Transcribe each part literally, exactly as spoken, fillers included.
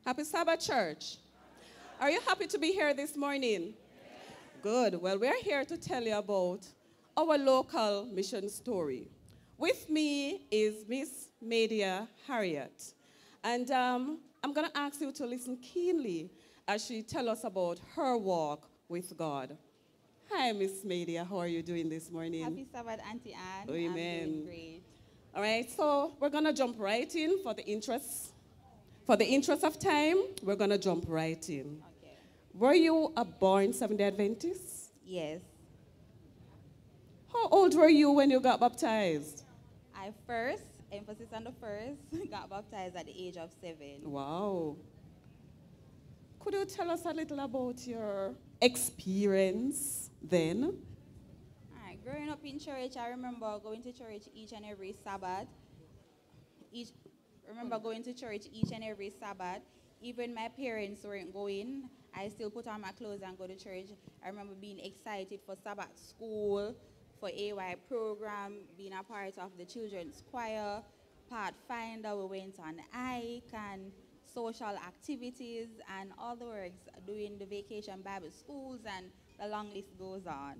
Happy Sabbath, church. Are you happy to be here this morning? Good. Well, we're here to tell you about our local mission story. With me is Miss Media Harriet. And um, I'm going to ask you to listen keenly as she tells us about her walk with God. Hi, Miss Media. How are you doing this morning? Happy Sabbath, Auntie Anne. Amen. I'm doing great. All right, so we're going to jump right in for the interest. For the interest of time, we're going to jump right in. Okay. Were you a born Seventh-day Adventist? Yes. How old were you when you got baptized? I first, emphasis on the first, got baptized at the age of seven. Wow. Could you tell us a little about your experience then? All right. Growing up in church, I remember going to church each and every Sabbath. Each, remember going to church each and every Sabbath. Even my parents weren't going. I still put on my clothes and go to church. I remember being excited for Sabbath school, for A Y program, being a part of the children's choir, Pathfinder. We went on I C A and social activities and all the works, doing the vacation Bible schools, and the long list goes on.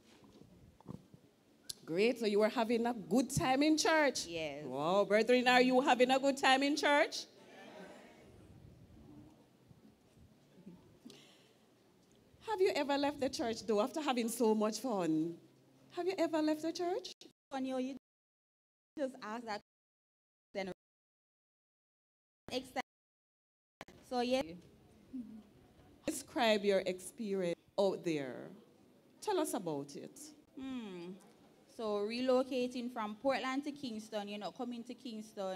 Great, so you were having a good time in church? Yes. Wow, brethren, are you having a good time in church? Have you ever left the church, though, after having so much fun? Have you ever left the church? Funny how you just ask that then excited. So yes. Describe your experience out there. Tell us about it. Hmm. So relocating from Portland to Kingston, you know, coming to Kingston,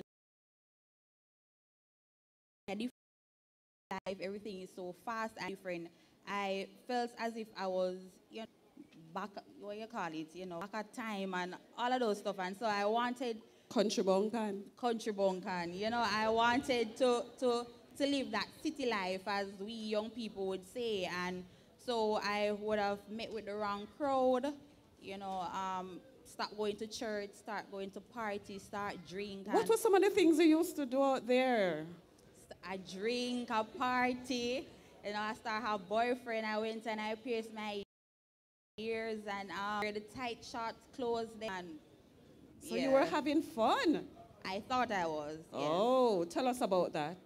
a different life, everything is so fast and different. I felt as if I was, you know, back, what you call it, you know, back at time and all of those stuff. And so I wanted Country bunkan. country bunkan, you know, I wanted to, to, to live that city life, as we young people would say. And so I would have met with the wrong crowd, you know, um, start going to church, start going to parties, start drink. What were some of the things you used to do out there? I drink, a party, you know, I start have boyfriend. I went and I pierced my ears and um, wear the tight short clothes. And So yeah, you were having fun? I thought I was. Yes. Oh, tell us about that.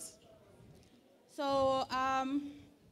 So, um,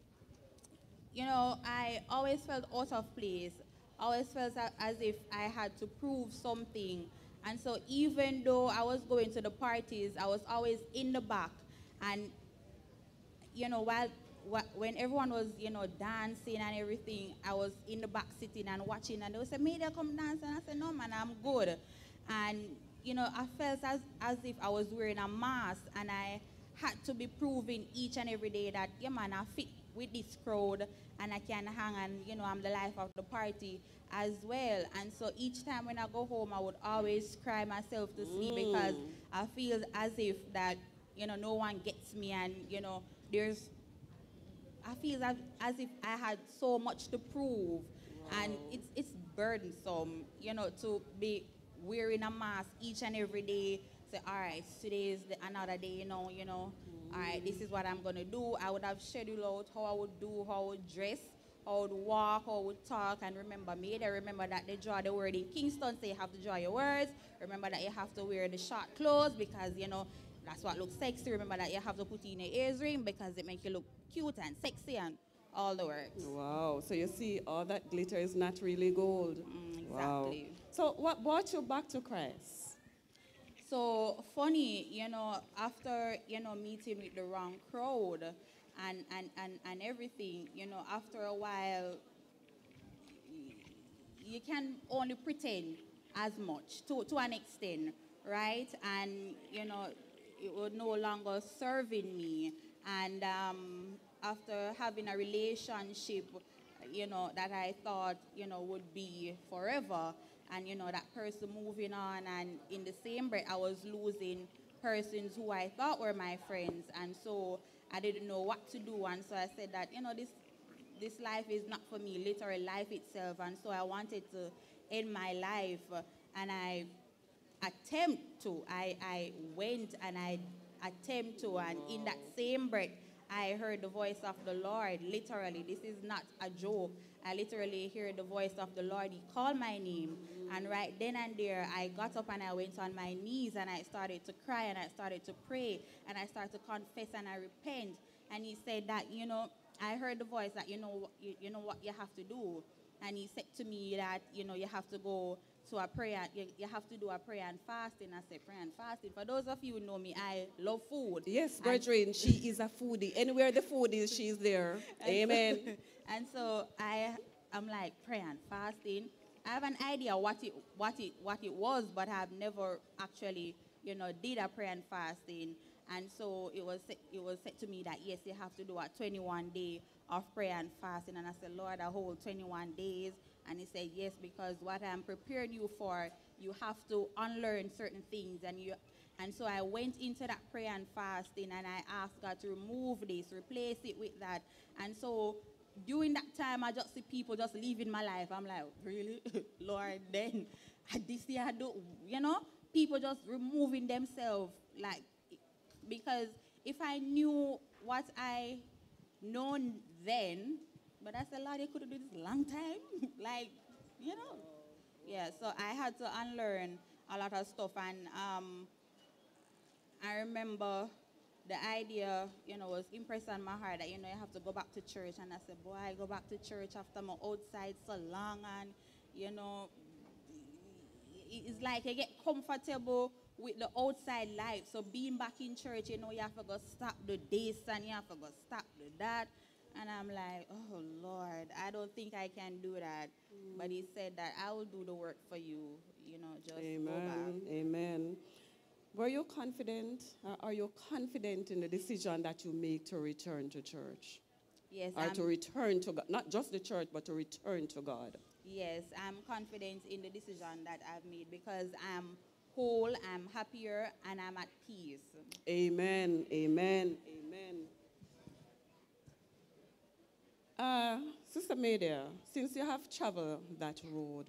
you know, I always felt out of place. Always felt a- as if I had to prove something. And so even though I was going to the parties, I was always in the back. And, you know, while wh- when everyone was, you know, dancing and everything, I was in the back sitting and watching. And they would say, Media, come dance. And I said, no, man, I'm good. And, you know, I felt as, as if I was wearing a mask. And I had to be proving each and every day that, yeah, man, I fit with this crowd and I can hang and, you know, I'm the life of the party as well. And so each time when I go home, I would always cry myself to sleep Mm. because I feel as if that, you know, no one gets me and, you know, there's, I feel as, as if I had so much to prove. And it's, it's burdensome, you know, to be wearing a mask each and every day. Say, all right, today is the, another day, you know, you know, all right, this is what I'm going to do. I would have scheduled out how I would do, how I would dress, how I would walk, how I would talk. And remember me, they remember that they draw the word in Kingston, so you have to draw your words. Remember that you have to wear the short clothes because, you know, that's what looks sexy. Remember that you have to put in your ears ring because it makes you look cute and sexy and all the works. Wow, so you see, all that glitter is not really gold. Mm, Wow. exactly. So what brought you back to Christ? So funny, you know, after, you know, meeting with the wrong crowd and, and, and, and everything, you know, after a while, you can only pretend as much to, to an extent, right? And, you know, it was no longer serving me. And um, after having a relationship, you know, that I thought, you know, would be forever, and, you know, that person moving on, and in the same breath, I was losing persons who I thought were my friends. And so I didn't know what to do. And so I said that, you know, this this life is not for me, literal life itself. And so I wanted to end my life. uh, And I attempt to. I, I went and I attempt to. And in that same breath, I heard the voice of the Lord, literally. This is not a joke. I literally heard the voice of the Lord. He called my name. And right then and there, I got up and I went on my knees and I started to cry and I started to pray and I started to confess and I repent. And he said that, you know, I heard the voice that, you know, you, you know what you have to do. And he said to me that, you know, you have to go to a prayer, you, you have to do a prayer and fasting. I said, prayer and fasting. For those of you who know me, I love food. Yes, brethren, she is a foodie. Anywhere the food is, she's there. And Amen. So, and so I, I'm like, prayer and fasting. I have an idea what it, what it, what it was, but I've never actually, you know, did a prayer and fasting. And so it was, it was said to me that, yes, you have to do a twenty-one day of prayer and fasting. And I said, Lord, a whole twenty-one days. And he said, yes, because what I'm preparing you for, you have to unlearn certain things. And you, and so I went into that prayer and fasting, and I asked God to remove this, replace it with that. And so during that time, I just see people just leaving my life. I'm like, really? Lord, then this year I do, you know, people just removing themselves. Like, because if I knew what I known then, but I said, Lord, you could have done this a long time. Like, you know. Yeah, so I had to unlearn a lot of stuff. And um, I remember the idea, you know, was impressed on my heart that, you know, you have to go back to church. And I said, boy, I go back to church after my outside so long. And, you know, it's like you get comfortable with the outside life. So being back in church, you know, you have to go stop the this and you have to go stop the that. And I'm like, oh, Lord, I don't think I can do that. Mm. But he said that I will do the work for you, you know, just Amen. go back. Amen. Were you confident? Uh, are you confident in the decision that you make to return to church? Yes. Or I'm, to return to God, not just the church, but to return to God? Yes, I'm confident in the decision that I've made because I'm whole, I'm happier, and I'm at peace. Amen. Amen. Amen. Uh, Sister Media, since you have traveled that road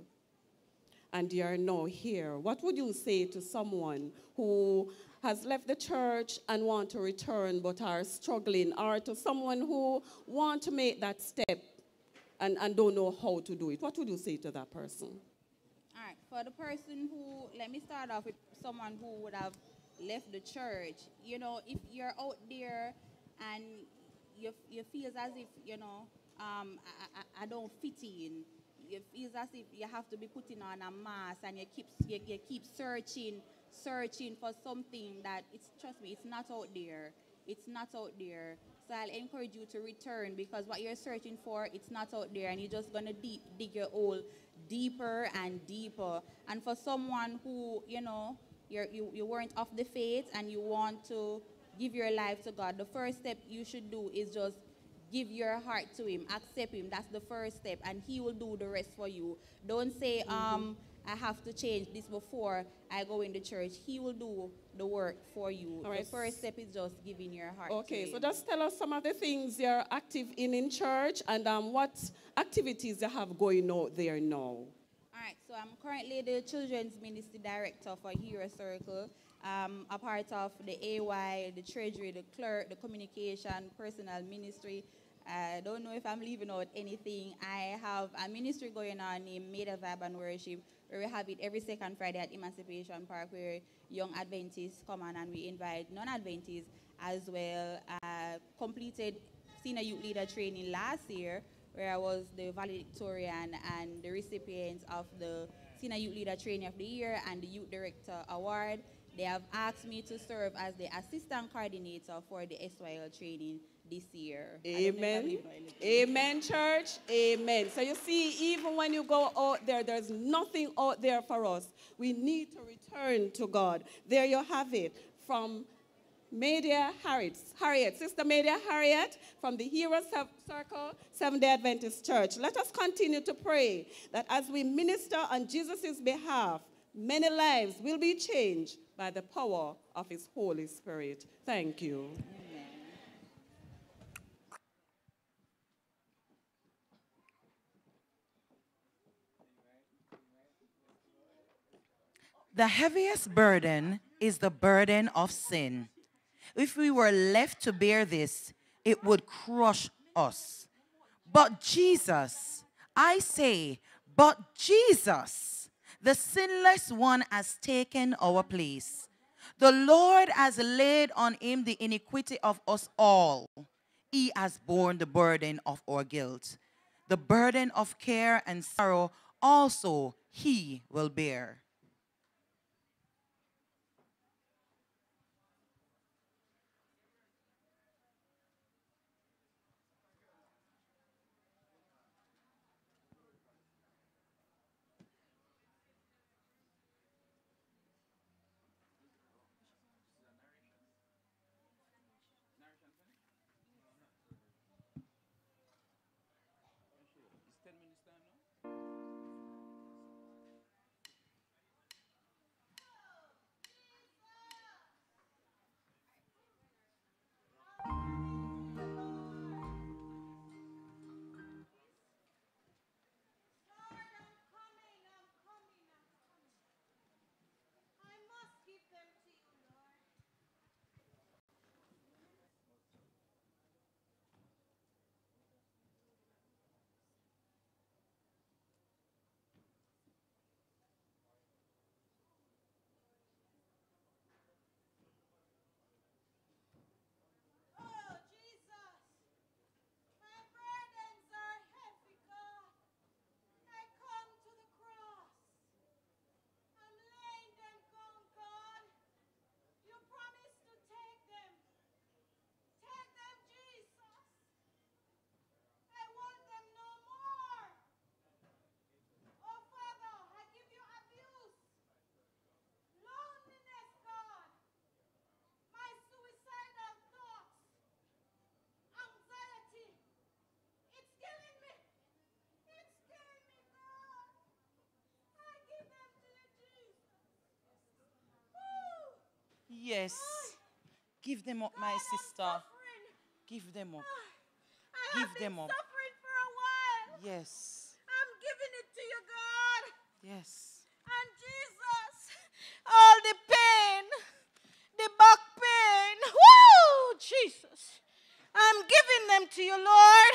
and you are now here, what would you say to someone who has left the church and want to return but are struggling, or to someone who want to make that step and, and don't know how to do it? What would you say to that person? All right, for the person who, let me start off with someone who would have left the church. You know, if you're out there and you, you feel as if, you know, um, I, I, I don't fit in, it feels as if you have to be putting on a mask and you keep, you, you keep searching, searching for something that, it's, trust me, it's not out there. It's not out there. So I'll encourage you to return, because what you're searching for, it's not out there, and you're just going to deep, dig your hole deeper and deeper. And for someone who, you know, you're, you, you weren't of the faith and you want to give your life to God, the first step you should do is just give your heart to him, accept him. That's the first step, and he will do the rest for you. Don't say, um, I have to change this before I go in the church. He will do the work for you. All right. The first step is just giving your heart okay, to him. So just tell us some of the things you're active in in church and um, what activities you have going out there now. All right, so I'm currently the Children's Ministry Director for Hero Circle. Um, a part of the A Y, the Treasury, the Clerk, the Communication, Personal Ministry. I don't know if I'm leaving out anything. I have a ministry going on named Made a Vibe and Worship, where we have it every second Friday at Emancipation Park, where young Adventists come on and we invite non-Adventists as well. I completed senior youth leader training last year, where I was the valedictorian and the recipient of the Senior Youth Leader Training of the Year and the Youth Director Award. They have asked me to serve as the assistant coordinator for the S Y L training this year. Amen. Amen, church. Amen. So you see, even when you go out there, there's nothing out there for us. We need to return to God. There you have it from Media Harriet, Harriet, Sister Media Harriet from the Hero Circle, Seventh-day Adventist Church. Let us continue to pray that as we minister on Jesus' behalf, many lives will be changed by the power of his Holy Spirit. Thank you. Amen. The heaviest burden is the burden of sin. If we were left to bear this, it would crush us. But Jesus, I say, but Jesus, the sinless one, has taken our place. The Lord has laid on him the iniquity of us all. He has borne the burden of our guilt. The burden of care and sorrow also he will bear. Yes. Give them up, my sister. Give them up. I Give have been them up. suffering for a while. Yes. I'm giving it to you, God. Yes. And Jesus, all the pain, the back pain, whoo, Jesus, I'm giving them to you, Lord.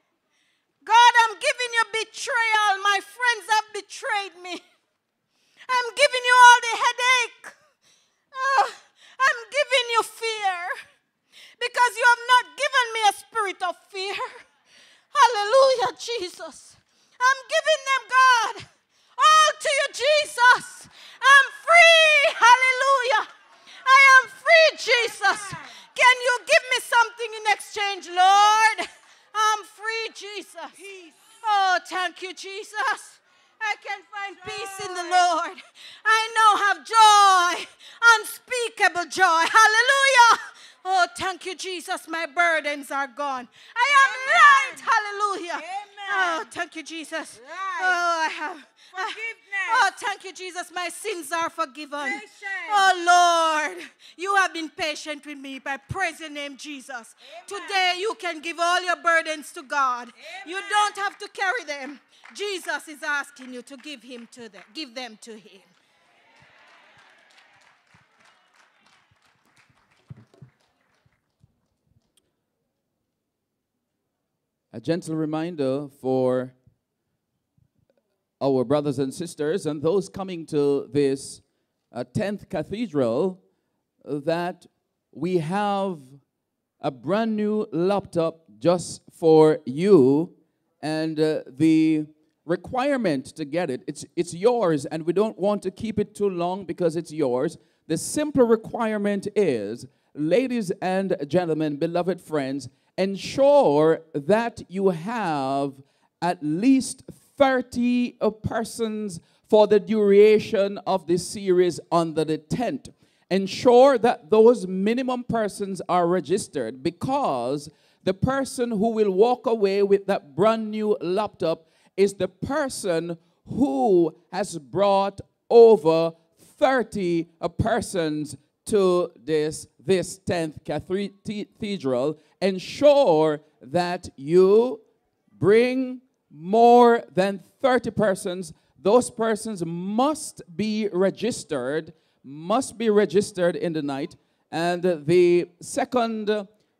God, I'm giving you betrayal. My friends have betrayed me. I'm giving you all the headache. Oh, I'm giving you fear because you have not given me a spirit of fear. Hallelujah, Jesus. I'm giving them, God, all to you, Jesus. I'm free. Hallelujah. I am free, Jesus. Can you give me something in exchange, Lord? I'm free, Jesus. Oh, thank you, Jesus. I can find peace in the Lord. I now have joy, unspeakable joy. Hallelujah. Oh, thank you, Jesus. My burdens are gone. I am light. Hallelujah. Amen. Oh, thank you, Jesus. Right. Oh, I have. Forgiveness. Oh, thank you, Jesus. My sins are forgiven. Patience. Oh, Lord, you have been patient with me. I praise your name, Jesus. Amen. Today, you can give all your burdens to God. Amen. You don't have to carry them. Jesus is asking you to give him to them. Give them to him. A gentle reminder for our brothers and sisters and those coming to this uh, tenth Cathedral uh, that we have a brand new laptop just for you, and uh, the requirement to get it, it's, it's yours, and we don't want to keep it too long because it's yours. The simple requirement is, ladies and gentlemen, beloved friends, ensure that you have at least thirty uh, persons for the duration of this series under the tent. Ensure that those minimum persons are registered, because the person who will walk away with that brand new laptop is the person who has brought over thirty uh, persons to this, this tenth Cathedral. Ensure that you bring more than thirty persons. Those persons must be registered, must be registered in the night. And the second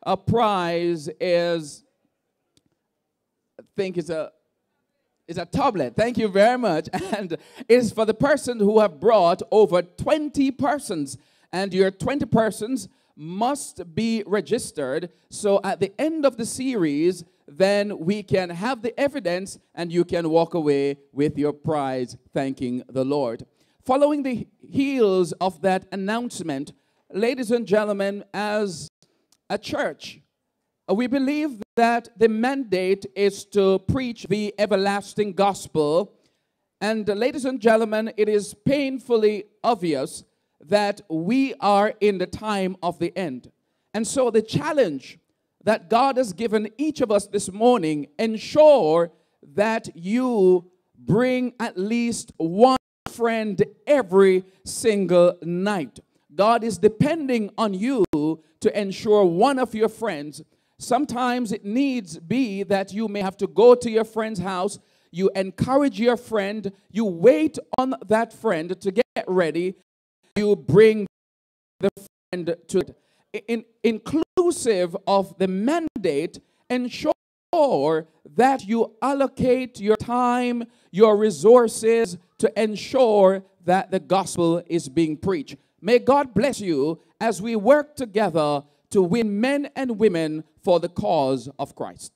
uh, prize is, I think it's a, it's a tablet. Thank you very much. And it's for the person who have brought over twenty persons. And your twenty persons must be registered. So at the end of the series, then we can have the evidence and you can walk away with your prize, thanking the Lord. Following the heels of that announcement, ladies and gentlemen, as a church, we believe that the mandate is to preach the everlasting gospel. And uh, ladies and gentlemen, it is painfully obvious that we are in the time of the end. And so the challenge that God has given each of us this morning, ensure that you bring at least one friend every single night. God is depending on you to ensure one of your friends. Sometimes it needs be that you may have to go to your friend's house, you encourage your friend, you wait on that friend to get ready, you bring the friend to it. In, inclusive of the mandate, ensure that you allocate your time, your resources to ensure that the gospel is being preached. May God bless you as we work together to win men and women for the cause of Christ.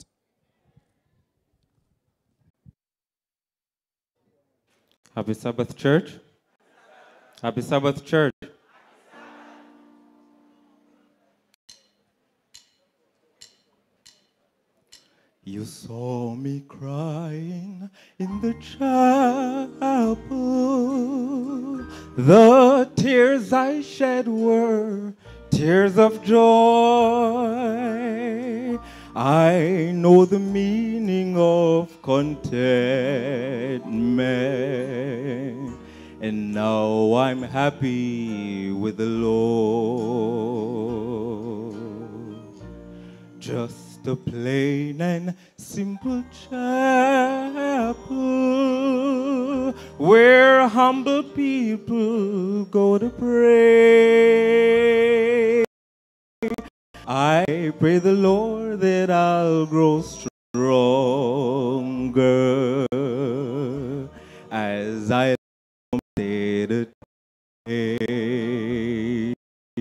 Happy Sabbath, church. Happy Sabbath, church. You saw me crying in the chapel. The tears I shed were tears of joy. I know the meaning of contentment, and now I'm happy with the Lord. Just a plain and simple chapel where humble people go to pray. I pray the Lord that I'll grow stronger as I day to day.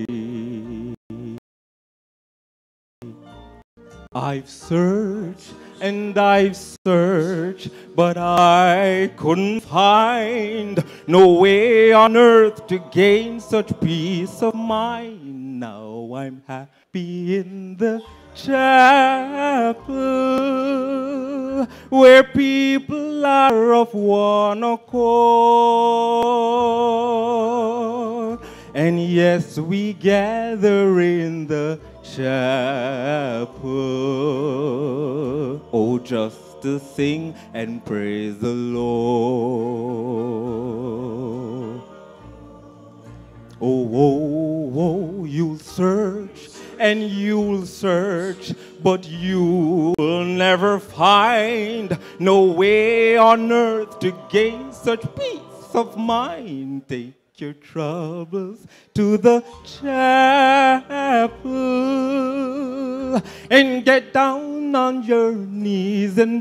I've searched and I've searched, but I couldn't find no way on earth to gain such peace of mind. Now I'm happy in the chapel where people are of one accord. And yes, we gather in the chapel, oh, just to sing and praise the Lord. Oh, oh, oh, you'll search and you'll search, but you'll never find no way on earth to gain such peace of mind. Take your troubles to the chapel and get down on your knees and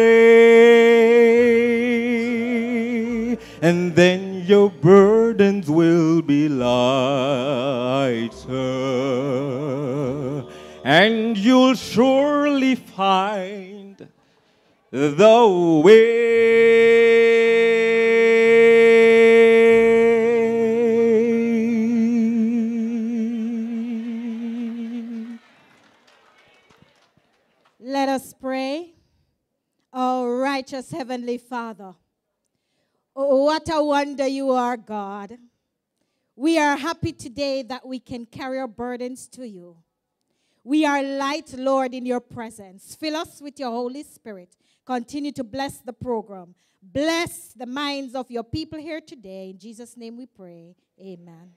pray, and then your burdens will be lighter, and you'll surely find the way. Let us pray. Oh, righteous Heavenly Father, oh, what a wonder you are, God. We are happy today that we can carry our burdens to you. We are light, Lord, in your presence. Fill us with your Holy Spirit. Continue to bless the program. Bless the minds of your people here today. In Jesus' name we pray. Amen.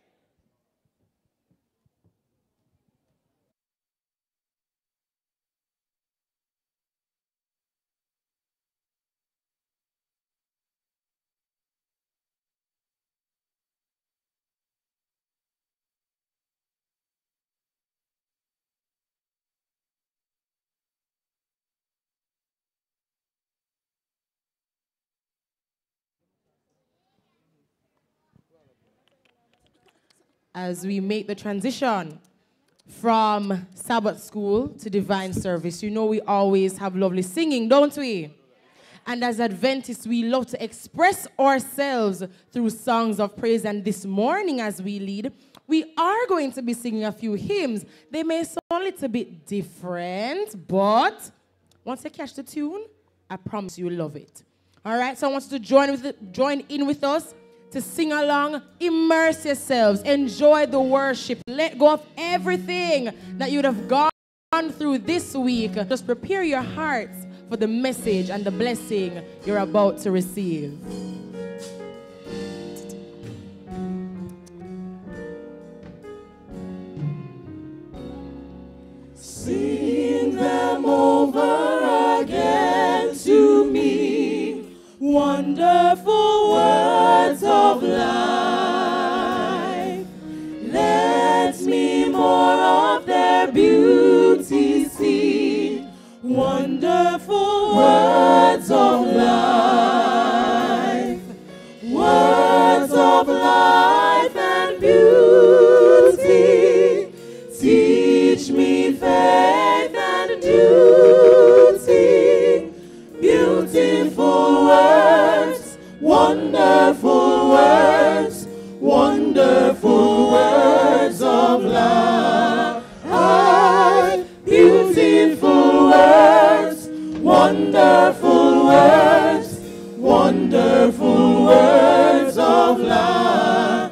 as we make the transition from Sabbath school to divine service. You know we always have lovely singing, don't we? And as Adventists, we love to express ourselves through songs of praise. And this morning as we lead, we are going to be singing a few hymns. They may sound a little bit different, but once you catch the tune, I promise you'll love it. All right, so I want you to join, with it, join in with us to sing along, immerse yourselves, enjoy the worship, let go of everything that you would have gone through this week. Just prepare your hearts for the message and the blessing you're about to receive. Sing them over again to me, wonderful words of life. Let me more of their beauty see, wonderful words of life, words of life and beauty. Teach me faith and duty, beautiful words, wonderful words, wonderful words of life, beautiful words, wonderful words, wonderful words of life,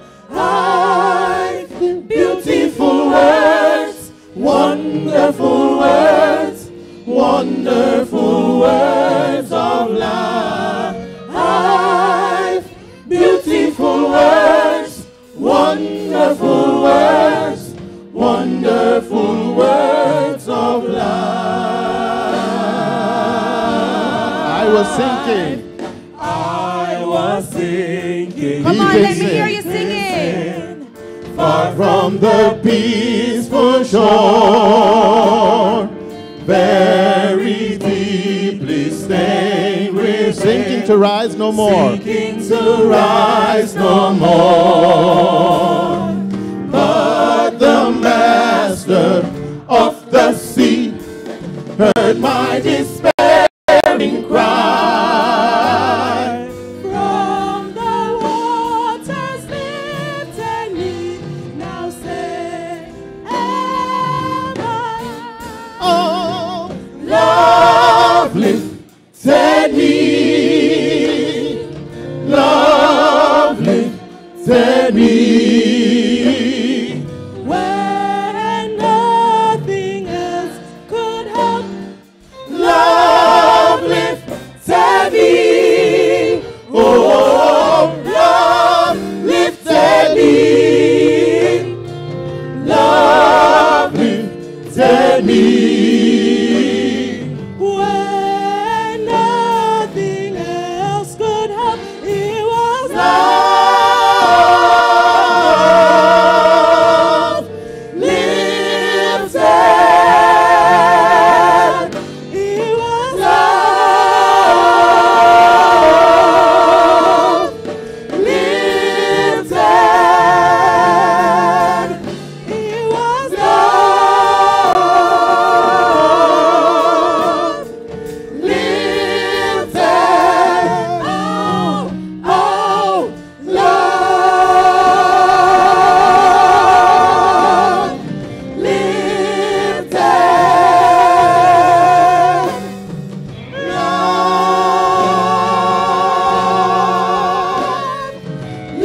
beautiful words, wonderful words, wonderful words of life, beautiful words, wonderful words, wonderful words of life. I was thinking. I was thinking. Come on, let me hear you singing. Far from the peaceful shore, very deeply stained with Sinking to rise no more. Sinking to rise no more. But the master of the sea heard my despairing cry. From the waters lifted me, now say, am I? Oh, love lifted me, love lifted me. When nothing else could help, love lifted me. Oh, love lifted me. Love lifted me. When nothing else could help, it was love lifted. It was love lifted. It was love lifted. Oh, oh, love lifted. Love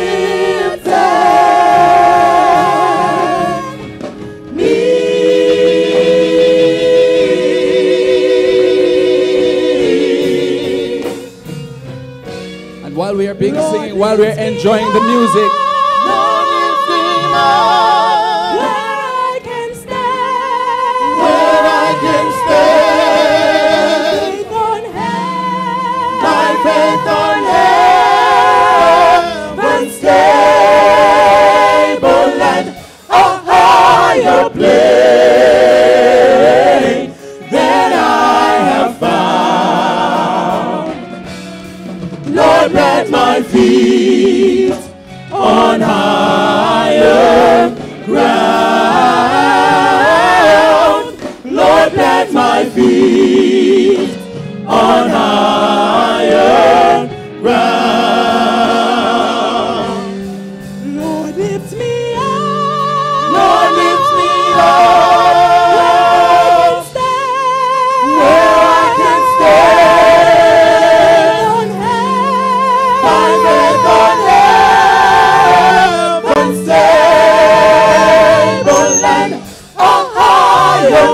lifted me. And while we are being singing, while we are enjoying the music, Where I can stand, where I can stand, faith on heaven, my faith on heaven, stable and a higher plane than I have found. Lord, plant my feet on higher plant my feet on higher ground. Lord, lift me up. Lord, lift me up. Where I can stand on heaven's stable land, a higher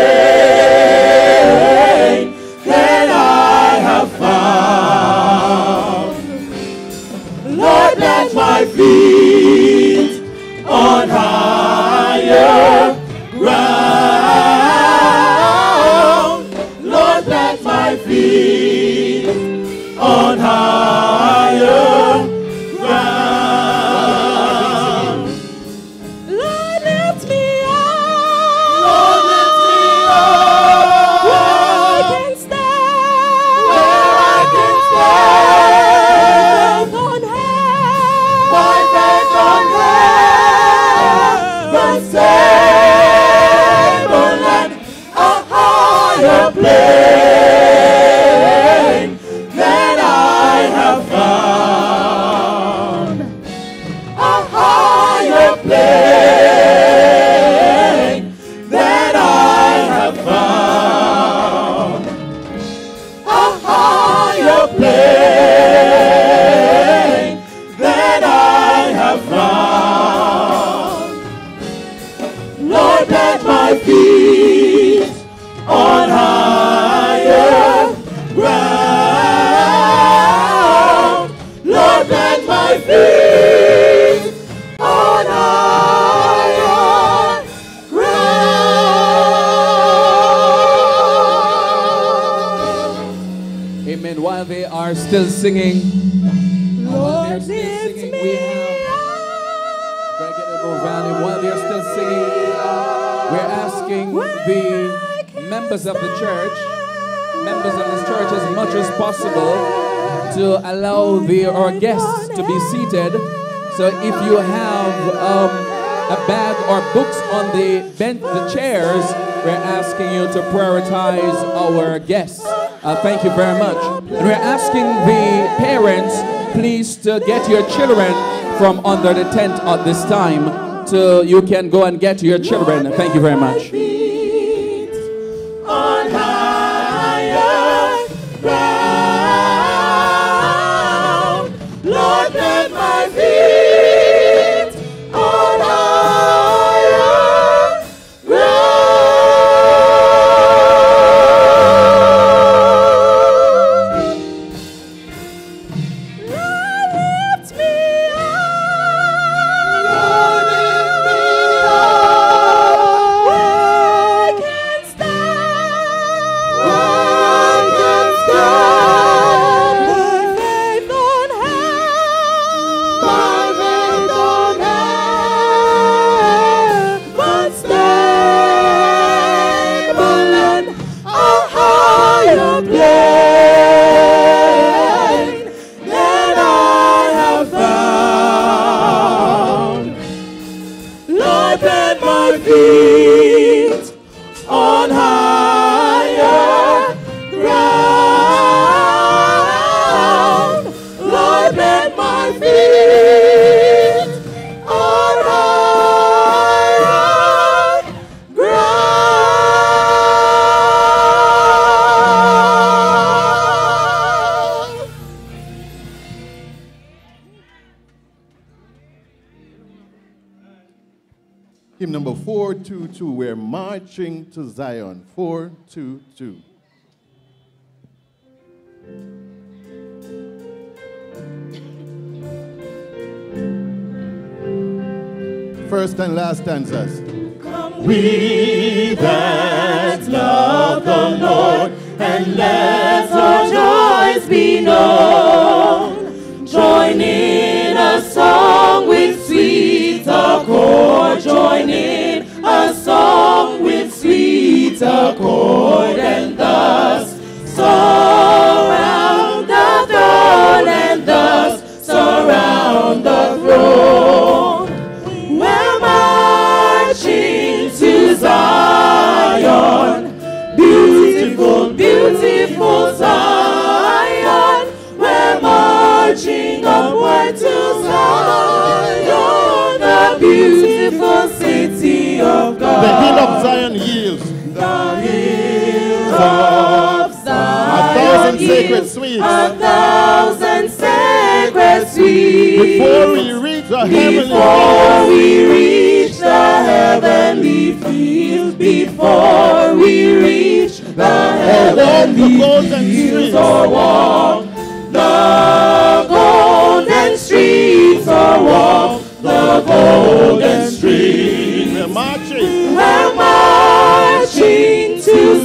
plane than I have found. Lord, plant my feet on higher ground. Lord, plant my feet on higher ground. Lord, lift me up. Lord, lift me up. Where I can stand. Where I can stand on by faith on heaven's stable land, a higher plane than I have found. A higher plane than I have found. A higher plane than I have found. Lord, plant my feet on higher ground. Lord, plant my feet on higher ground. Amen. While they are still singing, while they're still singing, we have. Gotta get a little volume. While they're still singing, we're asking the members of the church, members of this church, as much as possible, to allow the our guests to be seated. So if you have um, a bag or books on the bench, the chairs, we're asking you to prioritize our guests. Uh, thank you very much. And we're asking the parents, please, to get your children from under the tent at this time, so you can go and get your children. Thank you very much. On higher ground, Lord, plant my feet on higher ground. Lord, lift me up. Lord, lift me up. Where I can stand. Where I can stand. By faith on heaven. By faith on heaven. Stable land, a higher plane than I have found. Lord, plant my feet on higher ground. Lord, plant my feet on higher ground. Hymn number four two two. We're marching to Zion. four two two. First and last stanzas. We that love the Lord, and let our joys be known. Join in a song with sweet accord. Join in a song with sweet accord, and thus surround the throne, and thus surround the throne. We're marching to Zion, the hills of Zion. A thousand sacred suites. A thousand sacred suites. Before we reach the heavenly Before fields. we reach the heavenly fields. Before we reach the heavenly fields. Or walk the golden streets. Or walk the golden streets. We're marching. We're marching to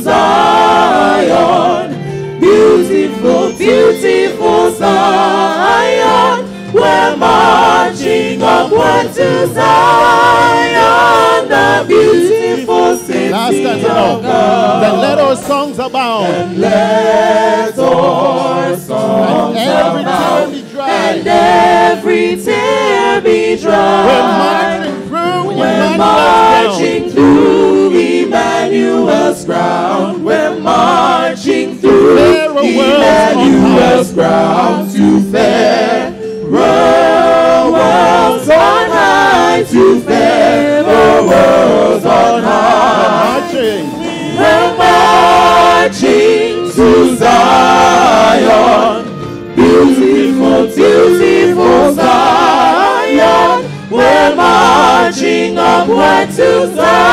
Zion. Beautiful, beautiful Zion. We're marching upward to Zion, the beautiful city Last time, you of know. God. Then let our songs abound. And let our songs And every tear abound. be dry. And every tear be dry. We're marching through We're Emmanuel's marching through Emmanuel's ground. We're marching through Fairer worlds Emmanuel's on ground to fairer worlds on high, to fairer worlds on high. marching. We're marching to Zion, beautiful, beautiful Zion. We're marching upward to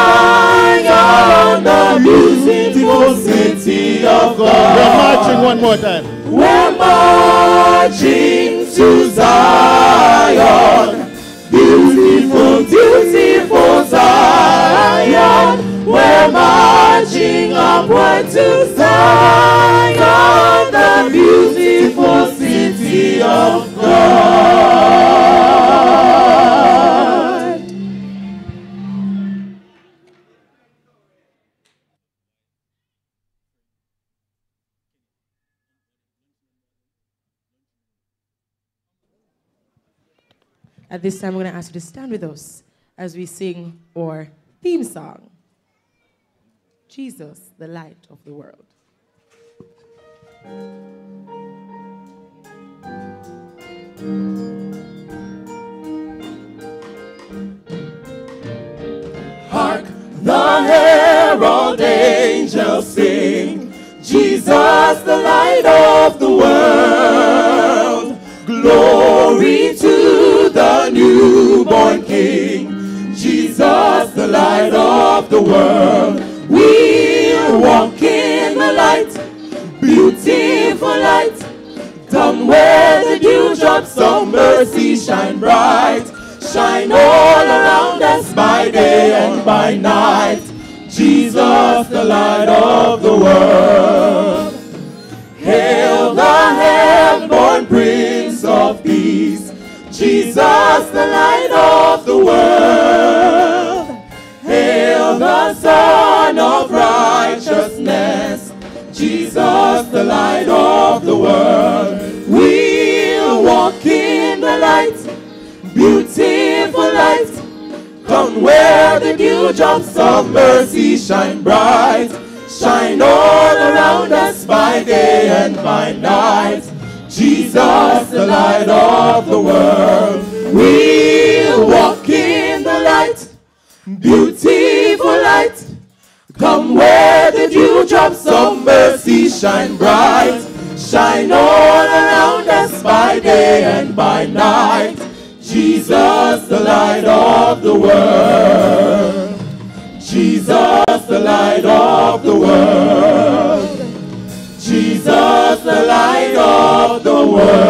Zion, the beautiful city of God. We're marching one more time. We're marching to Zion, beautiful, beautiful Zion. We're marching upward to Zion, the beautiful city of God. At this time, we're going to ask you to stand with us as we sing our theme song, Jesus, the Light of the World. Hark, the herald angels sing, Jesus, the light of the world. Glory to the newborn King, Jesus, the light of the world. We'll walk in the light, beautiful light. Come where the dewdrops of mercy shine bright. Shine all around us by day and by night. Jesus, the light of the world. Hail the heaven-born Prince of Peace, Jesus, the light of the world. Hail the Son of Righteousness, Jesus, the light of the world. We'll walk in the light, beautiful light. Come where the dewdrops of mercy shine bright. Shine all around us by day and by night. Jesus, the light of the world. We'll walk in the light, beautiful light. Come where the dewdrops of mercy shine bright. Shine all around us by day and by night. Jesus, the light of the world. Jesus, the light of the world. Jesus, the light of the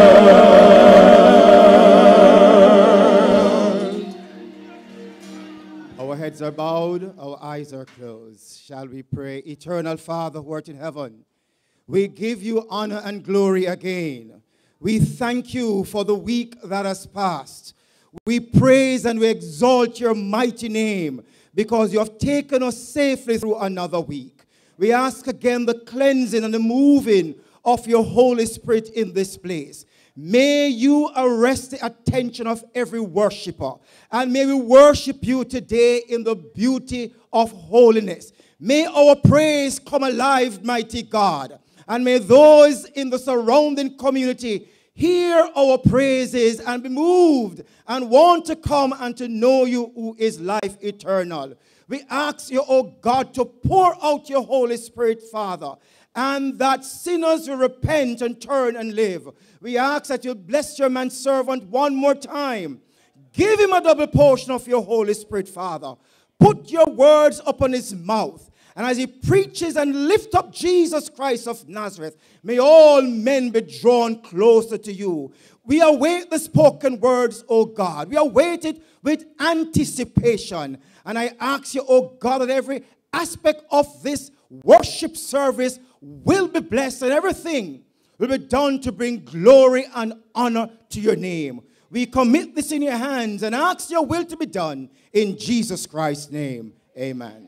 world. Our heads are bowed, our eyes are closed. Shall we pray? Eternal Father who art in heaven, we give you honor and glory again. We thank you for the week that has passed. We praise and we exalt your mighty name because you have taken us safely through another week. We ask again the cleansing and the moving of your Holy Spirit in this place. May you arrest the attention of every worshiper, and may we worship you today in the beauty of holiness. May our praise come alive, mighty God, and may those in the surrounding community hear our praises and be moved and want to come and to know you who is life eternal. We ask you, oh God, to pour out your Holy Spirit, Father, and that sinners will repent and turn and live. We ask that you bless your man servant one more time. Give him a double portion of your Holy Spirit, Father. Put your words upon his mouth. And as he preaches and lifts up Jesus Christ of Nazareth, may all men be drawn closer to you. We await the spoken words, O God. We await it with anticipation. And I ask you, O God, that every aspect of this worship service will be blessed and everything will be done to bring glory and honor to your name. We commit this in your hands and ask your will to be done in Jesus Christ's name. Amen.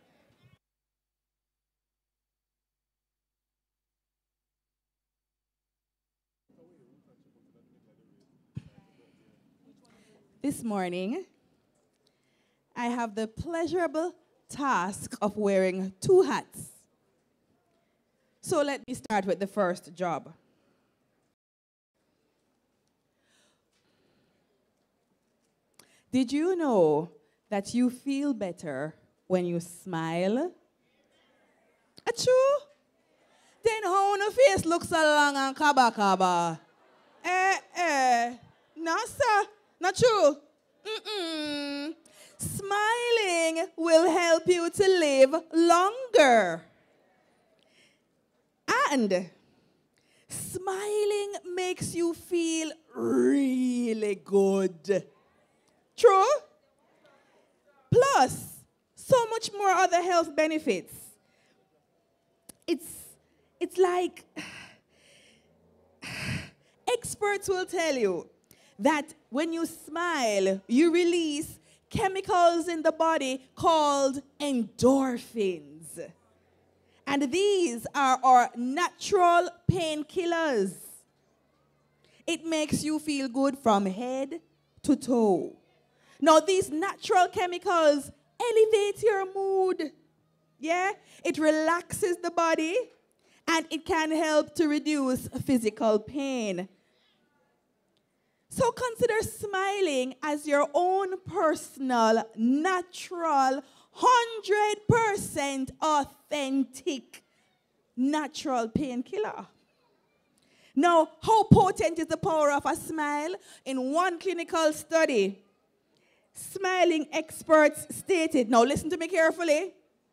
This morning, I have the pleasurable task of wearing two hats. So let me start with the first job. Did you know that you feel better when you smile? Achoo? Then how on your face looks so long and kaba kaba? Eh, eh. No, sir. Not true. Mm-mm. Smiling will help you to live longer. And smiling makes you feel really good. True? Plus, so much more other health benefits. It's, it's like, experts will tell you that when you smile, you release chemicals in the body called endorphins. And these are our natural painkillers. It makes you feel good from head to toe. Now, these natural chemicals elevate your mood. Yeah? It relaxes the body, and it can help to reduce physical pain. So consider smiling as your own personal, natural, one hundred percent authentic, natural painkiller. Now, how potent is the power of a smile? In one clinical study, smiling experts stated, now listen to me carefully,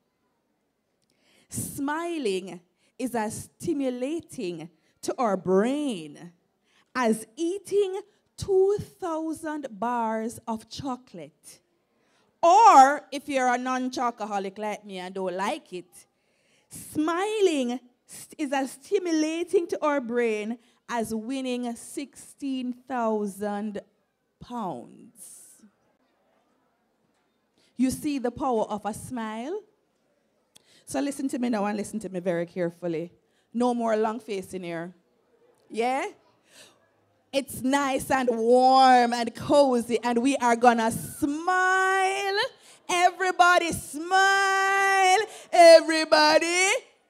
smiling is as stimulating to our brain as eating two thousand bars of chocolate. Or, if you're a non-chocoholic like me and don't like it, smiling is as stimulating to our brain as winning sixteen thousand pounds. You see the power of a smile? So listen to me now and listen to me very carefully. No more long face in here. Yeah? It's nice and warm and cozy, and we are gonna smile. Everybody smile. Everybody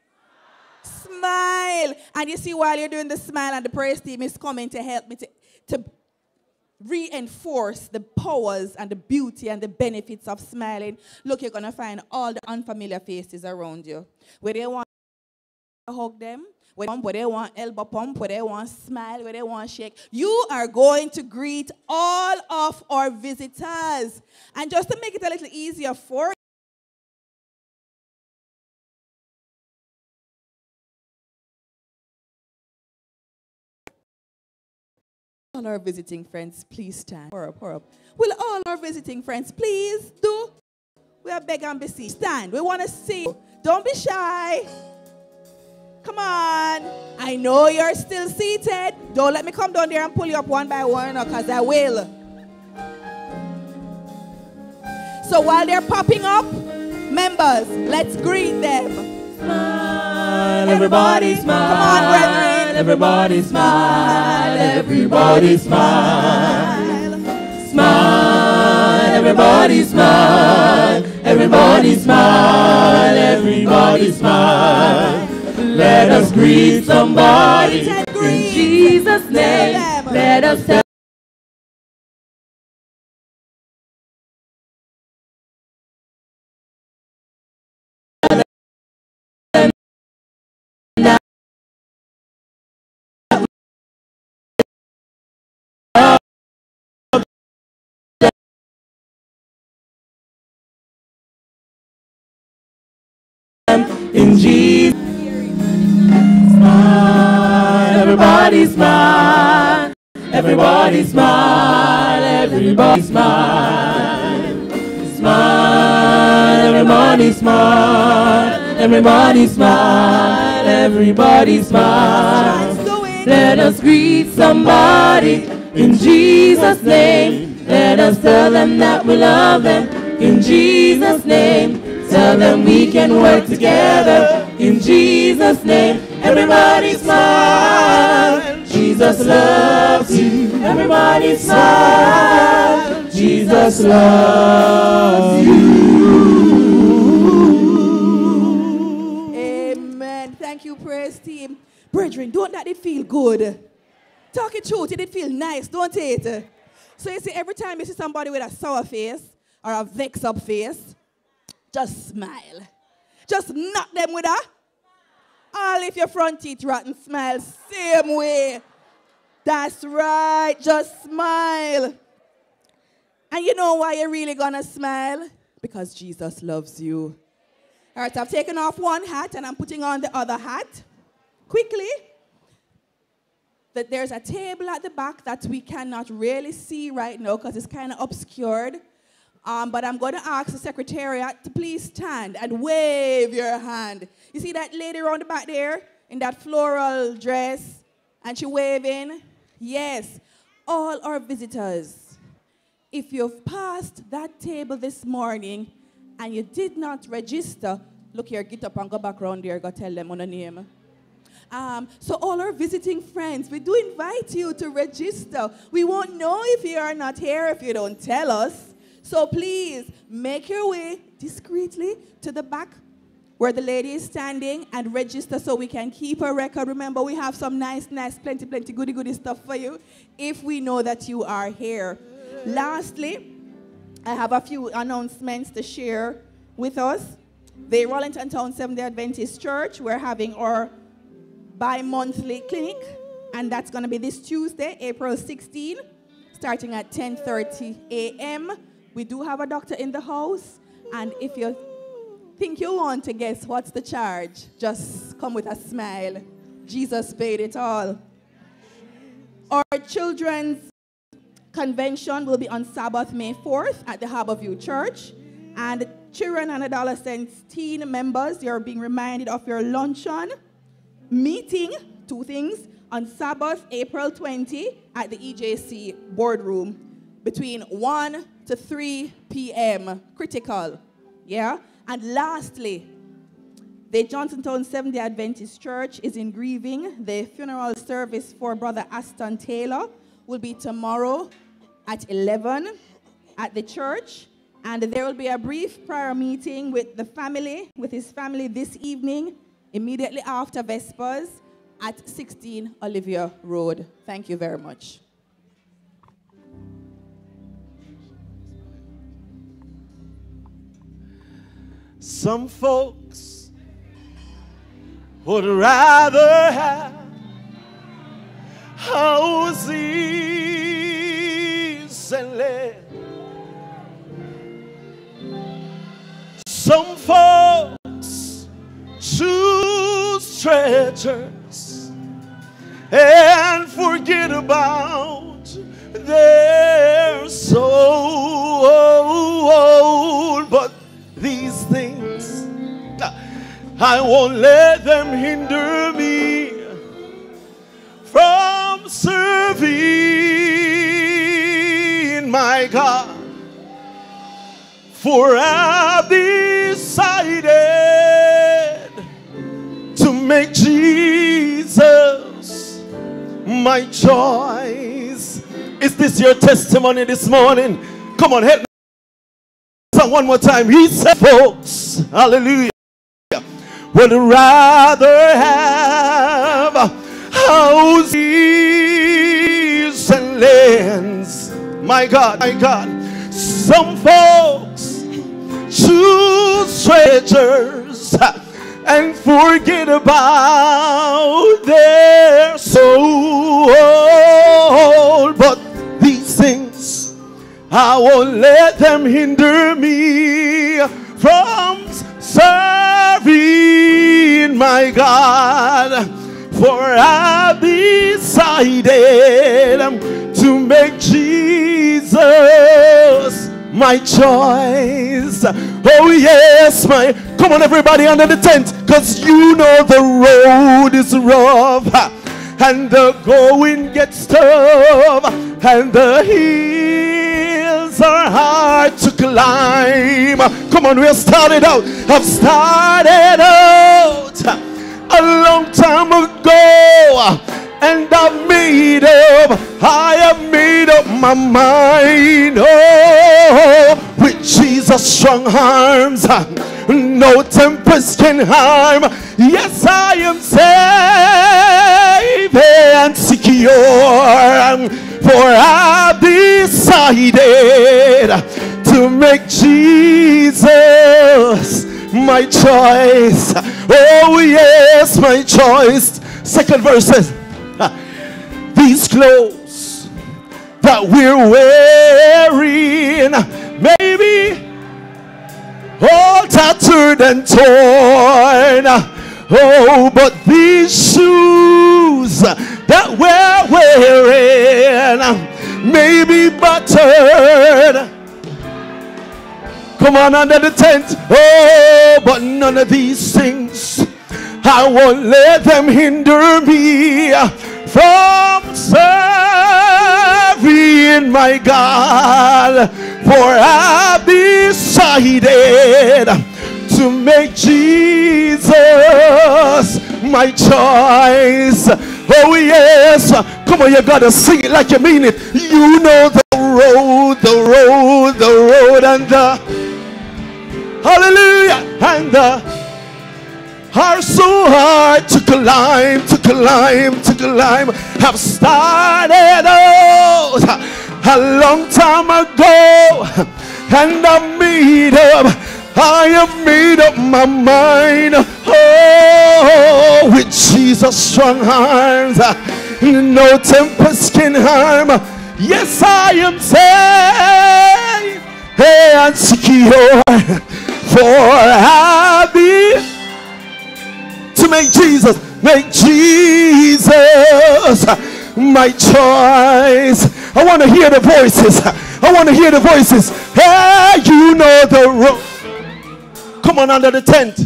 smile. And you see, while you're doing the smile, and the praise team is coming to help me to, to reinforce the powers and the beauty and the benefits of smiling. Look, you're gonna find all the unfamiliar faces around you. Where they want to hug them, where they want elbow pump, where they want smile, where they want shake. You are going to greet all of our visitors. And just to make it a little easier for you, all our visiting friends, please stand. Hurry up, hurry up. Will all our visiting friends please do? We are begging and beseech. Stand. We want to see you. Don't be shy. Come on. I know you're still seated. Don't let me come down there and pull you up one by one, because I will. So while they're popping up, members, let's greet them. Smile, everybody smile. Come on, brethren. Everybody smile. Everybody smile. Smile, everybody smile. Everybody smile. Everybody smile. Let us greet somebody in Jesus' name. Let us tell in Jesus. Smile, everybody smile. Everybody smile, everybody smile. Smile, everybody smile. Everybody smile, everybody smile. Let us greet somebody in Jesus' name. Let us tell them that we love them in Jesus' name. Tell them we can work together in Jesus' name. Everybody smile, Jesus loves you. Everybody smile, Jesus loves you. Amen. Thank you, praise team. Brethren, don't that it feel good? Talk it truth, it did feel nice, don't it? So you see, every time you see somebody with a sour face or a vex up face, just smile. Just knock them with a, all if your front teeth rotten, smile same way. That's right, just smile. And you know why you're really gonna smile? Because Jesus loves you. All right, I've taken off one hat and I'm putting on the other hat. Quickly. That there's a table at the back that we cannot really see right now because it's kind of obscured. Um, but I'm going to ask the secretariat to please stand and wave your hand. You see that lady around the back there in that floral dress? And she waving? Yes. All our visitors, if you've passed that table this morning and you did not register, look here, get up and go back around there, go tell them on the name. Um, so all our visiting friends, we do invite you to register. We won't know if you are not here if you don't tell us. So please make your way discreetly to the back where the lady is standing and register so we can keep a record. Remember, we have some nice, nice, plenty, plenty goody, goody stuff for you if we know that you are here. Lastly, I have a few announcements to share with us. The Rollington Town Seventh-day Adventist Church, we're having our bi-monthly clinic, and that's going to be this Tuesday, April sixteenth, starting at ten thirty a m We do have a doctor in the house, and if you think you want to guess what's the charge, just come with a smile. Jesus paid it all. Our children's convention will be on Sabbath, May fourth at the Harborview Church, and children and adolescents, teen members, you're being reminded of your luncheon meeting, two things, on Sabbath, April twentieth at the E J C boardroom between one to three p m Critical, yeah? And lastly, the Johnsontown Seventh-day Adventist Church is in grieving. The funeral service for Brother Aston Taylor will be tomorrow at eleven at the church. And there will be a brief prayer meeting with the family, with his family this evening, immediately after Vespers at sixteen Olivia Road. Thank you very much. Some folks would rather have houses and land. Some folks choose treasures and forget about their soul. But these things, I won't let them hinder me from serving my God. For I've decided to make Jesus my choice. Is this your testimony this morning? Come on, help me. One more time. He said, folks, hallelujah, would rather have houses and lands. My God, my God. Some folks choose treasures and forget about their soul. But these things, I won't let them hinder me from serving in my God, for I've decided to make Jesus my choice. Oh yes, my, come on everybody under the tent, because you know the road is rough and the going gets tough and the hills are hard to climb. Come on, we have started out. I've started out a long time ago, and I've made up, I have made up my mind. Oh, with Jesus' strong arms, no tempest can harm. Yes, I am safe and secure, for I've decided to make Jesus my choice. Oh yes, my choice. Second verse says, these clothes that we're wearing, maybe all tattered and torn. Oh, but these shoes that we're wearing may be battered. Come on under the tent. Oh, but none of these things, I won't let them hinder me from serving my God, for I've decided to make Jesus my choice. Oh yes, come on, you gotta sing it like you mean it. You know the road, the road, the road, and the hallelujah, and the are so hard to climb, to climb, to climb. Have started out a long time ago, and I made up, I have made up my mind. Oh, with Jesus' strong arms, no tempest can harm. Yes, I am safe and secure, for I be to make Jesus, make Jesus my choice. I want to hear the voices. I want to hear the voices. Hey, you know the road. Come on under the tent.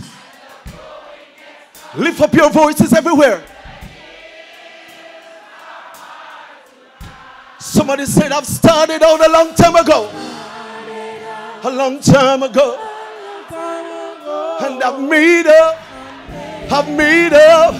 Lift up your voices everywhere. Somebody said, I've started out a long time ago. A long time ago. And I've made up. I've made up,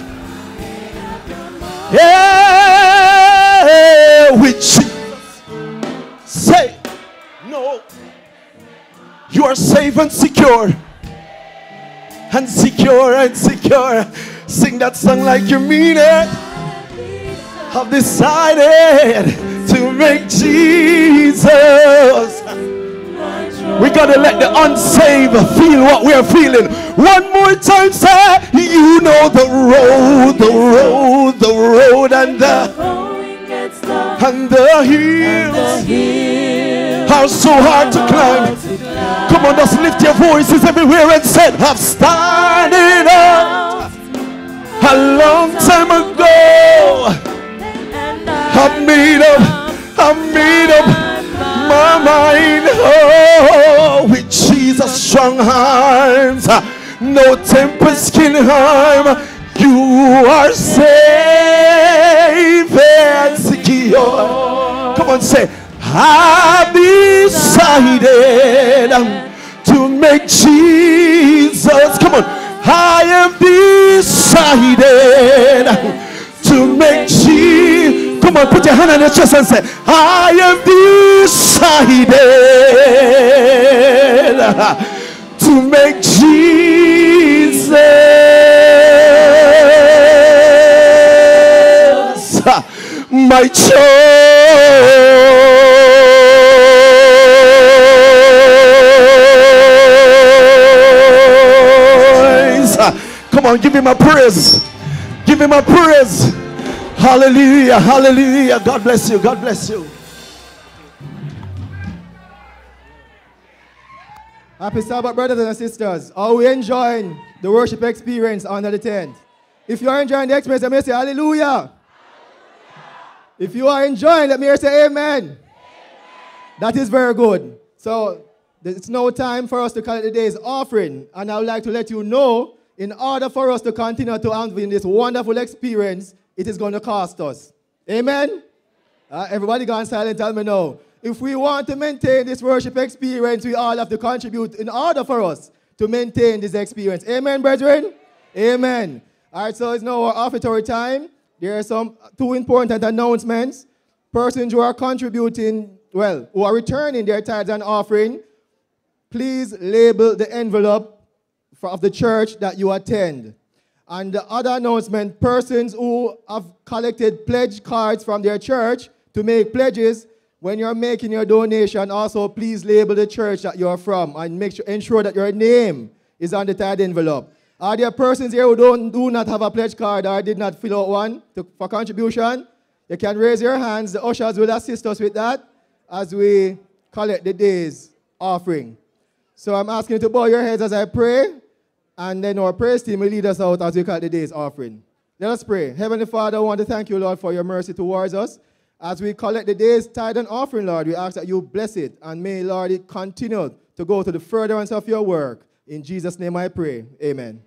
yeah, with Jesus. Say, no, you are safe and secure, and secure and secure. Sing that song like you mean it. I've decided to make Jesus. We gotta let the unsaved feel what we're feeling. One more time, say, you know the road, the road, the road, and the and the hills are so hard to climb. Come on, just lift your voices everywhere and say, I've started out a long time ago. I've made up, I've made up my mind. Oh, with Jesus' strong arms, no tempest can harm. You are safe and secure. Come on, say, I've decided to make Jesus. Come on, I have decided to make Jesus. Come on, put your hand on your chest and say, I have decided to make Jesus my choice. Come on, give him a praise. Give him a praise. Hallelujah, hallelujah. God bless you, God bless you. Happy Sabbath, brothers and sisters. Are we enjoying the worship experience under the tent? If you are enjoying the experience, let me say hallelujah. Hallelujah. If you are enjoying, let me say amen. Amen. That is very good. So it's now time for us to collect the day's offering. And I would like to let you know, in order for us to continue to have in this wonderful experience, it is going to cost us. Amen? Uh, everybody gone silent, tell me no. If we want to maintain this worship experience, we all have to contribute in order for us to maintain this experience. Amen, brethren? Amen. All right, so it's now our offertory time. There are some two important announcements. Persons who are contributing, well, who are returning their tithes and offering, please label the envelope of the church that you attend. And the other announcement, persons who have collected pledge cards from their church to make pledges, when you're making your donation, also please label the church that you're from and make sure, ensure that your name is on the tithe envelope. Are there persons here who don't, do not have a pledge card or did not fill out one to, for contribution? You can raise your hands. The ushers will assist us with that as we collect the day's offering. So I'm asking you to bow your heads as I pray, and then our praise team will lead us out as we collect the day's offering. Let us pray. Heavenly Father, I want to thank you, Lord, for your mercy towards us. As we collect the day's tithe and offering, Lord, we ask that you bless it, and may, Lord, it continue to go to the furtherance of your work. In Jesus' name I pray. Amen.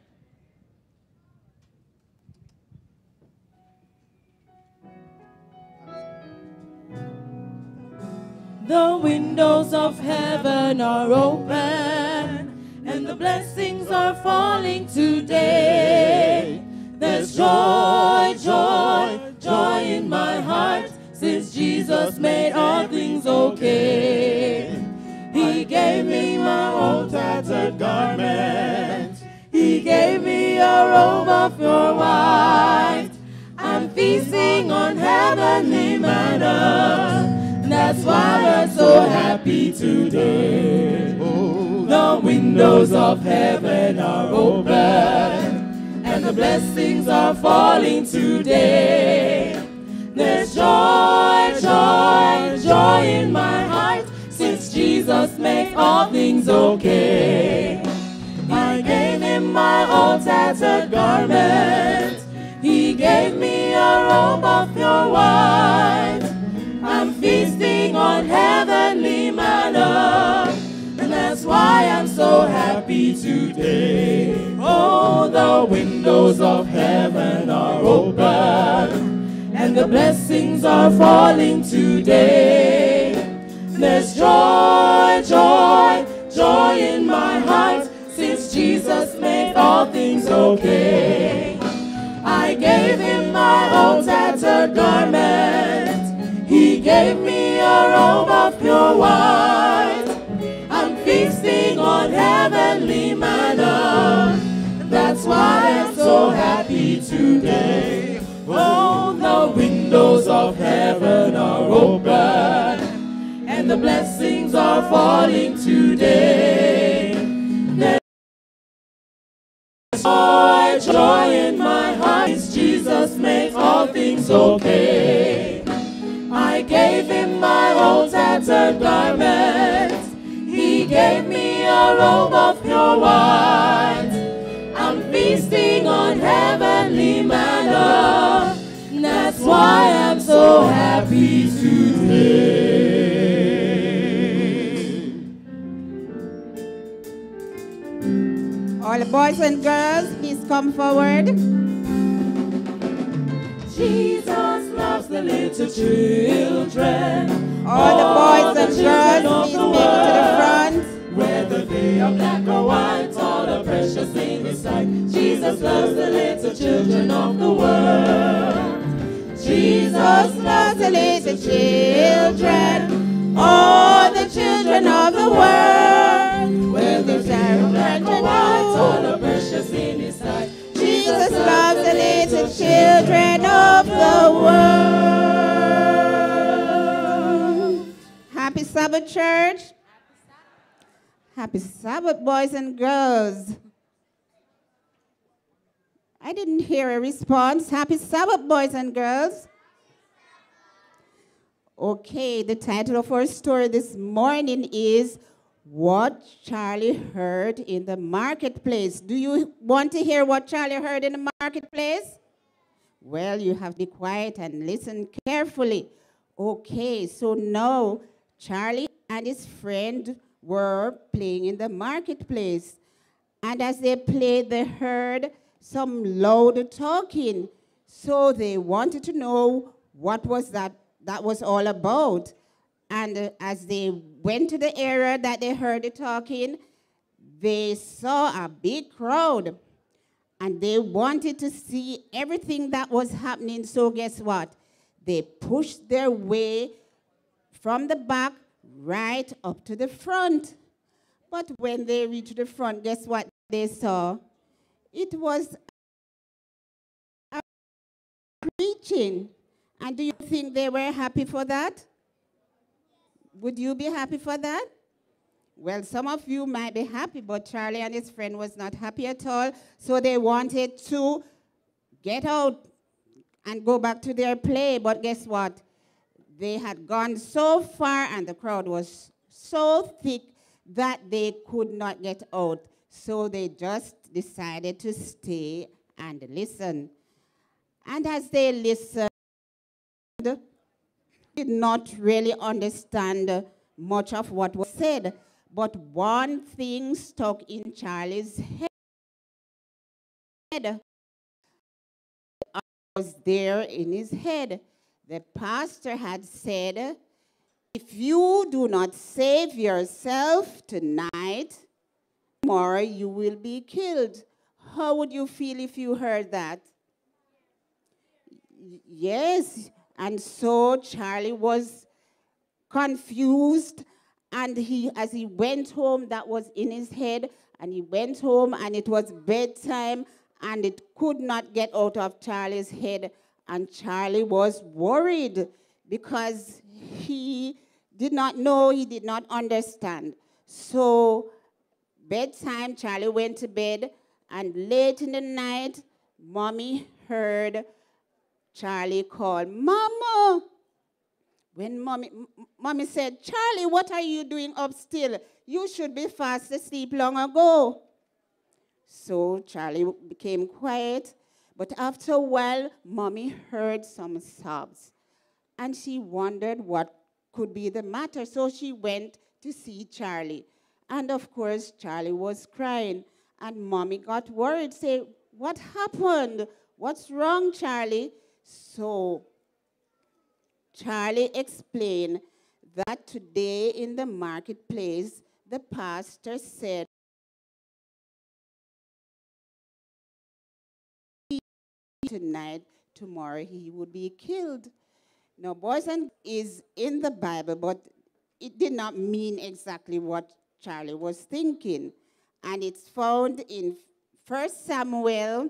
The windows of heaven are open, and the blessings are falling today. There's joy, joy, joy in my heart, since Jesus made all things okay. He gave me my old tattered garment. He gave me a robe of pure white. I'm feasting on heavenly manna. That's why I'm so happy today. The windows of heaven are open, and the blessings are falling today. There's joy, joy, joy in my heart, since Jesus made all things okay. I gave him my old tattered garment. He gave me a robe of pure white. I'm feasting on heavenly manna, and that's why I'm so happy today. Oh, the windows of heaven are open, and the blessings are falling today. There's joy, joy, joy in my heart, since Jesus made all things okay. I gave him my old tattered garment. He gave me a robe of pure white. I'm feasting on heavenly manna. That's why I'm so happy today. Oh, the windows of heaven are open, and the blessings are falling today. There's joy, joy in my heart, Jesus makes all things okay. I gave him my old tattered garment. He gave me a robe of pure white. I'm feasting on heavenly manna. That's why I'm so happy today. All the boys and girls, please come forward. Jesus loves the little children. All the boys and girls, please make it to the front. Whether they are black or white, all are precious in His sight. Jesus loves the little children of the world. Jesus loves the little children, all the children of the world. Whether they are black or white, all are precious in His sight. Jesus loves the little children of the world. Happy Sabbath, church. Happy Sabbath, boys and girls. I didn't hear a response. Happy Sabbath, boys and girls. Okay, the title of our story this morning is what Charlie heard in the marketplace. Do you want to hear what Charlie heard in the marketplace? Well, you have to be quiet and listen carefully. Okay, so now Charlie and his friend were playing in the marketplace. And as they played, they heard some loud talking. So they wanted to know what was that that was all about. And uh, as they went to the area that they heard the talking, they saw a big crowd. And they wanted to see everything that was happening. So guess what? They pushed their way from the back right up to the front. But when they reached the front, guess what they saw? It was a preaching. And do you think they were happy for that? Would you be happy for that? Well, some of you might be happy, but Charlie and his friend was not happy at all. So they wanted to get out and go back to their play. But guess what? They had gone so far and the crowd was so thick that they could not get out. So they just decided to stay and listen. And as they listened, did not really understand much of what was said. But one thing stuck in Charlie's head. Was there in his head. The pastor had said, if you do not save yourself tonight, tomorrow you will be killed. How would you feel if you heard that? Yes, and so Charlie was confused, and he, as he went home, that was in his head, and he went home, and it was bedtime, and it could not get out of Charlie's head, and Charlie was worried because he did not know, he did not understand. So bedtime, Charlie went to bed, and late in the night, Mommy heard Charlie call, Mama. When mommy, mommy said, Charlie, what are you doing up still? You should be fast asleep long ago. So Charlie became quiet, but after a while, Mommy heard some sobs, and she wondered what could be the matter, so she went to see Charlie. And of course, Charlie was crying, and Mommy got worried, say, what happened? What's wrong, Charlie? So Charlie explained that today in the marketplace, the pastor said, tonight, tomorrow he would be killed. Now, boys and is in the Bible, but it did not mean exactly what Charlie was thinking. And it's found in First Samuel,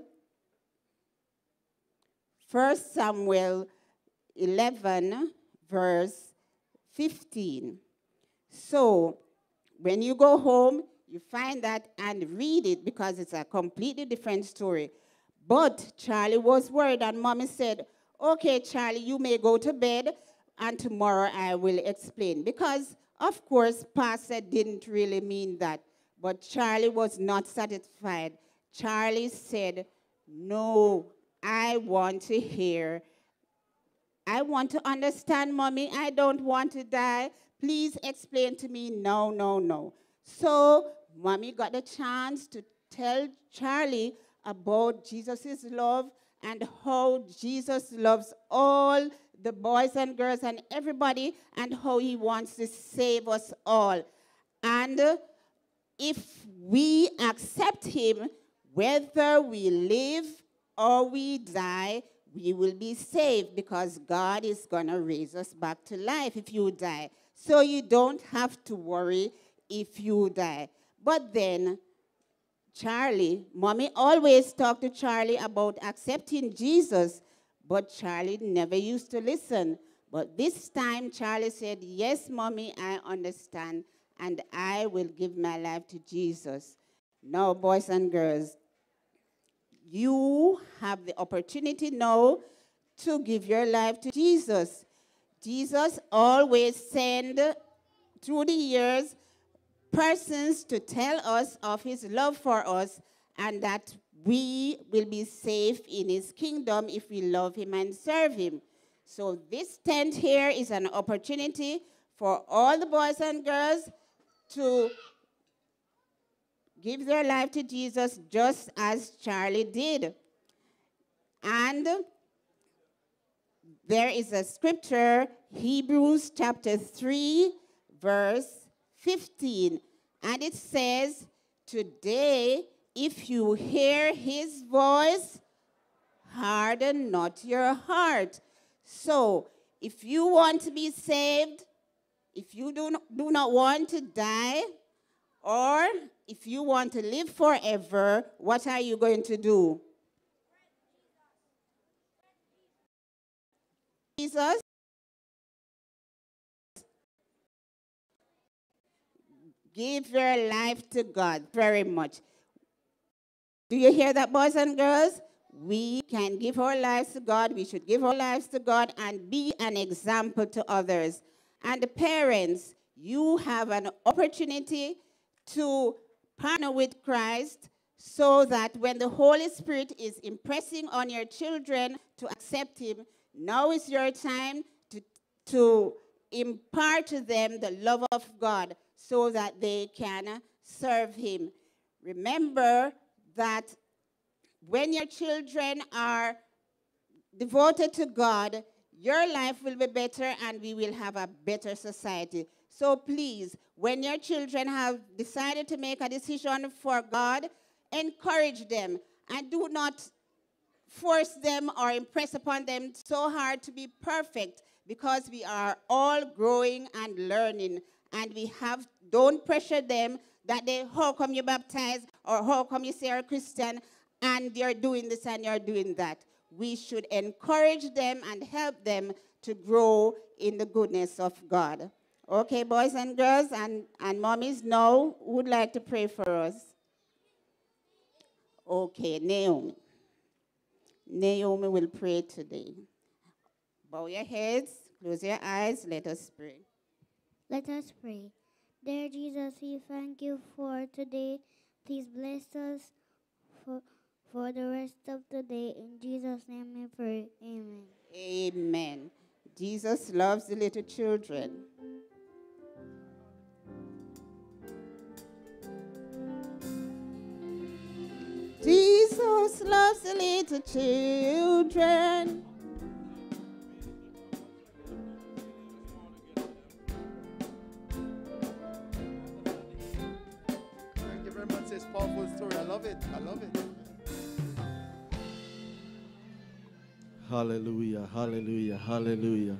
First Samuel eleven, verse fifteen. So, when you go home, you find that and read it because it's a completely different story. But Charlie was worried, and Mommy said, okay, Charlie, you may go to bed, and tomorrow I will explain. Because, of course, Pastor didn't really mean that. But Charlie was not satisfied. Charlie said, no, I want to hear. I want to understand, Mommy. I don't want to die. Please explain to me. No, no, no. So Mommy got the chance to tell Charlie about Jesus' love and how Jesus loves all the boys and girls and everybody, and how he wants to save us all. And uh, if we accept him, whether we live or we die, we will be saved, because God is going to raise us back to life if you die. So you don't have to worry if you die. But then, Charlie, Mommy always talked to Charlie about accepting Jesus, but Charlie never used to listen. But this time, Charlie said, yes, Mommy, I understand, and I will give my life to Jesus. Now, boys and girls, you have the opportunity now to give your life to Jesus. Jesus always sent, through the years, persons to tell us of his love for us and that we will be safe in his kingdom if we love him and serve him. So this tent here is an opportunity for all the boys and girls to give their life to Jesus just as Charlie did. And there is a scripture, Hebrews chapter three, verse fifteen. And it says, today, if you hear his voice, harden not your heart. So, if you want to be saved, if you do not, do not want to die, or if you want to live forever, what are you going to do? Jesus. Give your life to God very much. Do you hear that, boys and girls? We can give our lives to God. We should give our lives to God and be an example to others. And the parents, you have an opportunity to partner with Christ so that when the Holy Spirit is impressing on your children to accept him, now is your time to, to impart to them the love of God so that they can serve him. Remember that when your children are devoted to God, your life will be better and we will have a better society. So please, when your children have decided to make a decision for God, encourage them and do not force them or impress upon them so hard to be perfect, because we are all growing and learning, and we have, don't pressure them that they, how come you baptized, or how come you say you're a Christian, and you're doing this and you're doing that. We should encourage them and help them to grow in the goodness of God. Okay, boys and girls and, and mommies, now who would like to pray for us? Okay, Naomi. Naomi will pray today. Bow your heads, close your eyes, let us pray. Let us pray. Dear Jesus, we thank you for today. Please bless us for, for the rest of the day. In Jesus' name we pray. Amen. Amen. Jesus loves the little children. Jesus loves the little children. Thank you very much. It's a powerful story. I love it. I love it. Hallelujah. Hallelujah. Hallelujah.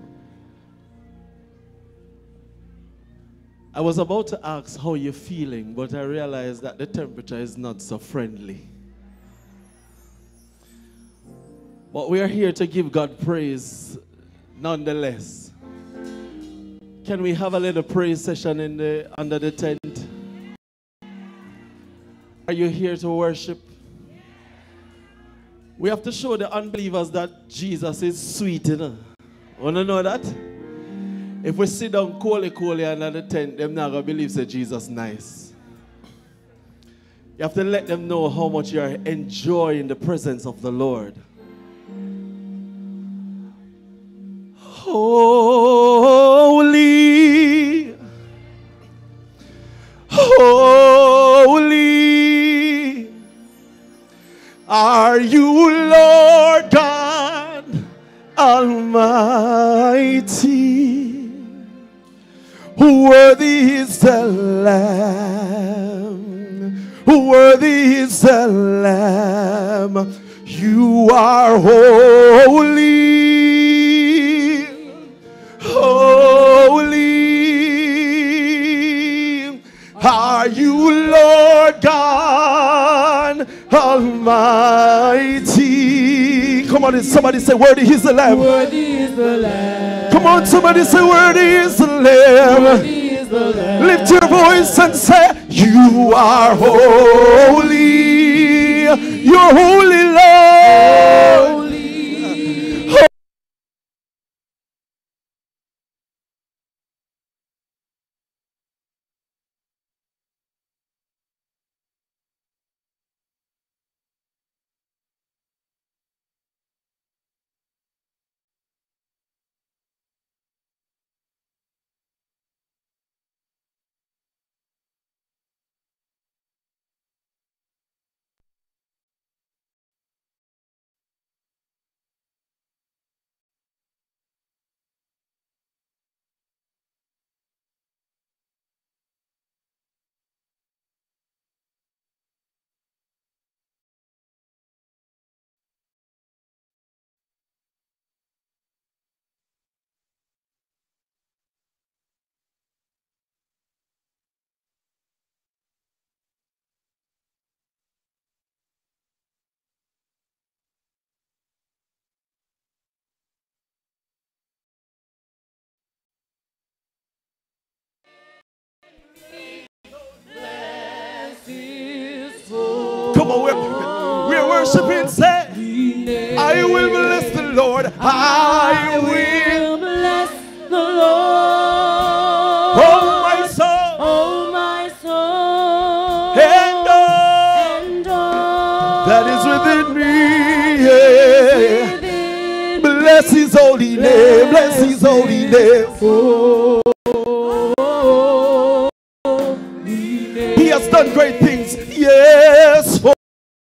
I was about to ask how you're feeling, but I realized that the temperature is not so friendly. But we are here to give God praise nonetheless. Can we have a little praise session in the under the tent? Are you here to worship? We have to show the unbelievers that Jesus is sweet, you know. Want to know that? If we sit down coolly coolly under the tent, them not going to believe that Jesus nice. You have to let them know how much you are enjoying the presence of the Lord. Holy, holy are you, Lord God Almighty. Worthy is the Lamb, worthy is the Lamb. You are holy, holy are you, Lord God Almighty. Come on, somebody say, worthy is the Lamb. Worthy is the Lamb. Come on, somebody say, worthy is the Lamb. Worthy is the Lamb. Lift your voice and say, you are holy. You're holy, Lord. on, we're, we're worshiping. Say, I will bless the Lord. I will bless the Lord. Oh, my soul. Oh, my soul. And all, and all that is within me. Yeah. within Bless his holy name. Bless his holy name. Oh, he has done great things. Yes, for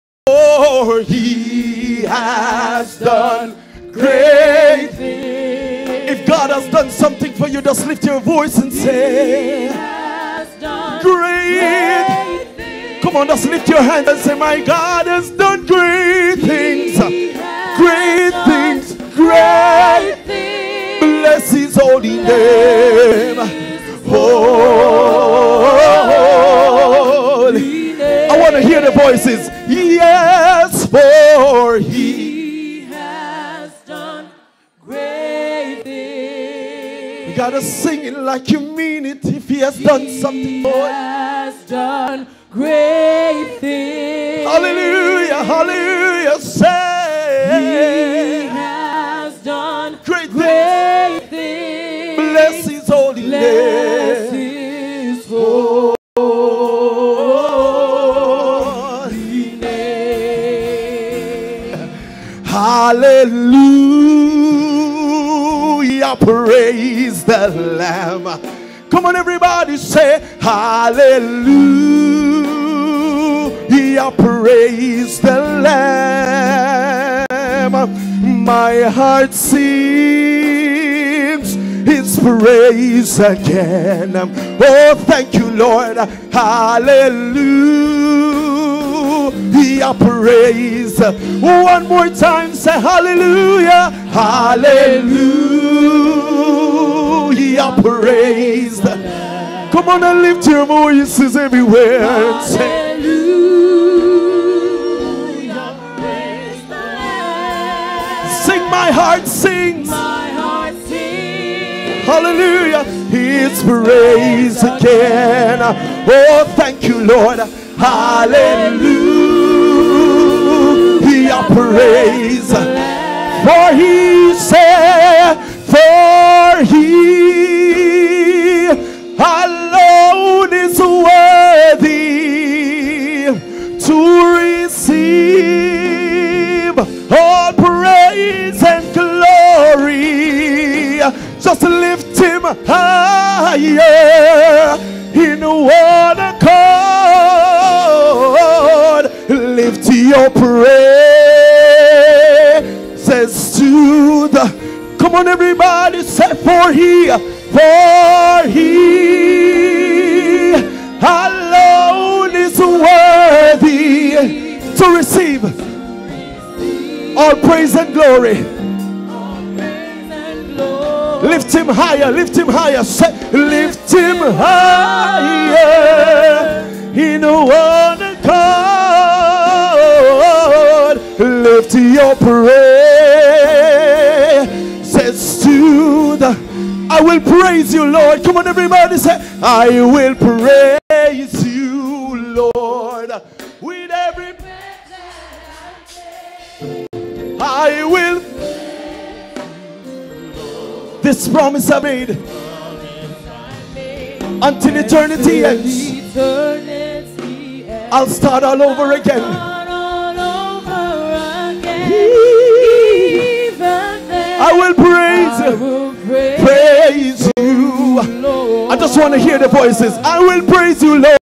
he has done great things. If God has done something for you, just lift your voice and say, great. Come on, just lift your hand and say, my God has done great things. Great things. Great things. Bless his holy name. Holy. I want to hear the voices. Yes, for he has done great things. You gotta sing it like you mean it. If he has done something, boy. He has done great things. Hallelujah, hallelujah. Say, he has done great, great things. Bless his holy Bless name. his holy Hallelujah, praise the Lamb. Come on, everybody, say hallelujah, praise the Lamb. My heart sings his praise again. Oh, thank you, Lord. Hallelujah, praise. One more time, say hallelujah. Hallelujah, praise. Come on and lift your voices everywhere and say, hallelujah, praise the Lamb. Sing, my heart sings. My heart sings. Hallelujah, his praise again. Oh, thank you, Lord. Hallelujah, praise. For he said, for he alone is worthy to receive all praise and glory. Just lift him higher in one accord. Lift your praises to the. Come on, everybody, say for he, for he alone is worthy to receive all praise and glory. Lift him higher, lift him higher, say, lift him higher in one accord. Lift your praises to the. I will praise you, Lord. Come on, everybody, say, I will praise you, Lord, with every breath that I take. I will. This promise I made until eternity ends. I'll start all over again. I will praise you. Praise you. I just want to hear the voices. I will praise you, Lord.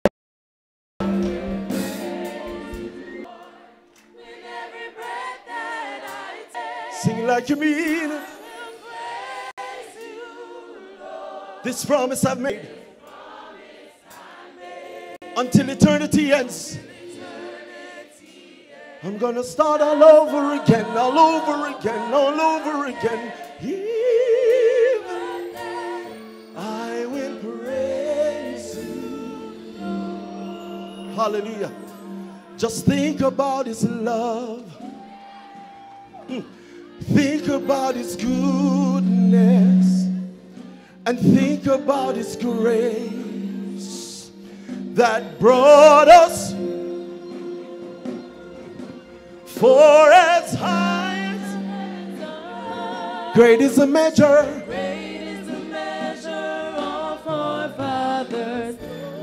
Sing like you mean it. This promise I've made until eternity ends. I'm gonna start all over again, all over again, all over again. Even I will praise you. Hallelujah. Just think about his love. Think about his goodness. And think about his grace that brought us For as high as great is the measure. Great is the measure of our Father's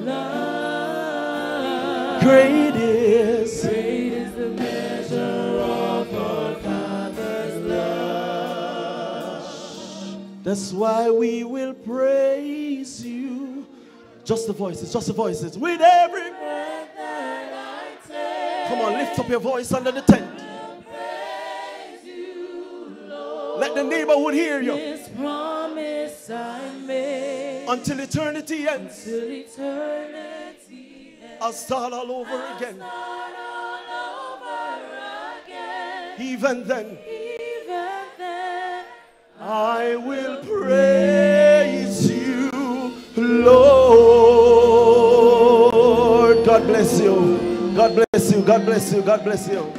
love. Great is. Great is the measure of our Father's love. That's why we will praise you. Just the voices, just the voices. With every breath that I take. Come on, lift up your voice under the tent. Let the neighborhood hear you. This promise I made. Until eternity ends. Until eternity ends. I'll start all over I'll again. Start all over again. Even then. Even then. I will praise you, Lord. God bless you. God bless you. God bless you. God bless you.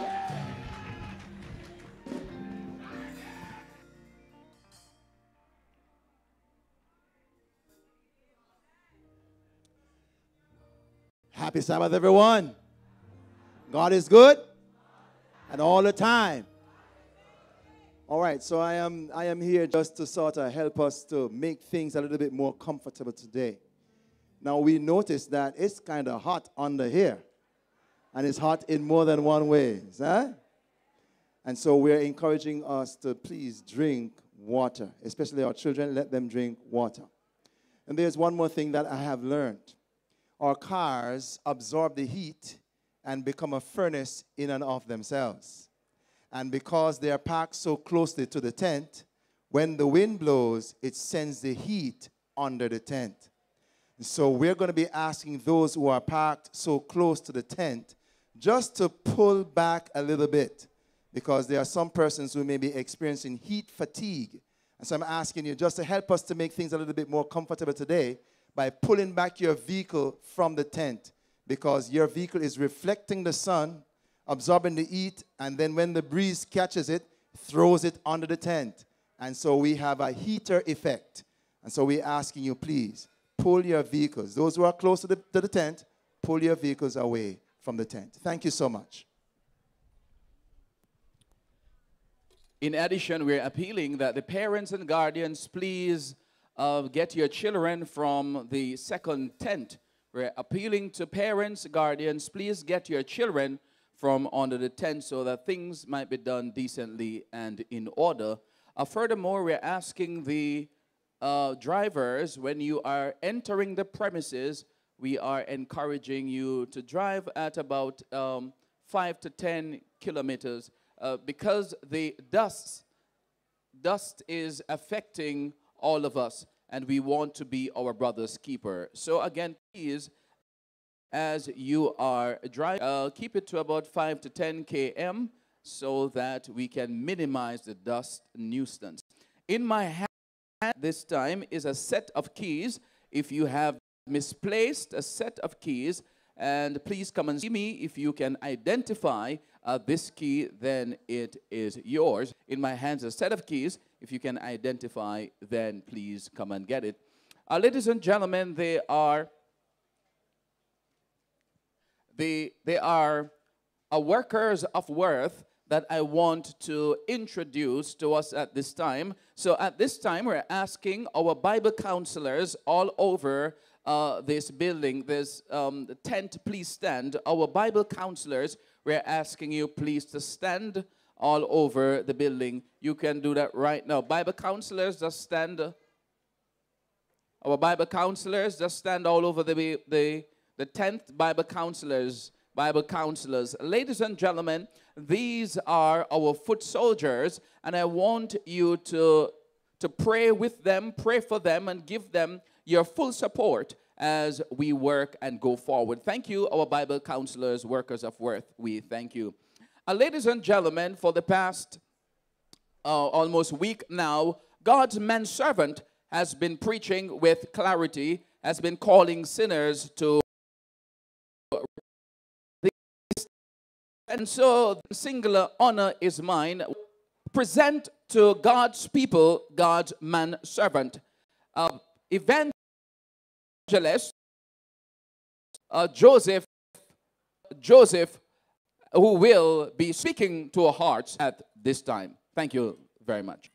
Happy Sabbath, everyone. God is good and all the time. All right, so I am, I am here just to sort of help us to make things a little bit more comfortable today. Now, we notice that it's kind of hot under here, and it's hot in more than one way. Huh? And so we're encouraging us to please drink water, especially our children, let them drink water. And there's one more thing that I have learned. Our cars absorb the heat and become a furnace in and of themselves. And because they are packed so closely to the tent, when the wind blows, it sends the heat under the tent. So we're going to be asking those who are parked so close to the tent just to pull back a little bit, because there are some persons who may be experiencing heat fatigue. And so I'm asking you just to help us to make things a little bit more comfortable today by pulling back your vehicle from the tent, because your vehicle is reflecting the sun, absorbing the heat, and then when the breeze catches it, throws it under the tent. And so we have a heater effect. And so we're asking you, please, pull your vehicles. Those who are close to the, to the tent, pull your vehicles away from the tent. Thank you so much. In addition, we're appealing that the parents and guardians please uh, get your children from the second tent. We're appealing to parents, guardians, please get your children from under the tent so that things might be done decently and in order. Uh, furthermore, we're asking the uh, drivers, when you are entering the premises, we are encouraging you to drive at about um, five to ten kilometers uh, because the dust, dust is affecting all of us, and we want to be our brother's keeper. So again, please, as you are driving, uh, keep it to about five to ten kilometers so that we can minimize the dust nuisance. In my hand this time is a set of keys. If you have misplaced a set of keys, and please come and see me. If you can identify uh, this key, then it is yours. In my hands a set of keys. If you can identify, then please come and get it. Uh, ladies and gentlemen, they are they, they are uh, workers of worth that I want to introduce to us at this time. So at this time, we're asking our Bible counselors all over uh, this building, this um, tent, please stand. Our Bible counselors, we're asking you please to stand all over the building. You can do that right now. Bible counselors, just stand. Our Bible counselors, just stand all over the, the, the tent. Bible counselors, Bible counselors. Ladies and gentlemen, these are our foot soldiers, and I want you to, to pray with them, pray for them, and give them your full support as we work and go forward. Thank you, our Bible counselors, workers of worth. We thank you. Uh, ladies and gentlemen, for the past uh, almost week now, God's manservant has been preaching with clarity, has been calling sinners to. And so, the singular honor is mine. Present to God's people, God's manservant, uh, evangelist uh, Joseph, Joseph who will be speaking to our hearts at this time. Thank you very much.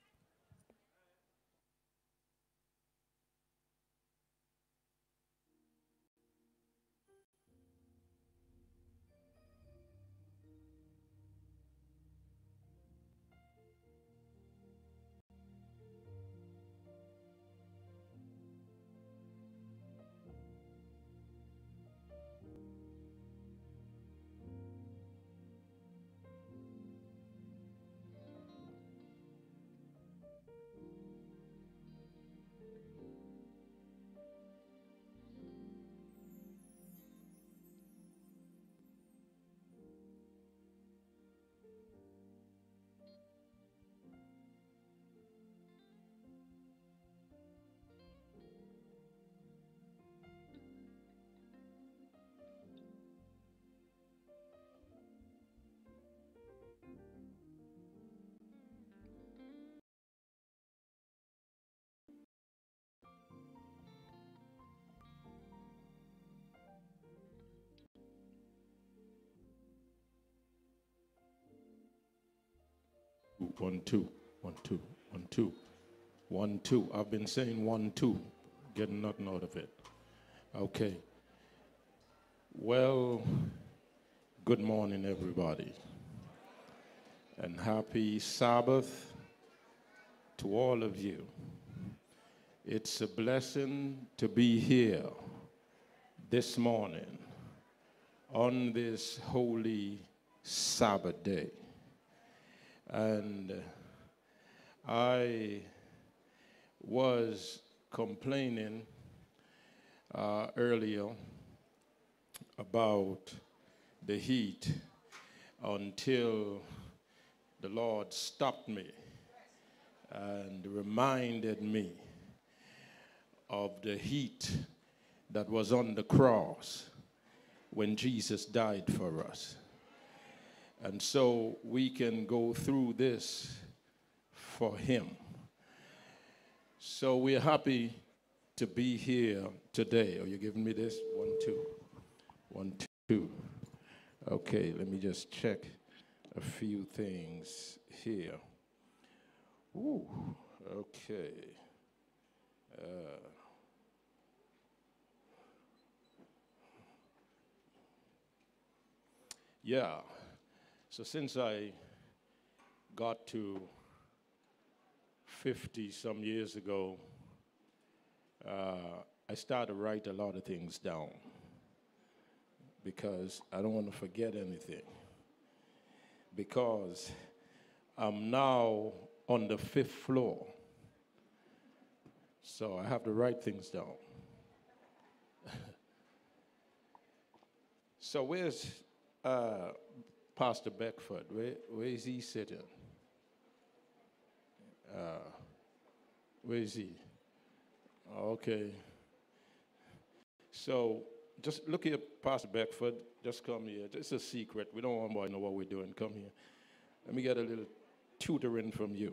One, two, one, two, one, two, one, two. I've been saying one, two, getting nothing out of it. Okay. Well, good morning, everybody. And happy Sabbath to all of you. It's a blessing to be here this morning on this holy Sabbath day. And I was complaining uh, earlier about the heat until the Lord stopped me and reminded me of the heat that was on the cross when Jesus died for us. And so we can go through this for him. So we're happy to be here today. Are you giving me this? One, two. One, two. Okay, let me just check a few things here. Ooh, okay. Uh, yeah. So since I got to fifty some years ago, uh, I started to write a lot of things down because I don't want to forget anything. Because I'm now on the fifth floor, so I have to write things down. So where's uh, Pastor Beckford? Where, where is he sitting? Uh, where is he? Okay. So just look here, Pastor Beckford. Just come here. It's a secret. We don't want anybody to know what we're doing. Come here. Let me get a little tutoring from you.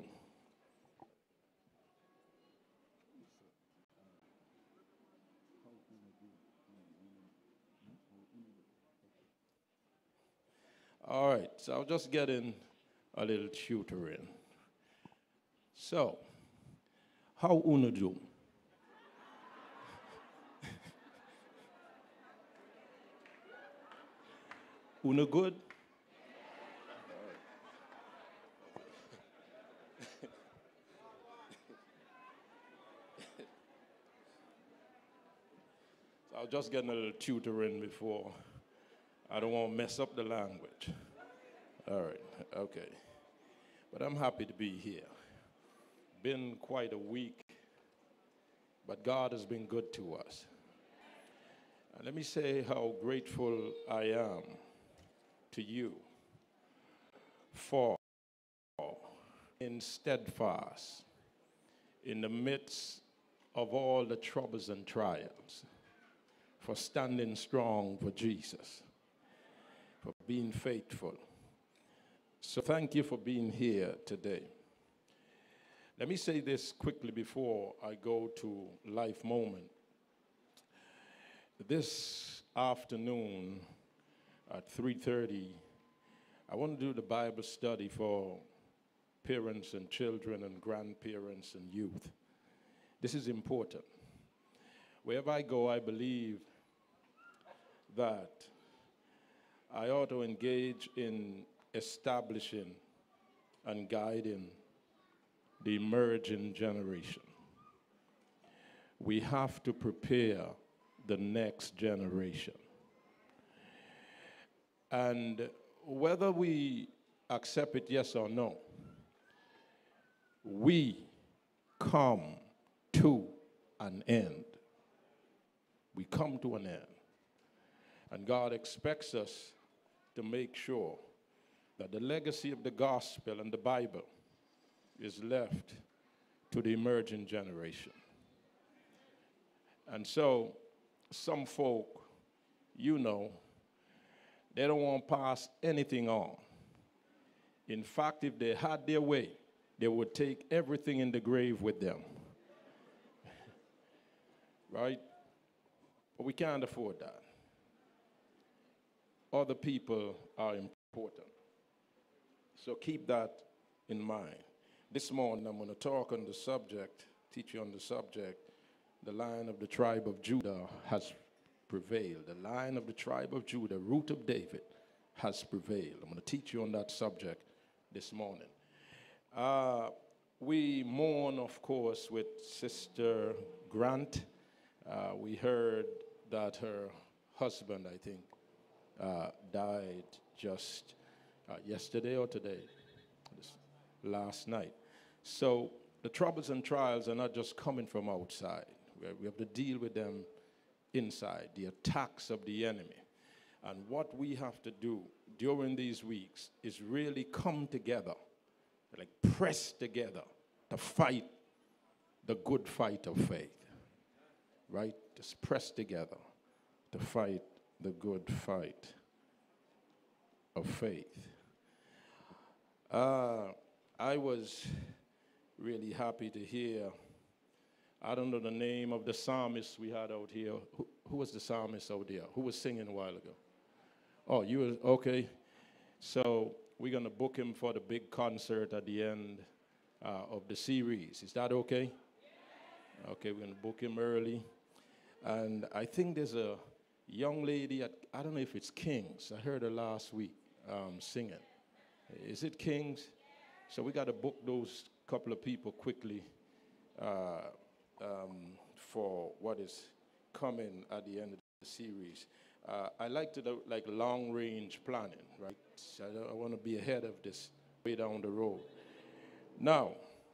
All right, so I'll just get in a little tutoring. So, how una do? Una good? So I'll just get a little tutoring before. I don't want to mess up the language. All right, okay. But I'm happy to be here. Been quite a week, but God has been good to us. And let me say how grateful I am to you for being steadfast in the midst of all the troubles and trials, for standing strong for Jesus, for being faithful. So thank you for being here today. Let me say this quickly before I go to Life Moment. This afternoon at three thirty, I want to do the Bible study for parents and children and grandparents and youth. This is important. Wherever I go, I believe that I ought to engage in establishing and guiding the emerging generation. We have to prepare the next generation. And whether we accept it, yes or no, we come to an end. We come to an end. And God expects us to make sure that the legacy of the gospel and the Bible is left to the emerging generation. And so, some folk, you know, they don't want to pass anything on. In fact, if they had their way, they would take everything in the grave with them. Right? But we can't afford that. Other people are important. So keep that in mind. This morning I'm going to talk on the subject, teach you on the subject, the Lion of the tribe of Judah has prevailed. The Lion of the tribe of Judah, root of David, has prevailed. I'm going to teach you on that subject this morning. Uh, we mourn, of course, with Sister Grant. Uh, we heard that her husband, I think, uh, died just uh, yesterday or today, this last night. So the troubles and trials are not just coming from outside. We, we have to deal with them inside, the attacks of the enemy. And what we have to do during these weeks is really come together, like press together to fight the good fight of faith. Right? Just press together to fight the good fight of faith. Uh, I was really happy to hear, I don't know the name of the psalmist we had out here. Who, who was the psalmist out there? Who was singing a while ago? Oh, you were, okay. So we're going to book him for the big concert at the end uh, of the series. Is that okay? Okay, we're going to book him early. And I think there's a young lady at, I don't know if it's King's. I heard her last week um, singing. Is it King's? So we got to book those couple of people quickly uh, um, for what is coming at the end of the series. Uh, I like to do like long-range planning, right? So I, I want to be ahead of this way down the road. Now,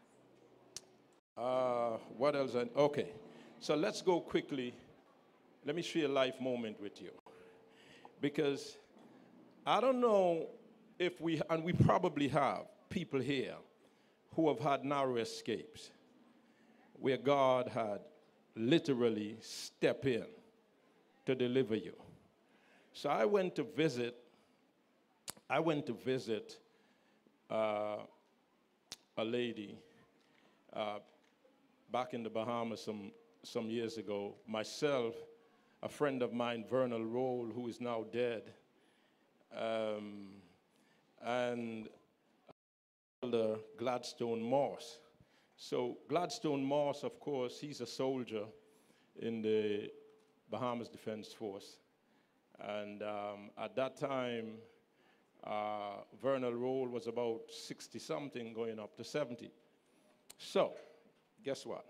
uh, what else? I, okay, so let's go quickly. Let me share a life moment with you. Because I don't know if we, and we probably have people here who have had narrow escapes, where God had literally stepped in to deliver you. So I went to visit, I went to visit uh, a lady uh, back in the Bahamas some, some years ago. Myself, a friend of mine, Vernal Roll, who is now dead, um, and Elder Gladstone Moss. So Gladstone Moss, of course, he's a soldier in the Bahamas Defense Force. And um, at that time, uh, Vernal Roll was about sixty-something, going up to seventy. So, guess what?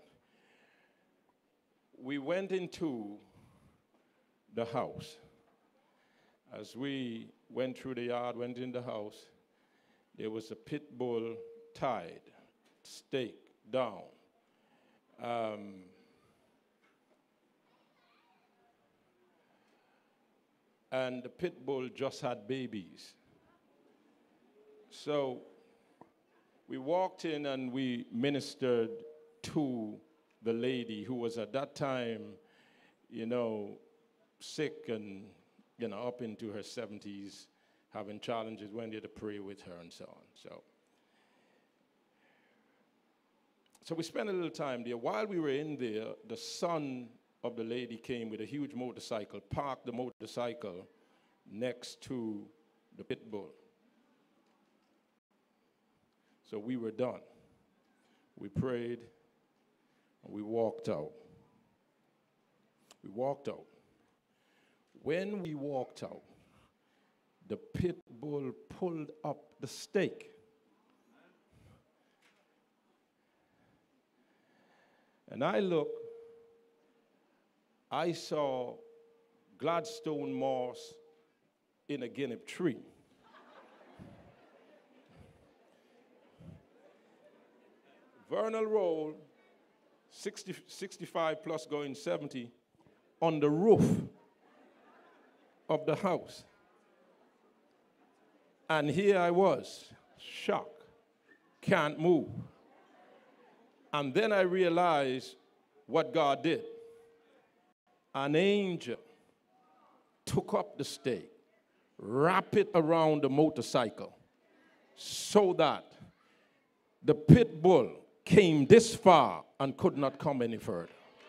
We went into the house. As we went through the yard, went in the house, there was a pit bull tied, stake down. Um, and the pit bull just had babies. So we walked in and we ministered to the lady who was at that time, you know, sick and, you know, up into her seventies, having challenges, went there to pray with her and so on. So, so we spent a little time there. While we were in there, the son of the lady came with a huge motorcycle, parked the motorcycle next to the pit bull. So we were done. We prayed, and we walked out. We walked out. When we walked out, the pit bull pulled up the stake. And I looked, I saw Gladstone moss in a guinea tree. Vernal roll, sixty, sixty-five plus going seventy, on the roof of the house. And here I was, shocked, can't move. And then I realized what God did. An angel took up the stake, wrapped it around the motorcycle, so that the pit bull came this far and could not come any further.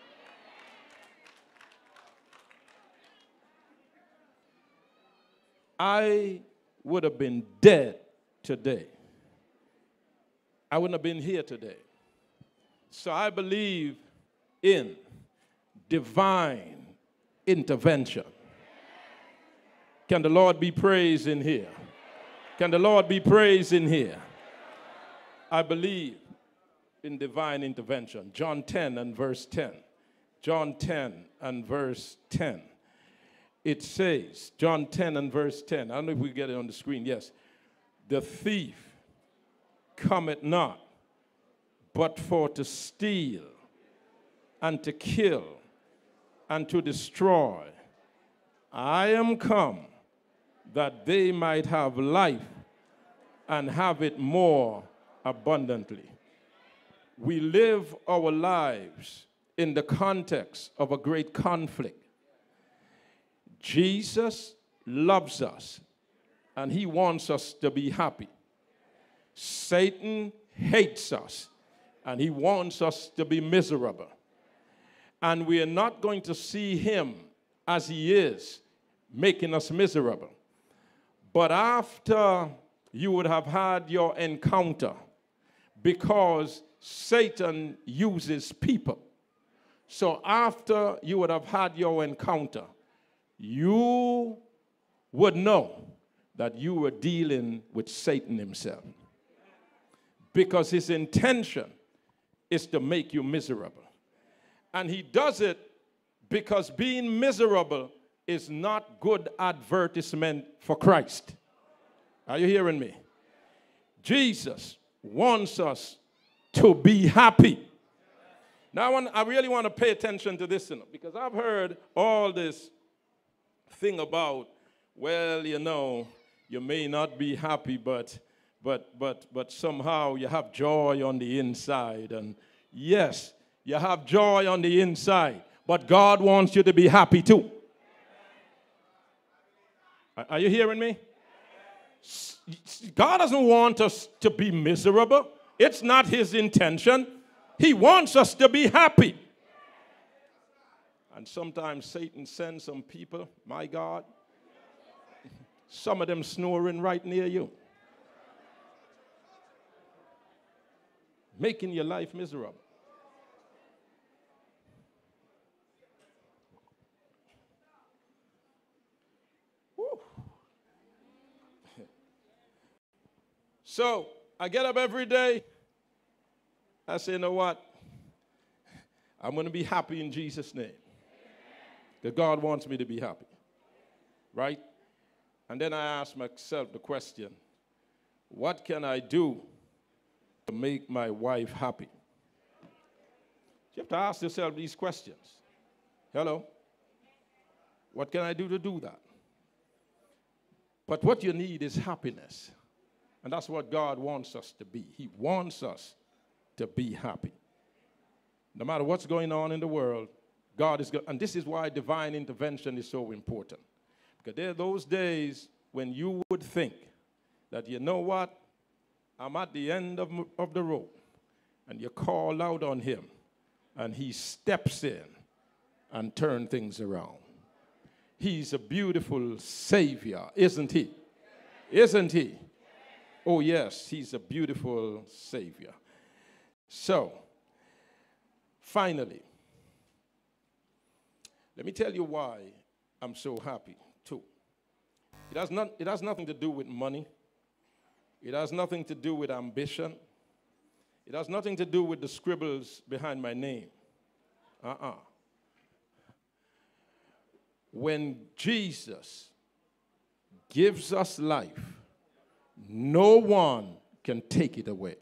I would have been dead today. I wouldn't have been here today. So I believe in divine intervention. Can the Lord be praised in here? Can the Lord be praised in here? I believe in divine intervention. John ten and verse ten. John ten and verse ten. It says, John ten and verse ten. I don't know if we get it on the screen. Yes. The thief cometh not, but for to steal and to kill and to destroy. I am come that they might have life and have it more abundantly. We live our lives in the context of a great conflict. Jesus loves us, and he wants us to be happy. Satan hates us, and he wants us to be miserable. And we are not going to see him as he is, making us miserable. But after you would have had your encounter, because Satan uses people. So after you would have had your encounter, you would know that you were dealing with Satan himself. Because his intention is to make you miserable. And he does it because being miserable is not good advertisement for Christ. Are you hearing me? Jesus wants us to be happy. Now, I, want, I really want to pay attention to this, you know, because I've heard all this thing about, well, you know, you may not be happy, but, but, but, but somehow you have joy on the inside. And yes, you have joy on the inside, but God wants you to be happy too. Are you hearing me? God doesn't want us to be miserable. It's not his intention. He wants us to be happy. And sometimes Satan sends some people, my God, some of them snoring right near you, making your life miserable. Woo. So I get up every day. I say, you know what? I'm going to be happy in Jesus' name. That God wants me to be happy. Right? And then I ask myself the question, what can I do to make my wife happy? You have to ask yourself these questions. Hello? What can I do to do that? But what you need is happiness. And that's what God wants us to be. He wants us to be happy. No matter what's going on in the world, God is good. And this is why divine intervention is so important. Because there are those days when you would think that, you know what, I'm at the end of, of the road. And you call out on him. And he steps in and turns things around. He's a beautiful Savior, isn't he? Isn't he? Oh, yes, he's a beautiful Savior. So, finally, let me tell you why I'm so happy, too. It has, not, it has nothing to do with money. It has nothing to do with ambition. It has nothing to do with the scribbles behind my name. Uh-uh. When Jesus gives us life, no one can take it away.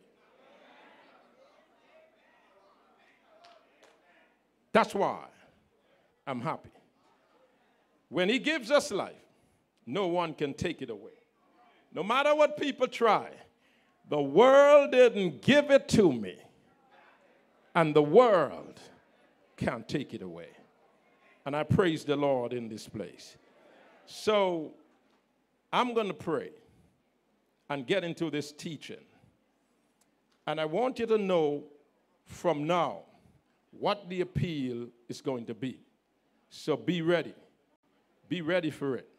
That's why I'm happy. When he gives us life, no one can take it away. No matter what people try, the world didn't give it to me, and the world can't take it away. And I praise the Lord in this place. So I'm going to pray and get into this teaching. And I want you to know from now what the appeal is going to be. So be ready. Be ready for it.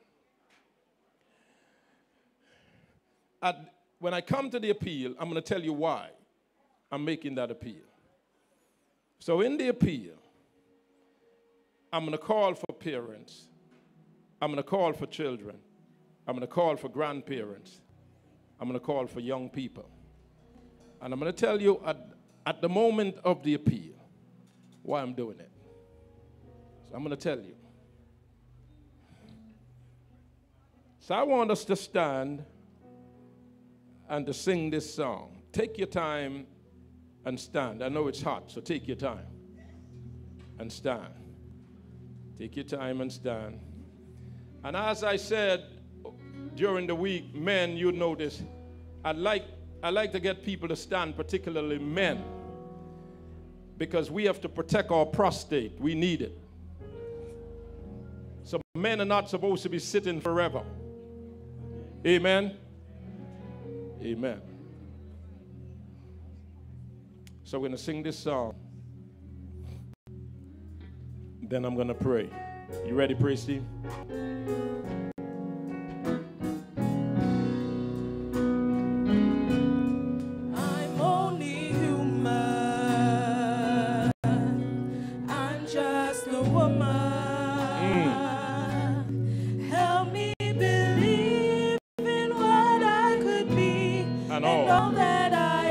At, when I come to the appeal, I'm going to tell you why I'm making that appeal. So in the appeal, I'm going to call for parents. I'm going to call for children. I'm going to call for grandparents. I'm going to call for young people. And I'm going to tell you at, at the moment of the appeal why I'm doing it. So I'm going to tell you. So I want us to stand and to sing this song. Take your time and stand. I know it's hot, so take your time and stand. Take your time and stand. And as I said during the week, men, you notice, I like, I like to get people to stand, particularly men, because we have to protect our prostate. We need it. So men are not supposed to be sitting forever. Amen? Amen. So we're going to sing this song. Then I'm going to pray. You ready, praise team? I'm only human. I'm just a woman. Mm. Help me believe in what I could be and all, and all that I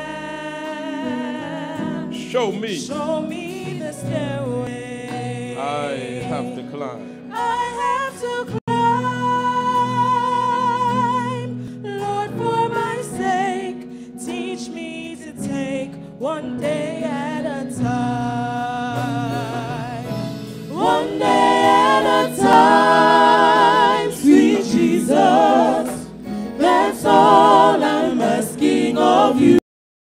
am. Show me. Show me the stairway. I have to climb. I have to climb. Lord, for my sake, teach me to take one day at a time. One day at a time, sweet Jesus. That's all I'm asking of you.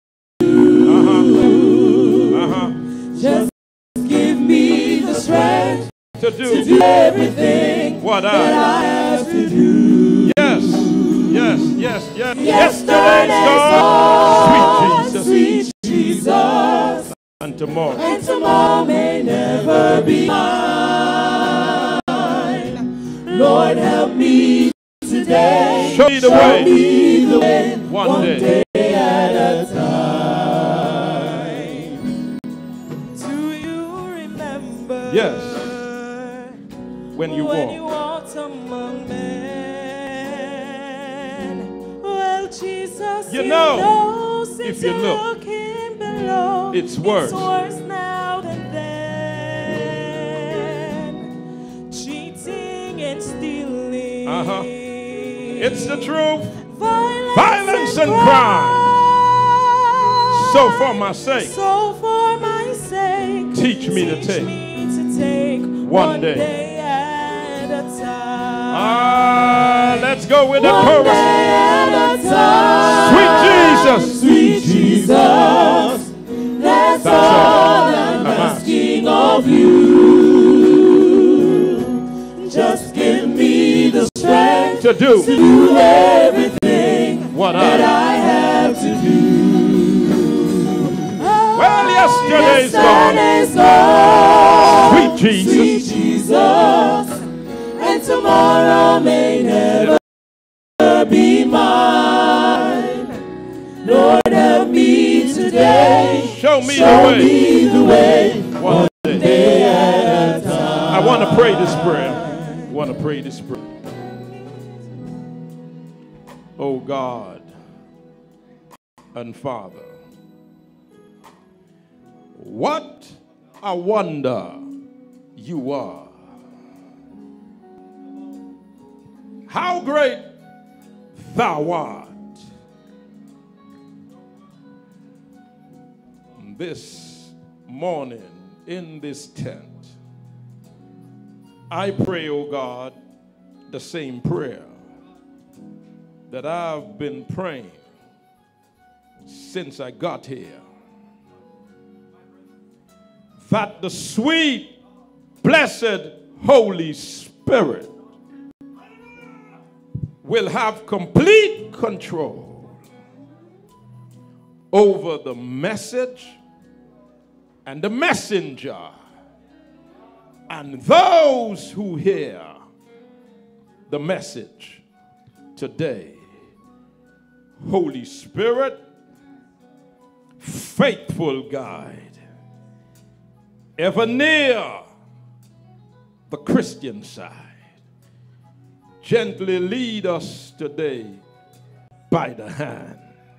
Uh-huh. Uh-huh. Just give me the strength to do, to do everything what I, that I have to do. Yes, yes, yes, yes. Yesterday's gone, sweet Jesus, sweet Jesus, and tomorrow, and tomorrow may never be mine. Lord, help me today. Show me the Show way. Me the way. One, One day. day at a time. Do you remember? Yes. When you when walk. you walked among men. Well, Jesus, You you know, know since if you you're look, looking below, it's worse. It's worse now than then. Cheating and stealing. Uh-huh. It's the truth. Violence, Violence and, and crime. So for my sake. So for my sake. Teach me to teach take. Me to take one, one day. day at a time. Ah, let's go with the One chorus. day at a time. Sweet Jesus. Sweet Jesus. That's, That's all, all I'm asking of you. Just give me the strength to do, to do everything what that I, I have to do. Well, yesterday's, yesterday's gone. gone. Sweet Jesus. Sweet Jesus. And tomorrow may never be mine. Lord, help me today. Show me Show the way. me the way. One day. Day at a time. I want to pray this prayer. I want to pray this prayer. Oh God and Father, what a wonder you are. How great thou art. This morning in this tent, I pray, oh God, the same prayer that I've been praying since I got here. That the sweet, blessed Holy Spirit will have complete control over the message and the messenger and those who hear the message today. Holy Spirit, faithful guide, ever near the Christian side, gently lead us today by the hand.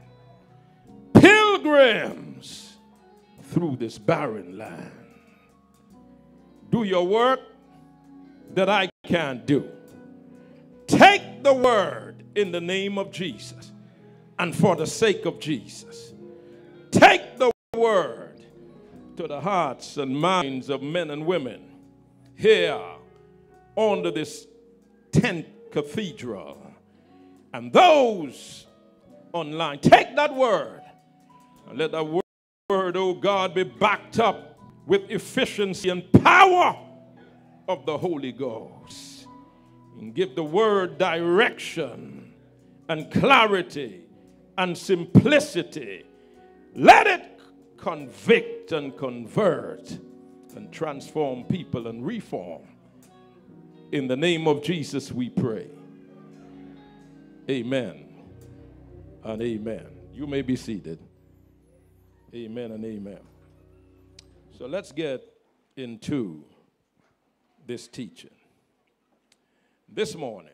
Pilgrims through this barren land. Do your work that I can't do. Take the word in the name of Jesus and for the sake of Jesus. Take the word to the hearts and minds of men and women here under this tent cathedral and those online. Take that word and let that word, word, oh God, be backed up with efficiency and power of the Holy Ghost. And give the word direction and clarity and simplicity. Let it convict and convert and transform people and reform. In the name of Jesus we pray. Amen and amen. You may be seated. Amen and amen. So let's get into this teaching. This morning,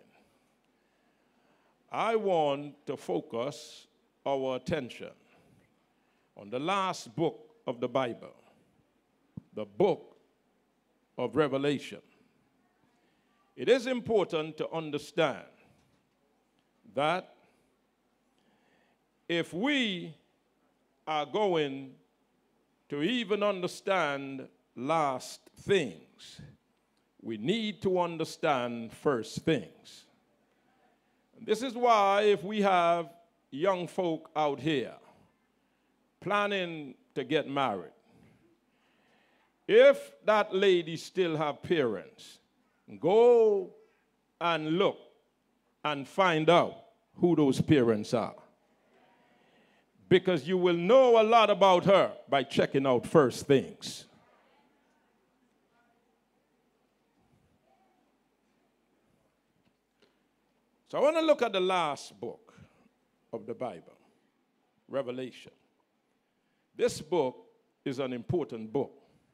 I want to focus our attention on the last book of the Bible, the book of Revelation. It is important to understand that if we are going to even understand last things, we need to understand first things. And this is why if we have young folk out here planning to get married, if that lady still have parents, go and look and find out who those parents are. Because you will know a lot about her by checking out first things. So I want to look at the last book of the Bible, Revelation. This book is an important book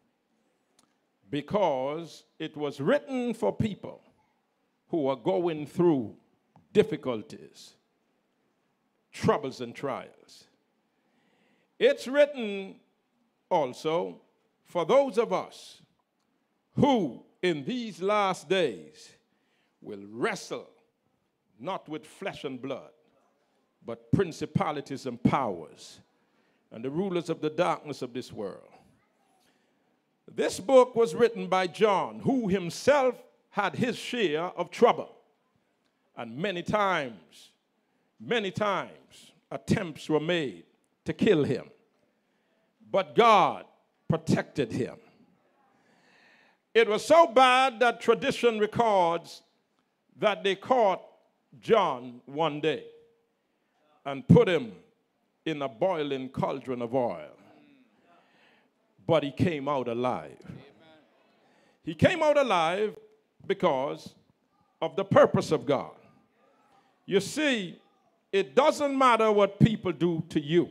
because it was written for people who are going through difficulties, troubles, and trials. It's written also for those of us who in these last days will wrestle not with flesh and blood, but principalities and powers and the rulers of the darkness of this world. This book was written by John, who himself had his share of trouble. And many times, many times, attempts were made to kill him. But God protected him. It was so bad that tradition records that they caught John one day and put him in a boiling cauldron of oil. But he came out alive. He came out alive because of the purpose of God. You see, it doesn't matter what people do to you.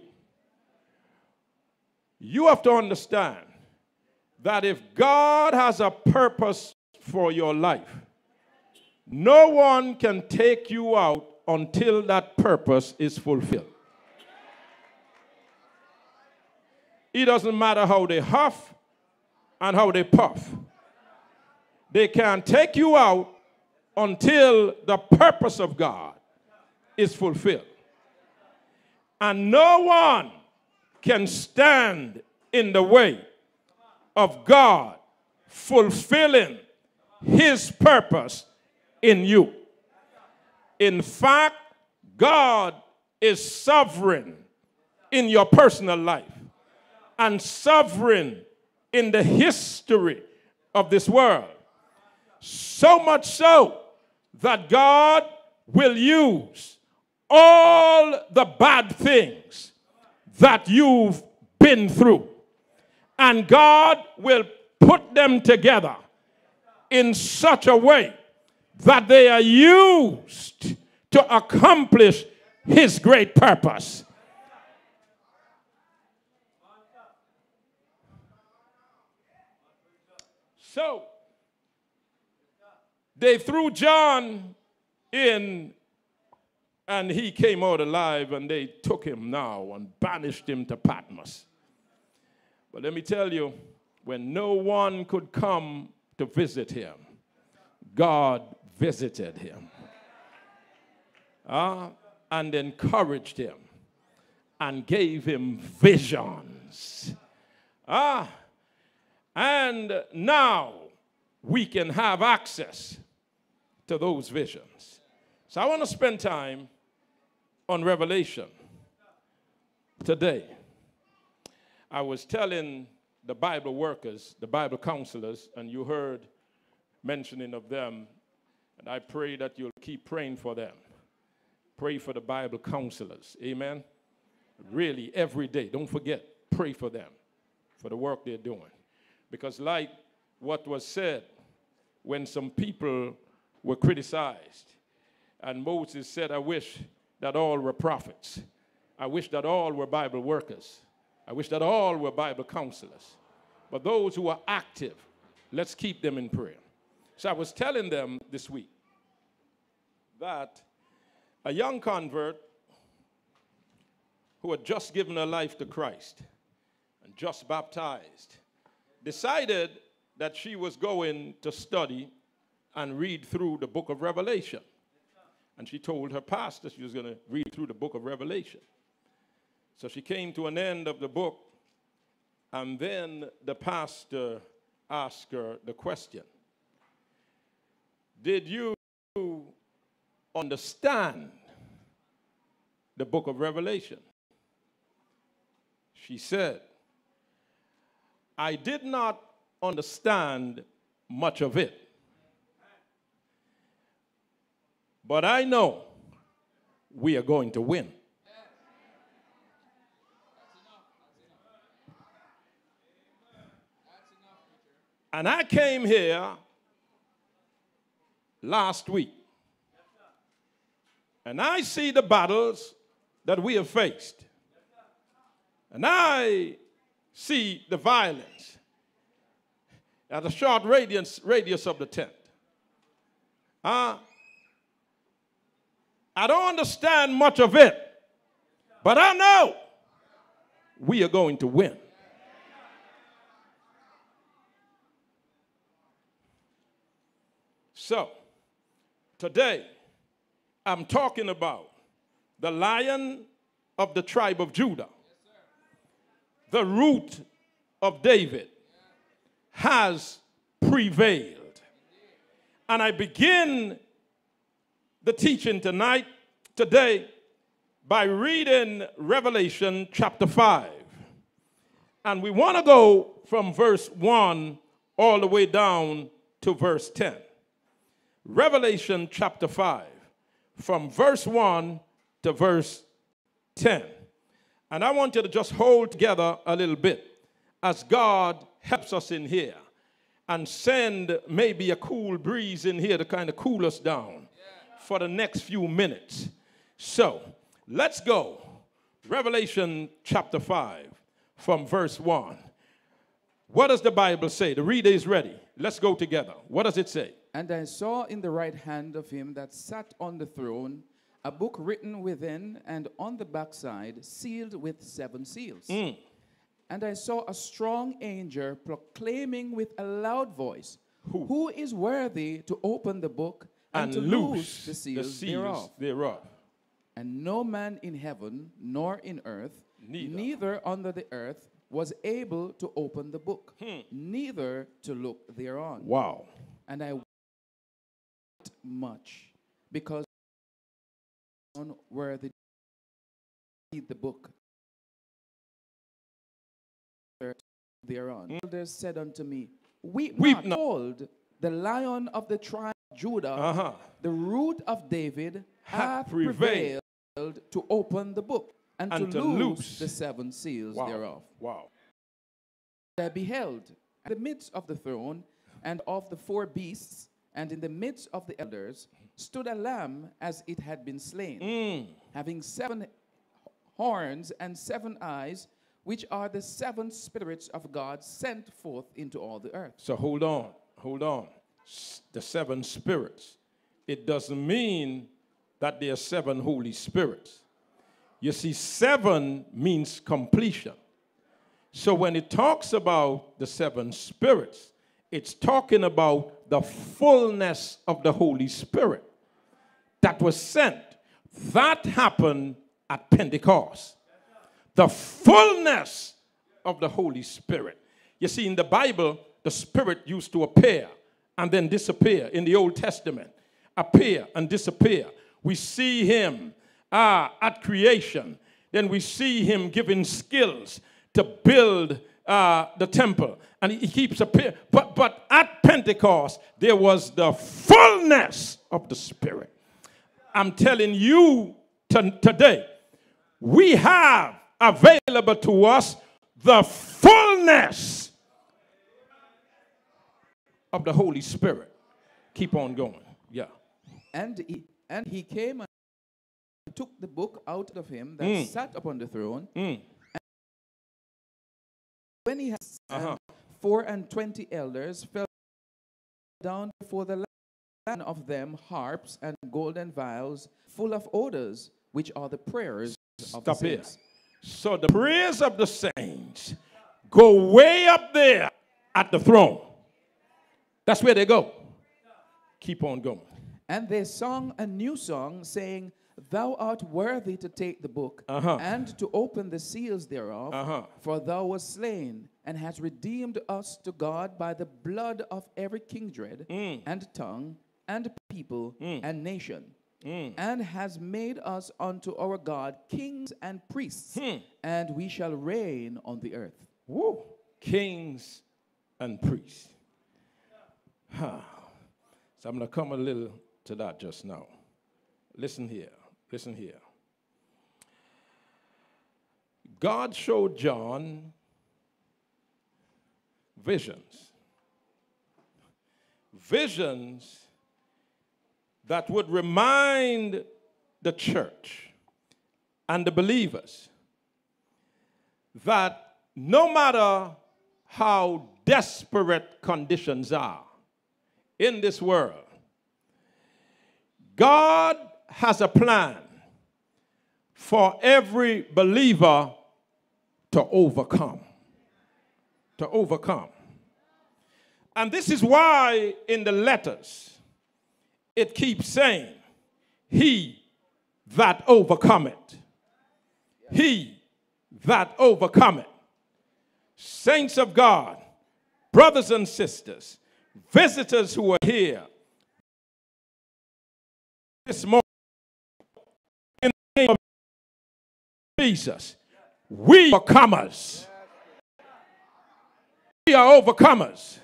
You have to understand that if God has a purpose for your life, no one can take you out until that purpose is fulfilled. It doesn't matter how they huff and how they puff. They can't take you out until the purpose of God is fulfilled. And no one can stand in the way of God fulfilling his purpose in you. In fact, God is sovereign in your personal life and sovereign in the history of this world. So much so that God will use all the bad things that you've been through, and God will put them together in such a way that they are used to accomplish his great purpose. So, they threw John in, and he came out alive, and they took him now and banished him to Patmos. But let me tell you, when no one could come to visit him, God visited him uh, and encouraged him and gave him visions. Ah, and now we can have access to those visions. So I want to spend time on Revelation today. I was telling the Bible workers, the Bible counselors, and you heard mentioning of them, and I pray that you'll keep praying for them. Pray for the Bible counselors. Amen? Really, every day. Don't forget, pray for them, for the work they're doing. Because like what was said when some people were criticized, and Moses said, I wish that all were prophets. I wish that all were Bible workers. I wish that all were Bible counselors. But those who are active, let's keep them in prayer. So I was telling them this week that a young convert who had just given her life to Christ and just baptized decided that she was going to study and read through the book of Revelation. And she told her pastor she was going to read through the book of Revelation. So she came to an end of the book, and then the pastor asked her the question, did you understand the book of Revelation? She said, I did not understand much of it, but I know we are going to win. And I came here last week, and I see the battles that we have faced, and I see the violence at a short radius, radius of the tent. Uh, I don't understand much of it, but I know we are going to win. So, today, I'm talking about the Lion of the tribe of Judah, the Root of David, has prevailed. And I begin the teaching tonight, today, by reading Revelation chapter five. And we want to go from verse one all the way down to verse ten. Revelation chapter five, from verse one to verse ten. And I want you to just hold together a little bit as God helps us in here and send maybe a cool breeze in here to kind of cool us down for the next few minutes. So, Let's go. Revelation chapter five from verse one. What does the Bible say? The reader is ready. Let's go together. What does it say? And I saw in the right hand of him that sat on the throne a book written within and on the backside, sealed with seven seals. Mm. And I saw a strong angel proclaiming with a loud voice, Who, Who is worthy to open the book and, and to loose loose the seals, the seals thereof? thereof? And no man in heaven nor in earth, neither, neither under the earth, was able to open the book, hmm. neither to look thereon. Wow. And I wept much, because where they read the book thereon. Mm. Elders said unto me, Weep, Weep not. not. Behold, the Lion of the tribe of Judah, uh-huh. the root of David, hath prevailed. prevailed to open the book and, and to, to loose, loose the seven seals wow. thereof. Wow. I beheld in the midst of the throne and of the four beasts, and in the midst of the elders, stood a lamb as it had been slain, mm. having seven horns and seven eyes, which are the seven spirits of God sent forth into all the earth. So hold on, hold on. S- the seven spirits. It doesn't mean that there are seven Holy Spirits. You see, seven means completion. So when it talks about the seven spirits, it's talking about the fullness of the Holy Spirit that was sent. That happened at Pentecost. The fullness of the Holy Spirit. You see, in the Bible, the Spirit used to appear and then disappear. In the Old Testament, appear and disappear. We see him uh, at creation. Then we see him giving skills to build uh, the temple. And he, he keeps appearing. But, but at Pentecost, there was the fullness of the Spirit. I'm telling you t- today, we have available to us the fullness of the Holy Spirit. Keep on going. Yeah. And he, and he came and took the book out of him that Mm. sat upon the throne. Mm. And when he had Uh-huh. four and twenty elders fell down before the Lamb, of them harps and golden vials full of odors, which are the prayers of the Stop here. saints. So the prayers of the saints go way up there at the throne. That's where they go. Keep on going. And they sung a new song, saying, Thou art worthy to take the book Uh-huh. and to open the seals thereof, Uh-huh. for thou wast slain and hast redeemed us to God by the blood of every kindred Mm. and tongue and people Mm. and nation, Mm. and has made us unto our God kings and priests, Hmm. and we shall reign on the earth. Woo. Kings and priests. Huh. So I'm going to come a little to that just now. Listen here. Listen here. God showed John visions. Visions that would remind the church and the believers that no matter how desperate conditions are in this world, God has a plan for every believer to overcome. To overcome. And this is why in the letters it keeps saying, he that overcometh. He that overcometh. Saints of God, brothers and sisters, visitors who are here this morning, in the name of Jesus, we are overcomers. We are overcomers.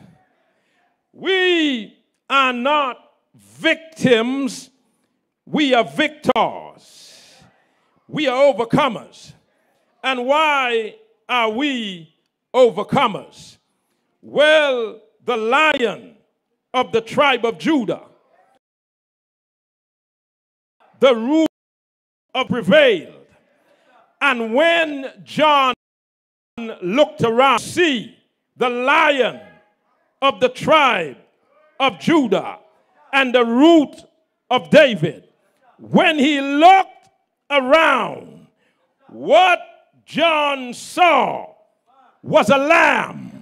We are not victims, we are victors. We are overcomers. And why are we overcomers? Well, the Lion of the tribe of Judah, the root of prevailed. And when John looked around, see the Lion of the tribe of Judah and the root of David. When he looked around, what John saw was a lamb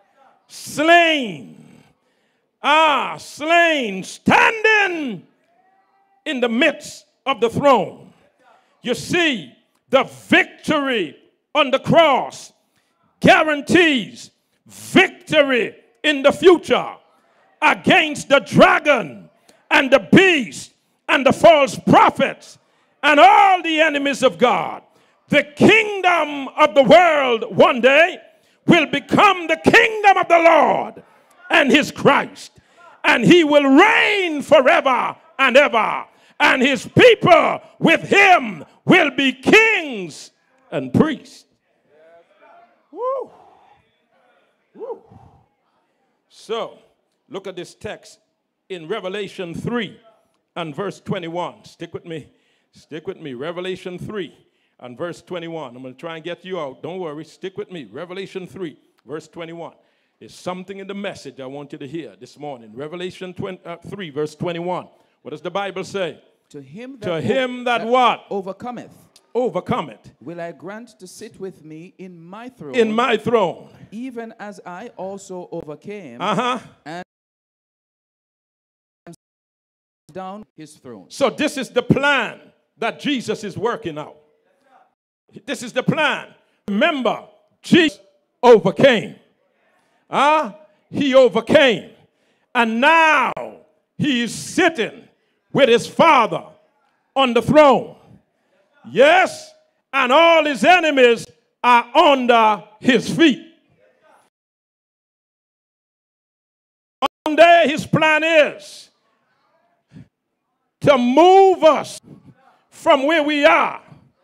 slain, ah, slain, standing in the midst of the throne. You see, the victory on the cross guarantees victory in the future against the dragon and the beast and the false prophets and all the enemies of God. The kingdom of the world one day will become the kingdom of the Lord and his Christ. And he will reign forever and ever. And his people with him will be kings and priests. Woo. Woo. So, look at this text in Revelation three and verse twenty-one. Stick with me. Stick with me. Revelation three and verse twenty-one. I'm going to try and get you out. Don't worry. Stick with me. Revelation three, verse twenty-one. There's something in the message I want you to hear this morning. Revelation three, verse twenty-one. What does the Bible say? To him that, to him that, that what? Overcometh. Overcometh. Will I grant to sit with me in my throne. In my throne. Even as I also overcame. Uh-huh. And down his throne. So this is the plan that Jesus is working out. This is the plan. Remember, Jesus overcame. Ah, uh, he overcame. And now he is sitting with his Father on the throne. Yes, and all his enemies are under his feet. One day his plan is to move us from where we are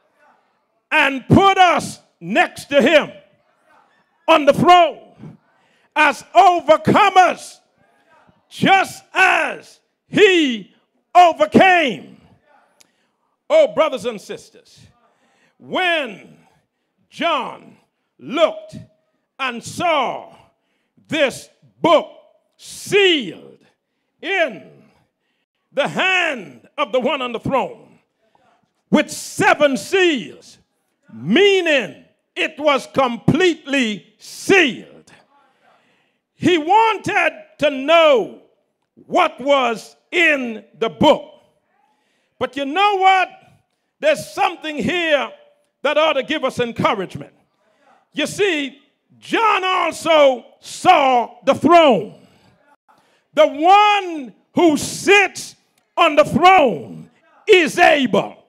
and put us next to him on the throne as overcomers, just as he overcame. Oh, brothers and sisters, when John looked and saw this book sealed in the hand of the one on the throne with seven seals, meaning it was completely sealed, he wanted to know what was in the book. But you know what? There's something here that ought to give us encouragement. You see, John also saw the throne. The one who sits on the throne is able.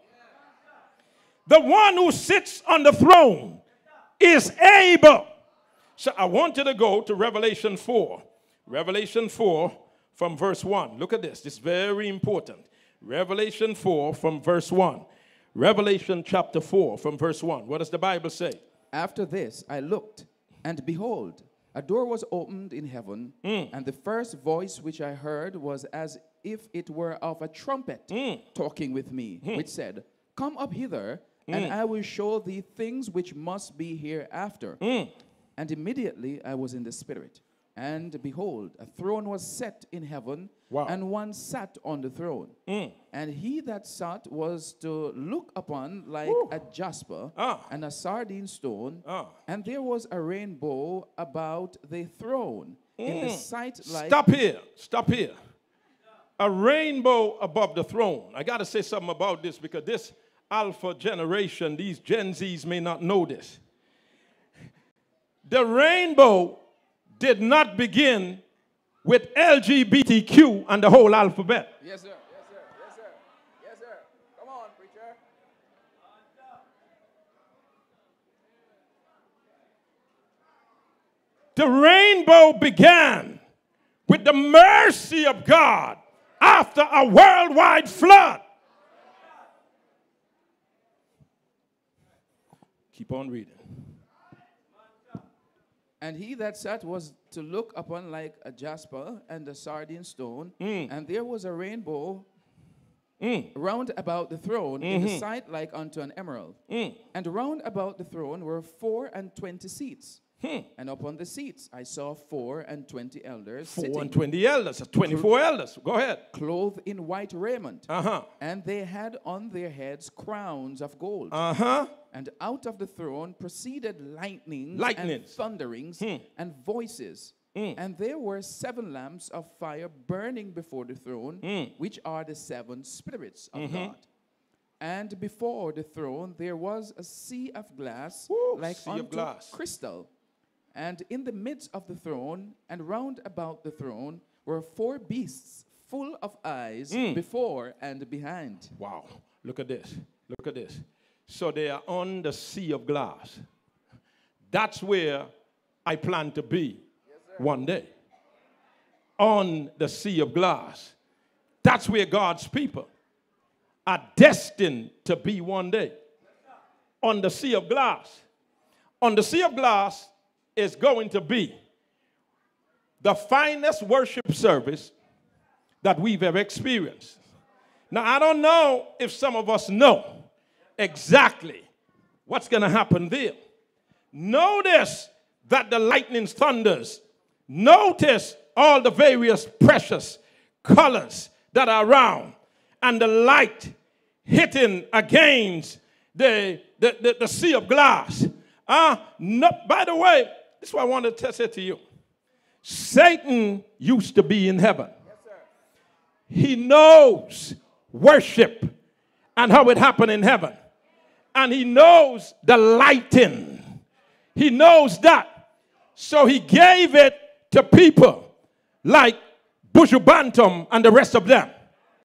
The one who sits on the throne is able. So I want you to go to Revelation four. Revelation four from verse one. Look at this. This is very important. Revelation four from verse one. Revelation chapter four from verse one. What does the Bible say? After this I looked, and behold, a door was opened in heaven, mm. and the first voice which I heard was as if it were of a trumpet mm. talking with me, mm. which said, Come up hither, mm. and I will show thee things which must be hereafter. Mm. And immediately I was in the Spirit. And behold, a throne was set in heaven, wow. and one sat on the throne. Mm. And he that sat was to look upon like Woo. a jasper ah. and a sardine stone. Ah. And there was a rainbow about the throne. Mm. In the sight like... Stop here. Stop here. A rainbow above the throne. I got to say something about this because this alpha generation, these Gen Zs may not know this. The rainbow did not begin with L G B T Q and the whole alphabet. Yes, sir. Yes, sir. Yes, sir. Yes, sir. Come on, preacher. The rainbow began with the mercy of God after a worldwide flood. Keep on reading. And he that sat was to look upon like a jasper and a sardine stone, mm. and there was a rainbow Mm. Round about the throne, in the Mhm. sight like unto an emerald. Mm. And round about the throne were four and twenty seats. Hmm. And upon the seats I saw four and twenty elders Four sitting. and twenty elders, that's twenty-four elders. Go ahead. Clothed in white raiment. Uh-huh. And they had on their heads crowns of gold. Uh-huh. And out of the throne proceeded lightnings, Lightnings. and thunderings Hmm. and voices. Mm. And there were seven lamps of fire burning before the throne, Mm. which are the seven spirits of Mhm. God. And before the throne there was a sea of glass, Woo, like sea of unto glass. crystal. And in the midst of the throne and round about the throne were four beasts full of eyes Mm. before and behind. Wow. Look at this. Look at this. So they are on the sea of glass. That's where I plan to be one day. On the sea of glass. That's where God's people are destined to be one day. On the sea of glass. On the sea of glass is going to be the finest worship service that we've ever experienced. Now, I don't know if some of us know exactly what's going to happen there. Notice that the lightning thunders. Notice all the various precious colors that are around and the light hitting against the, the, the, the sea of glass. Uh, no, by the way, this is what I wanted to say to you. Satan used to be in heaven. He knows worship and how it happened in heaven. And he knows the lighting. He knows that. So he gave it to people like Buju Bantam and the rest of them.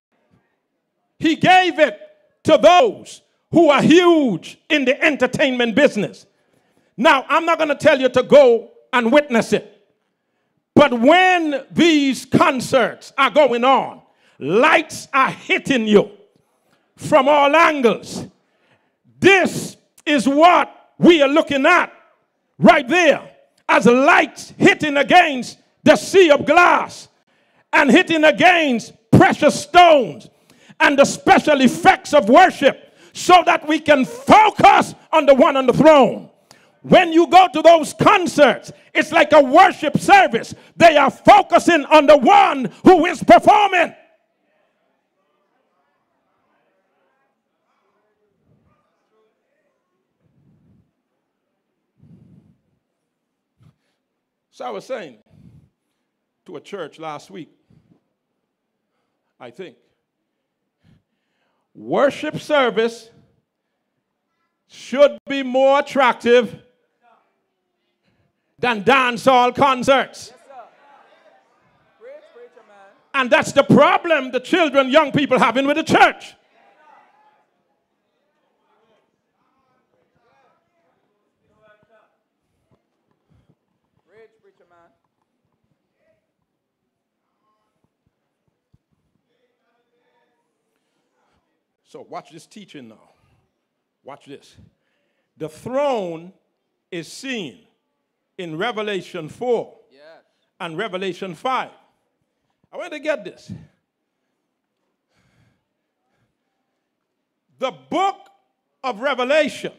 He gave it to those who are huge in the entertainment business. Now, I'm not going to tell you to go and witness it. But when these concerts are going on, lights are hitting you from all angles. This is what we are looking at right there, as lights hitting against the sea of glass and hitting against precious stones and the special effects of worship, so that we can focus on the one on the throne. When you go to those concerts, it's like a worship service. They are focusing on the one who is performing. So I was saying to a church last week, I think, worship service should be more attractive than dancehall concerts. And that's the problem the children, young people having with the church. So watch this teaching now. Watch this. The throne is seen in Revelation four yes. and Revelation five. I want to get this. The book of Revelation,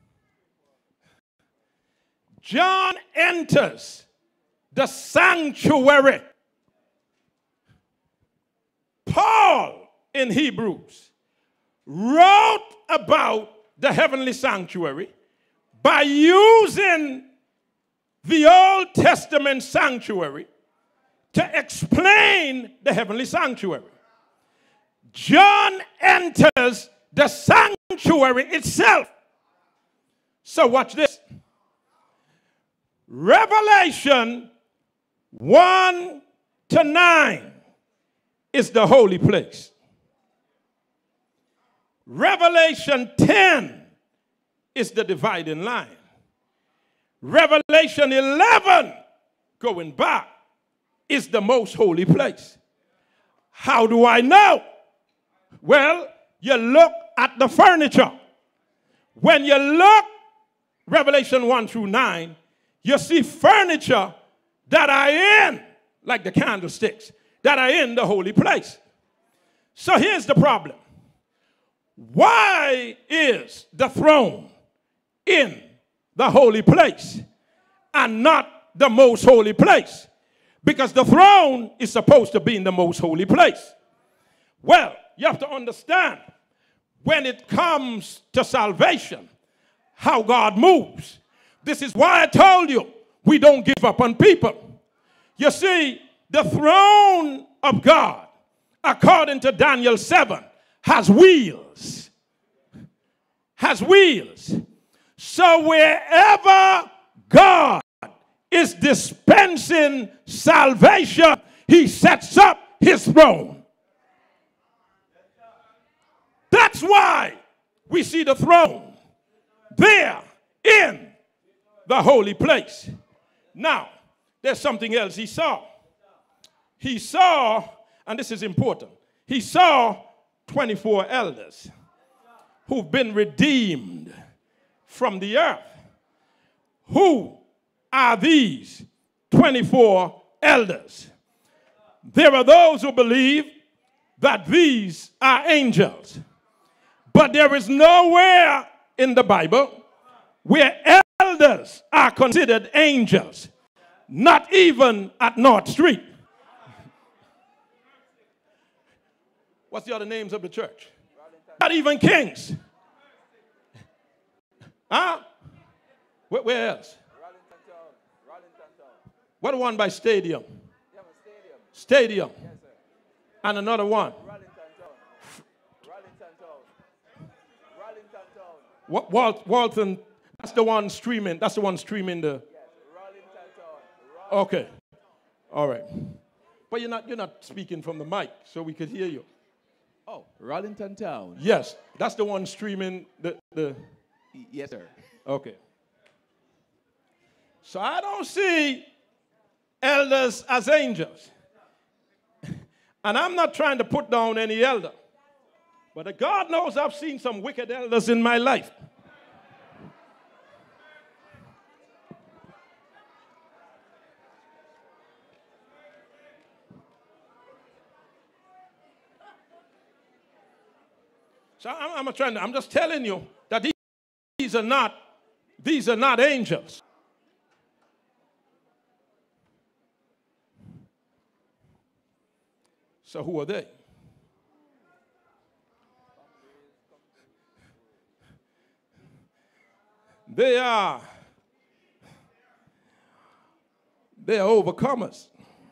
John enters the sanctuary. Paul in Hebrews wrote about the heavenly sanctuary by using the Old Testament sanctuary to explain the heavenly sanctuary. John enters the sanctuary itself. So watch this. Revelation one to nine is the holy place. Revelation ten is the dividing line. Revelation eleven, going back, is the most holy place. How do I know? Well, you look at the furniture. When you look, Revelation one through nine, you see furniture that are in, like the candlesticks, that are in the holy place. So here's the problem. Why is the throne in the holy place and not the most holy place? Because the throne is supposed to be in the most holy place. Well, you have to understand, when it comes to salvation, how God moves. This is why I told you, we don't give up on people. You see, the throne of God, according to Daniel seven, has wheels. Has wheels. So wherever God is dispensing salvation, he sets up his throne. That's why we see the throne there in the holy place. Now, there's something else he saw. He saw, and this is important, he saw twenty-four elders who've been redeemed from the earth. Who are these twenty-four elders? There are those who believe that these are angels. But there is nowhere in the Bible where elders are considered angels. Not even at North Street. What's the other names of the church? Not even kings. Huh? Where, where else? What one by Stadium? Stadium. And another one. What, Walt, Walton, that's the one streaming. That's the one streaming the. Okay. All right. But you're not you're not speaking from the mic, so we could hear you. Oh, Rollington Town. Yes, that's the one streaming the the. Yes, sir. Okay. So I don't see elders as angels. And I'm not trying to put down any elder. But God knows I've seen some wicked elders in my life. So I'm, I'm trying to, I'm just telling you that these, these are not these are not angels. So who are they? They are, they are overcomers.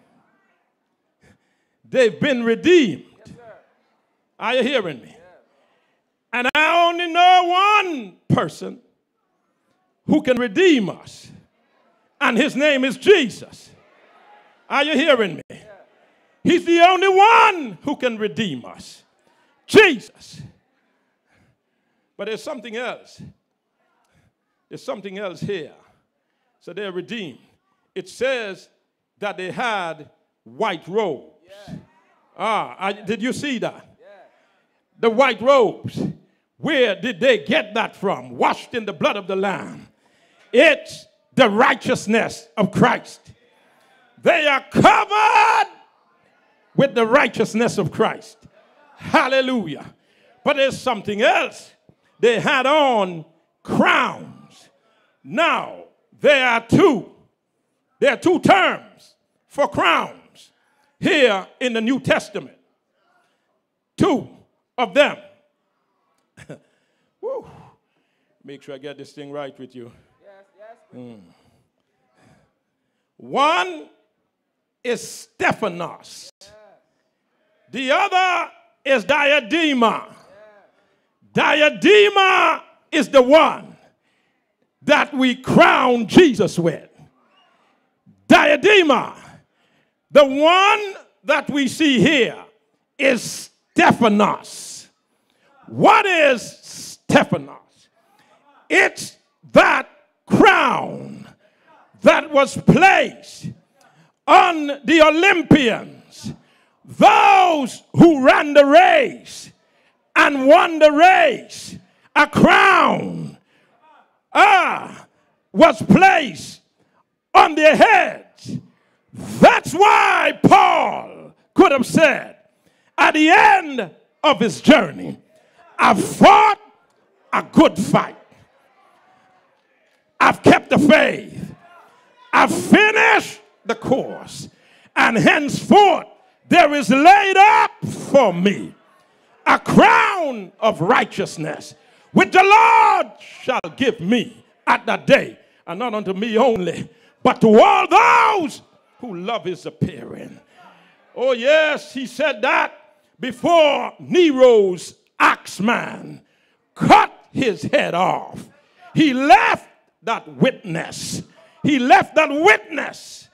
They've been redeemed. Yes, are you hearing me? Yes. And I only know one person who can redeem us. And his name is Jesus. Are you hearing me? Yes. He's the only one who can redeem us. Jesus. But there's something else. There's something else here. So they're redeemed. It says that they had white robes. Yeah. Ah, I, did you see that? Yeah. The white robes. Where did they get that from? Washed in the blood of the Lamb. It's the righteousness of Christ. They are covered with the righteousness of Christ. Hallelujah. But there's something else. They had on crowns. Now, there are two. There are two terms for crowns here in the New Testament. Two of them. Woo. Make sure I get this thing right with you. Yes, yes. Mm. One is Stephanos. Yeah. The other is Diadema. Yeah. Diadema is the one that we crown Jesus with. Diadema, the one that we see here, is Stephanos. What is Stephanos? It's that crown that was placed on the Olympians, those who ran the race and won the race. A crown ah, was placed on their heads. That's why Paul could have said at the end of his journey, I've fought a good fight. I've kept the faith. I've finished the course. And henceforth there is laid up for me a crown of righteousness, which the Lord shall give me at that day, and not unto me only, but to all those who love his appearing. Oh yes, he said that before Nero's axeman cut his head off. He left that witness. He left that witness.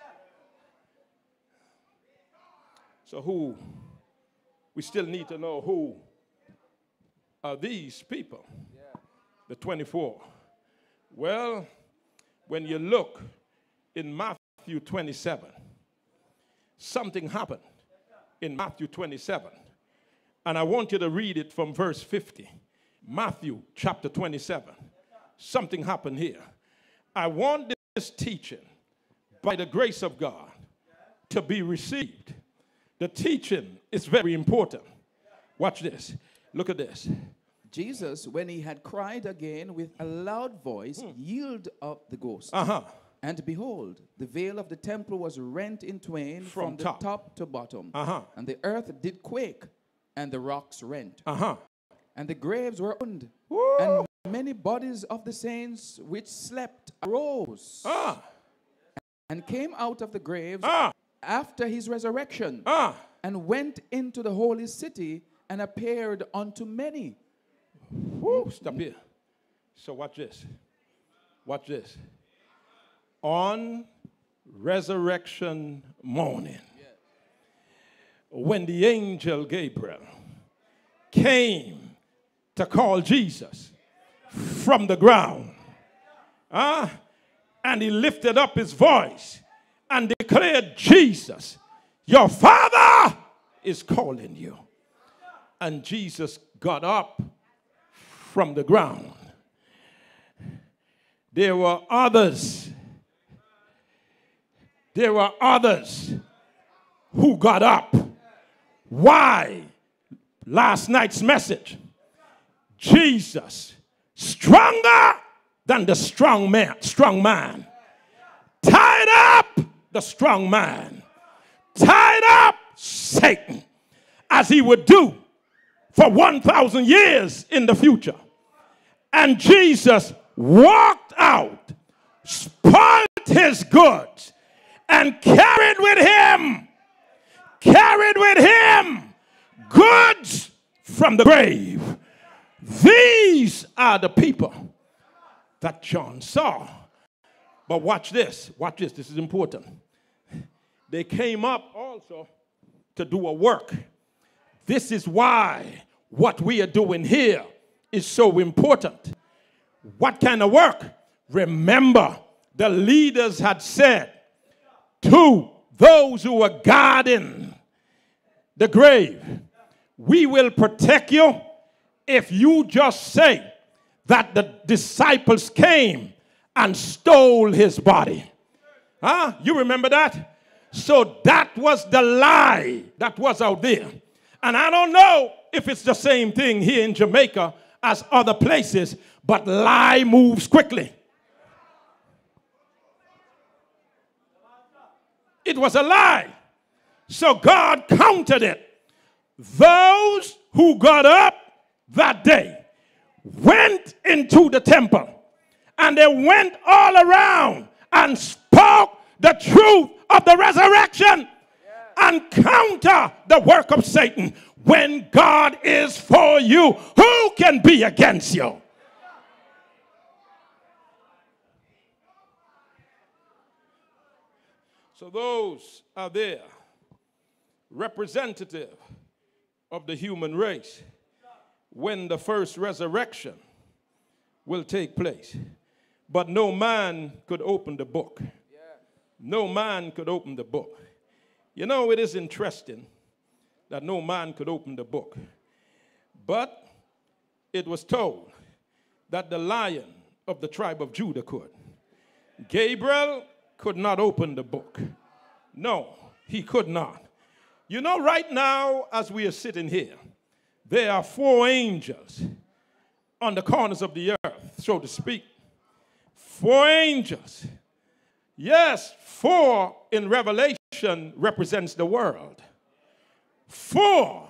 So who, we still need to know who are these people, the twenty-four. Well, when you look in Matthew twenty-seven, something happened in Matthew twenty-seven. And I want you to read it from verse fifty. Matthew chapter twenty-seven. Something happened here. I want this teaching, by the grace of God, to be received. The teaching is very important. Watch this. Look at this. Jesus, when he had cried again with a loud voice, hmm. yielded up the ghost. Uh-huh. And behold, the veil of the temple was rent in twain from, from the top. top to bottom. Uh-huh. And the earth did quake, and the rocks rent. Uh-huh. And the graves were opened. Woo! And many bodies of the saints which slept arose. Ah. And came out of the graves ah. after his resurrection. Ah. And went into the holy city and appeared unto many. Woo, stop here. So watch this. Watch this. On resurrection morning, when the angel Gabriel came to call Jesus from the ground, uh, and he lifted up his voice and declared, Jesus, your Father is calling you. And Jesus got up from the ground. There were others. There were others who got up. Why? Last night's message. Jesus, stronger than the strong man, strong man. Tied up the strong man. Tied up Satan, as he would do for one thousand years in the future. And Jesus walked out, spoiled his goods, and carried with him, carried with him goods from the grave. These are the people that John saw. But watch this, watch this, this is important. They came up also to do a work. This is why what we are doing here is so important. What kind of work? Remember, the leaders had said to those who were guarding the grave, we will protect you if you just say that the disciples came and stole his body. Huh? You remember that? So that was the lie that was out there. And I don't know if it's the same thing here in Jamaica as other places, but lie moves quickly. It was a lie. So God counted it. Those who got up that day went into the temple, and they went all around and spoke the truth of the resurrection and counter the work of Satan. When God is for you, who can be against you? So those are there, representative of the human race, when the first resurrection will take place. But no man could open the book. No man could open the book. You know, it is interesting that no man could open the book. But it was told that the Lion of the tribe of Judah could. Gabriel could not open the book. No, he could not. You know, right now, as we are sitting here, there are four angels on the corners of the earth, so to speak. Four angels. Yes, four in Revelation represents the world. Four.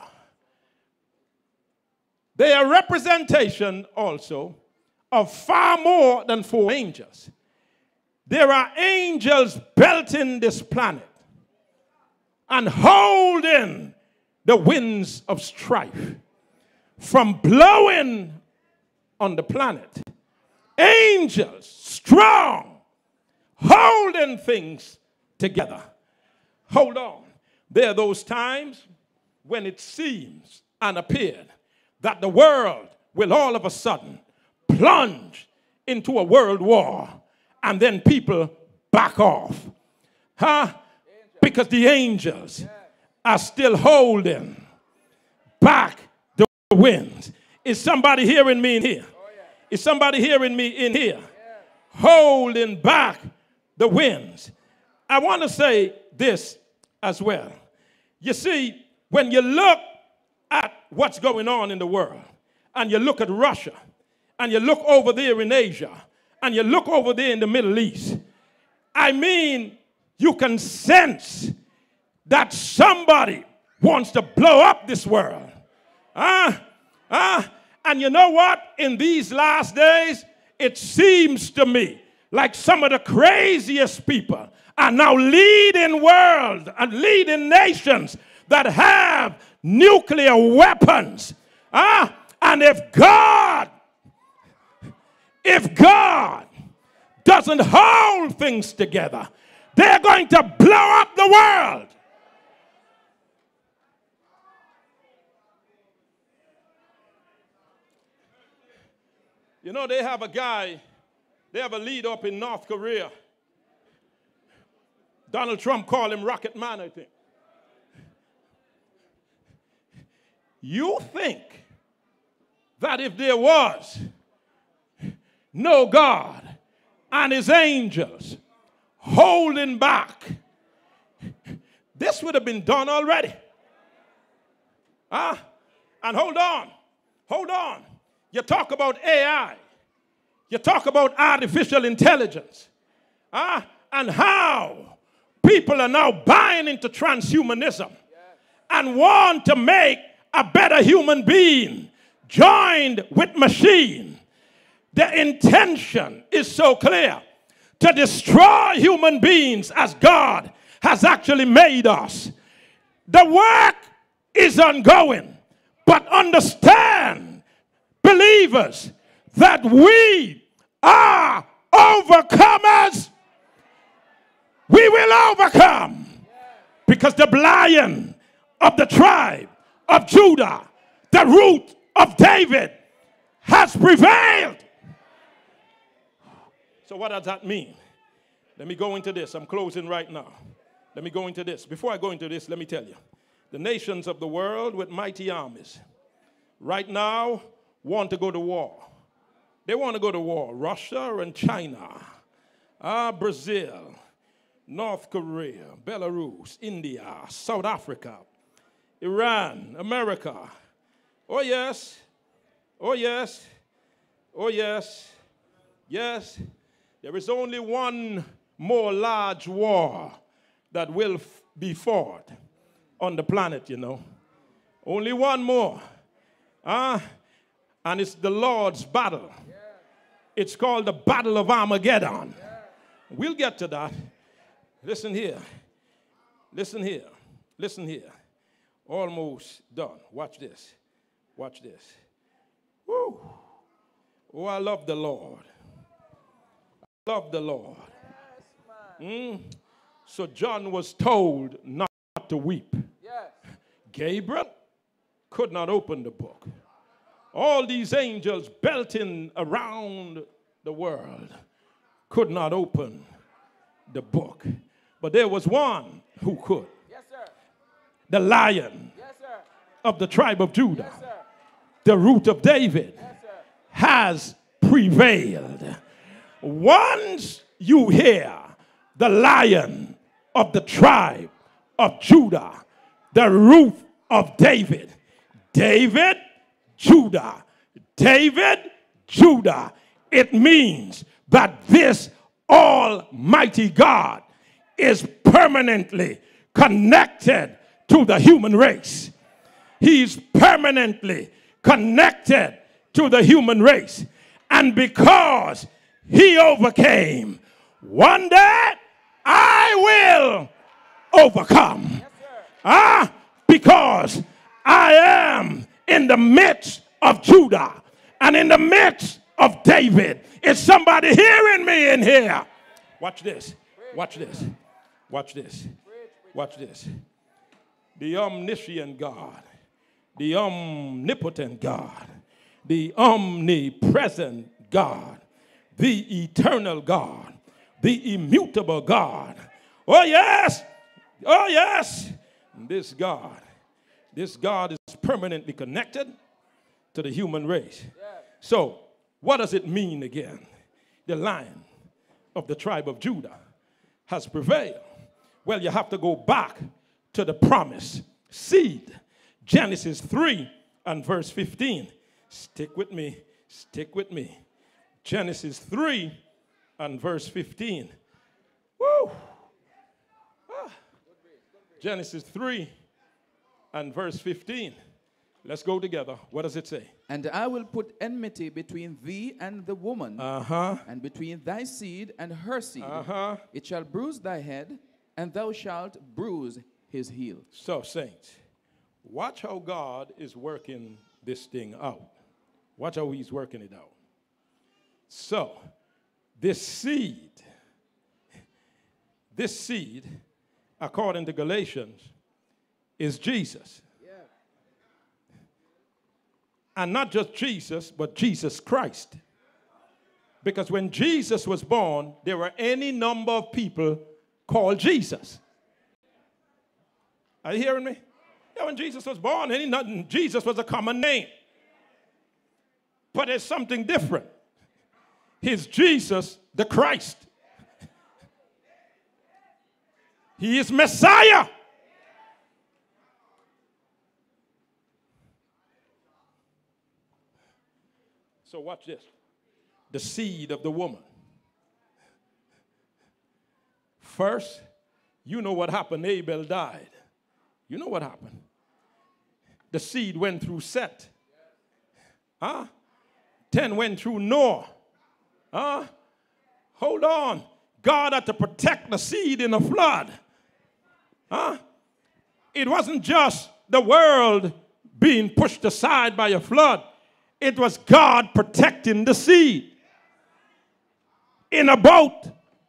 They are representation also of far more than four angels. There are angels belting this planet and holding the winds of strife from blowing on the planet. Angels, strong, holding things together. Hold on. There are those times when it seems and appeared that the world will all of a sudden plunge into a world war, and then people back off. Huh? Because the angels are still holding back the winds. Is somebody hearing me in here? Is somebody hearing me in here? Holding back the winds. I want to say this as well. You see, when you look at what's going on in the world, and you look at Russia, and you look over there in Asia, and you look over there in the Middle East, I mean, you can sense that somebody wants to blow up this world. Ah, uh, ah, uh, and you know what? In these last days, it seems to me like some of the craziest people are now leading worlds and leading nations that have nuclear weapons. Ah, and if God, if God doesn't hold things together, they're going to blow up the world. You know, they have a guy, they have a leader up in North Korea. Donald Trump called him Rocket Man, I think. You think that if there was no God and his angels holding back, this would have been done already. Ah, huh? And hold on, hold on. You talk about A I. You talk about artificial intelligence. Ah, huh? And how people are now buying into transhumanism and want to make a better human being joined with machine. The intention is so clear: to destroy human beings as God has actually made us. The work is ongoing, but understand, believers, that we are overcomers. We will overcome, because the Lion of the tribe of Judah, the root of David, has prevailed. So what does that mean? Let me go into this. I'm closing right now. Let me go into this. Before I go into this, let me tell you. The nations of the world with mighty armies right now want to go to war. They want to go to war. Russia and China, ah, Brazil, North Korea, Belarus, India, South Africa, Iran, America. Oh, yes. Oh, yes. Oh, yes. Yes. There is only one more large war that will f- be fought on the planet, you know. Only one more. Uh, and it's the Lord's battle. It's called the Battle of Armageddon. We'll get to that. Listen here. Listen here. Listen here. Almost done. Watch this. Watch this. Woo. Oh, I love the Lord. I love the Lord. Mm. So John was told not to weep. Gabriel could not open the book. All these angels belting around the world could not open the book. But there was one who could. Yes, sir. The Lion, yes, sir, of the tribe of Judah, yes, the root of David, yes, has prevailed. Once you hear the Lion of the tribe of Judah, the root of David, David Judah. David, Judah. It means that this Almighty God is permanently connected to the human race. He's permanently connected to the human race. And because he overcame, one day I will overcome. Ah, because I am in the midst of Judah and in the midst of David. Is somebody hearing me in here? Watch this. Watch this. Watch this. Watch this. The omniscient God, the omnipotent God, the omnipresent God, the eternal God, the immutable God. Oh, yes. Oh, yes. This God, this God is permanently connected to the human race. So, what does it mean again? The Lion of the tribe of Judah has prevailed. Well, you have to go back to the promised seed. Genesis three and verse fifteen. Stick with me. Stick with me. Genesis three and verse fifteen. Woo! Ah. Genesis three and verse fifteen. Let's go together. What does it say? And I will put enmity between thee and the woman, uh-huh. and between thy seed and her seed. Uh-huh. It shall bruise thy head, and thou shalt bruise his heel. So, saints, watch how God is working this thing out. Watch how he's working it out. So, this seed, this seed, according to Galatians, is Jesus. And not just Jesus, but Jesus Christ. Because when Jesus was born, there were any number of people called Jesus. Are you hearing me? Yeah, when Jesus was born, any nothing, Jesus was a common name. But there's something different. He's Jesus the Christ. He is Messiah. So watch this. The seed of the woman. First, you know what happened. Abel died. You know what happened. The seed went through Seth. Huh? Ten went through Noah. Huh? Hold on. God had to protect the seed in a flood. Huh? It wasn't just the world being pushed aside by a flood. It was God protecting the seed in a boat.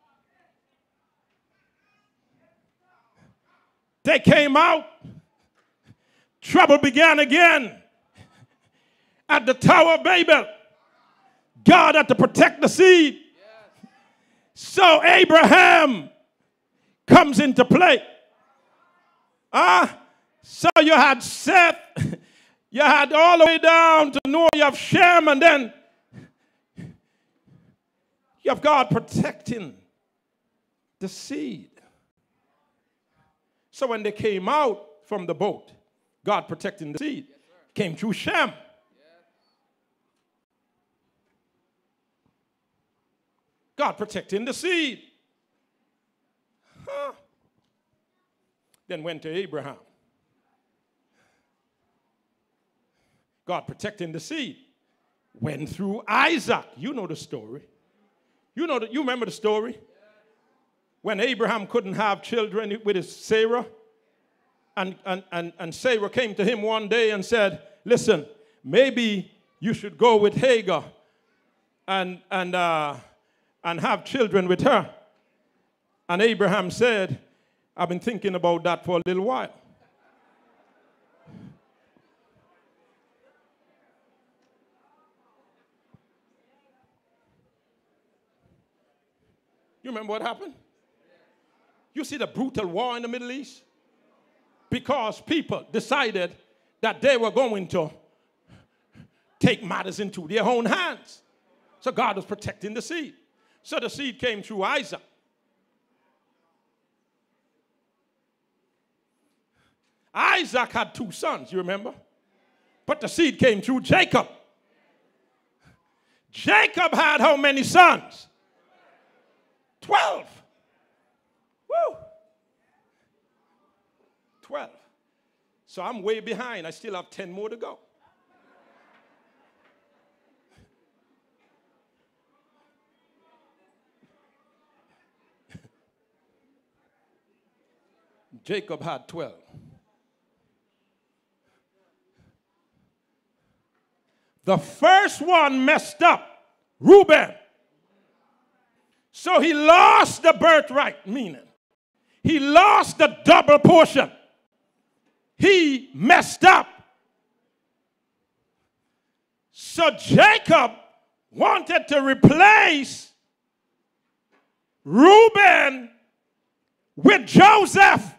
They came out. Trouble began again at the Tower of Babel. God had to protect the seed. So Abraham comes into play. Ah, so you had Seth. You had all the way down to Noah, you have Shem, and then you have God protecting the seed. So when they came out from the boat, God protecting the seed came through Shem. God protecting the seed. Huh. Then went to Abraham. God protecting the seed. Went through Isaac. You know the story. You know that. You remember the story? When Abraham couldn't have children with his Sarah. And, and, and, and Sarah came to him one day and said, listen, maybe you should go with Hagar and, and, uh, and have children with her. And Abraham said, I've been thinking about that for a little while. You remember what happened? You see the brutal war in the Middle East? Because people decided that they were going to take matters into their own hands. So God was protecting the seed. So the seed came through Isaac. Isaac had two sons, you remember? but the seed came through Jacob. Jacob had how many sons? Twelve. Woo. Twelve. So I'm way behind. I still have ten more to go. Jacob had twelve. The first one messed up, Reuben. So he lost the birthright, meaning he lost the double portion. He messed up. So Jacob wanted to replace Reuben with Joseph,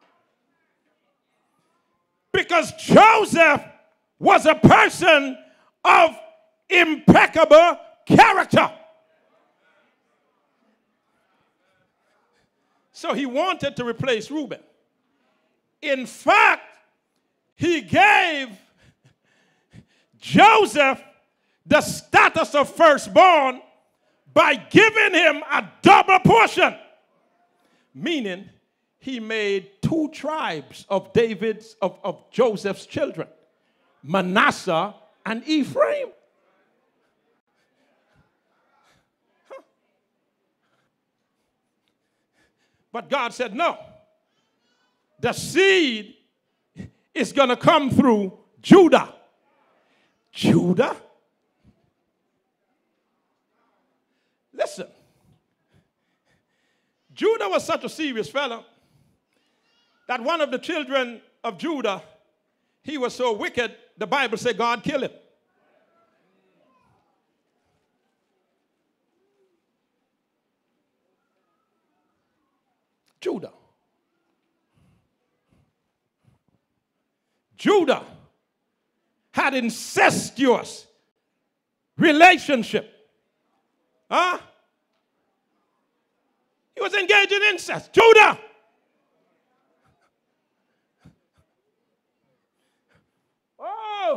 because Joseph was a person of impeccable character. So he wanted to replace Reuben. In fact, he gave Joseph the status of firstborn by giving him a double portion, meaning he made two tribes of David's, of, of Joseph's children, Manasseh and Ephraim. Huh. But God said, no. The seed is going to come through Judah. Judah? Listen. Judah was such a serious fellow that one of the children of Judah, he was so wicked, the Bible said God killed him. Judah. Judah had incestuous relationship. Huh? He was engaged in incest. Judah. Oh.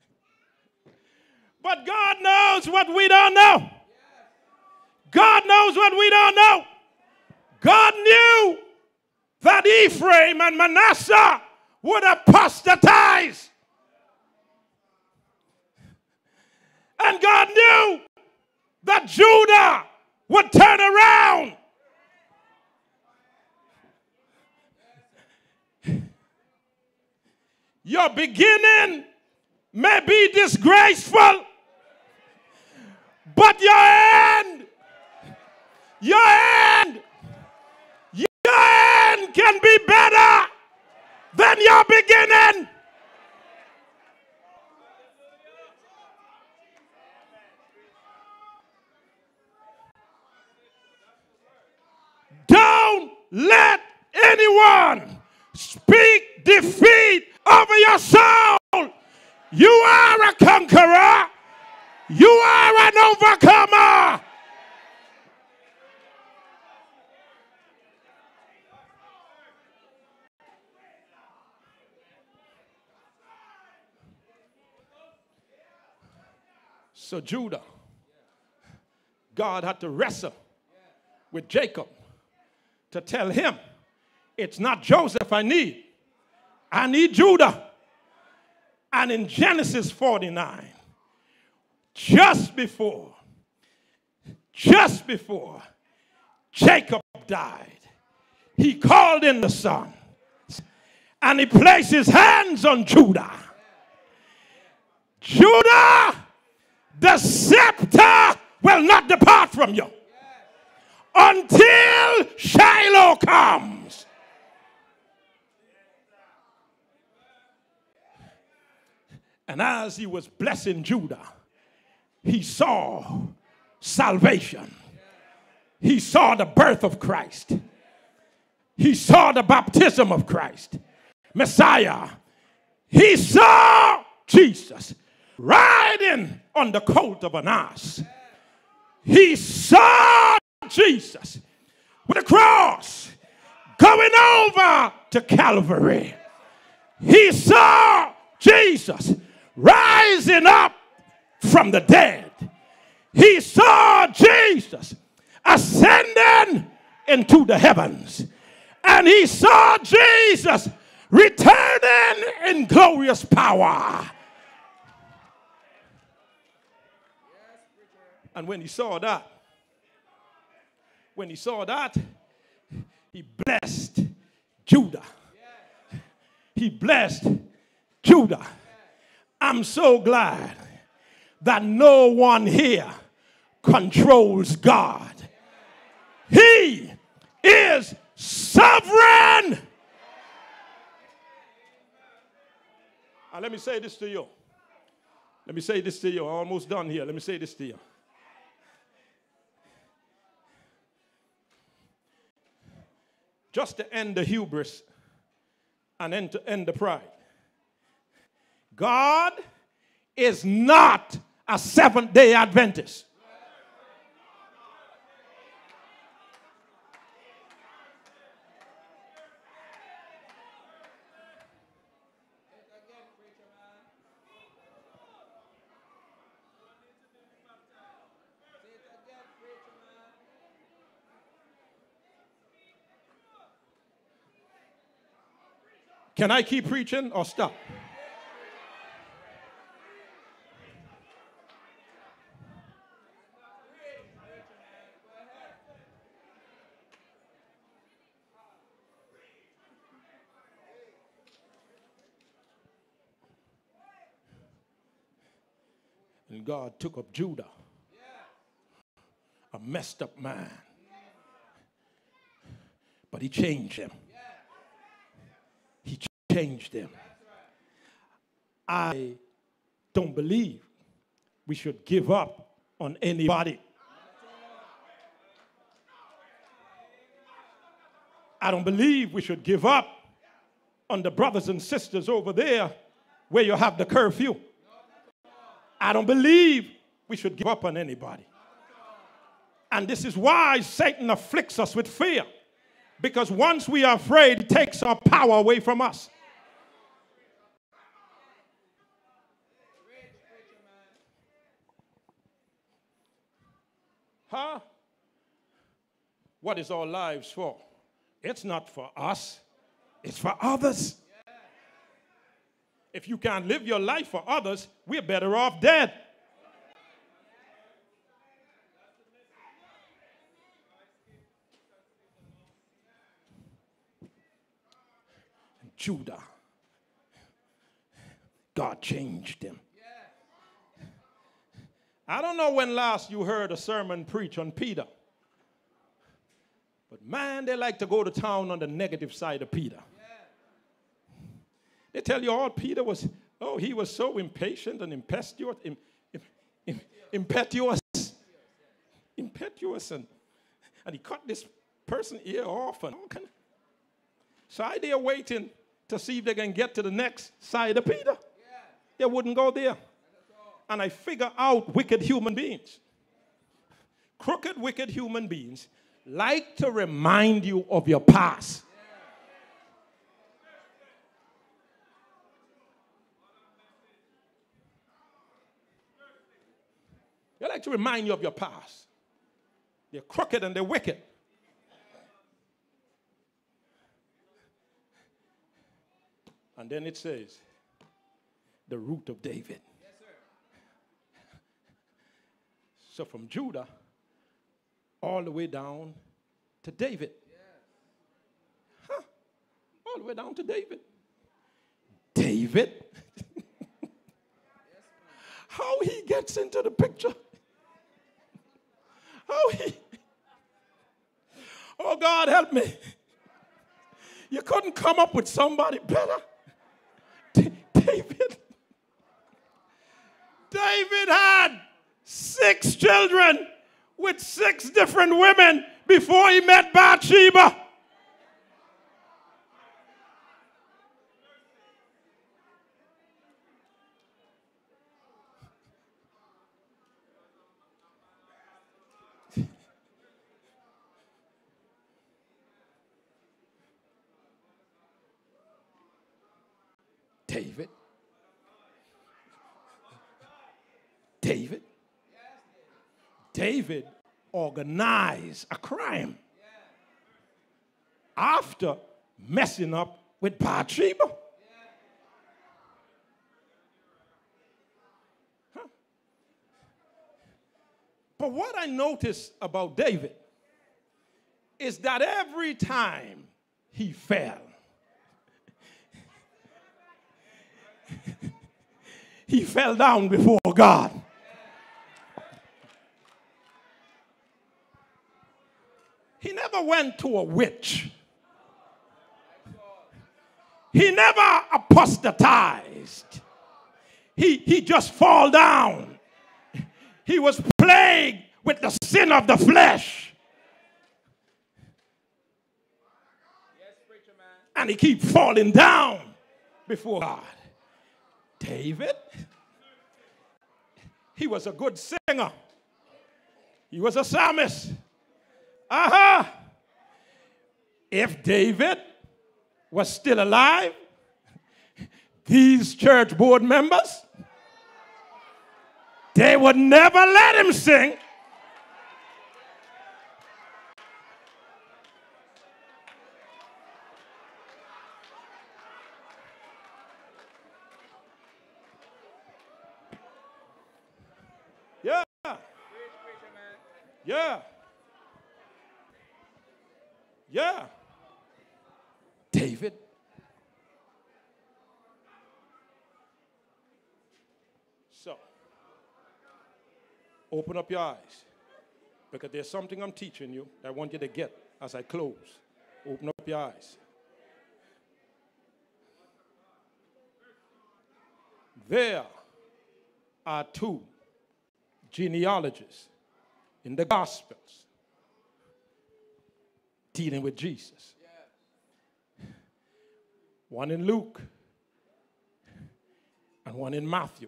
But God knows what we don't know. God knows what we don't know. God knew that Ephraim and Manasseh would apostatize. And God knew that Judah would turn around. Your beginning may be disgraceful, but your end, your end, your end can be better than your beginning. Don't let anyone speak defeat over your soul. You are a conqueror. You are an overcomer. So Judah, God had to wrestle with Jacob to tell him, it's not Joseph I need. I need Judah. And in Genesis forty-nine, just before, just before Jacob died, he called in the son and he placed his hands on Judah. Judah, the scepter will not depart from you until Shiloh comes. And as he was blessing Judah, he saw salvation. He saw the birth of Christ. He saw the baptism of Christ, Messiah. He saw Jesus riding on the colt of an ass. He saw Jesus with a cross going over to Calvary. He saw Jesus rising up from the dead. He saw Jesus ascending into the heavens. And he saw Jesus returning in glorious power. And when he saw that, when he saw that, he blessed Judah. He blessed Judah. I'm so glad that no one here controls God. He is sovereign. And let me say this to you. Let me say this to you. I'm almost done here. Let me say this to you. Just to end the hubris and end to end the pride. God is not a Seventh-day Adventist. Can I keep preaching or stop? And God took up Judah, a messed up man, but he changed him. He changed him. I don't believe we should give up on anybody. I don't believe we should give up on the brothers and sisters over there where you have the curfew. I don't believe we should give up on anybody. And this is why Satan afflicts us with fear. Because once we are afraid, it takes our power away from us. Huh? What is our lives for? It's not for us. It's for others. If you can't live your life for others, we're better off dead. Judah, God changed him. I don't know when last you heard a sermon preach on Peter. But man, they like to go to town on the negative side of Peter. They tell you all Peter was, oh, he was so impatient and impetuous, im, im, im, impetuous, impetuous, and, and he cut this person's ear off. And all kind of, so I there waiting to see if they can get to the next side of Peter. They wouldn't go there. And I figure out wicked human beings. Crooked, wicked human beings like to remind you of your past. They like to remind you of your past. They're crooked and they're wicked. And then it says, the root of David. Yes, sir. So from Judah all the way down to David. Yeah. Huh? All the way down to David. David? How he gets into the picture. How he... Oh, God, help me. You couldn't come up with somebody better. David. David had six children with six different women before he met Bathsheba. David. David organized a crime after messing up with Bathsheba. Huh? But what I noticed about David is that every time he fell, he fell down before God. He never went to a witch. He never apostatized. He, he just fall down. He was plagued with the sin of the flesh. And he keep falling down before God. David, he was a good singer. He was a psalmist. Aha! Uh-huh. If David was still alive, these church board members, they would never let him sing. Yeah. Yeah. Yeah. David. So, open up your eyes, because there's something I'm teaching you that I want you to get as I close. Open up your eyes. There are two genealogies in the Gospels dealing with Jesus. One in Luke and one in Matthew.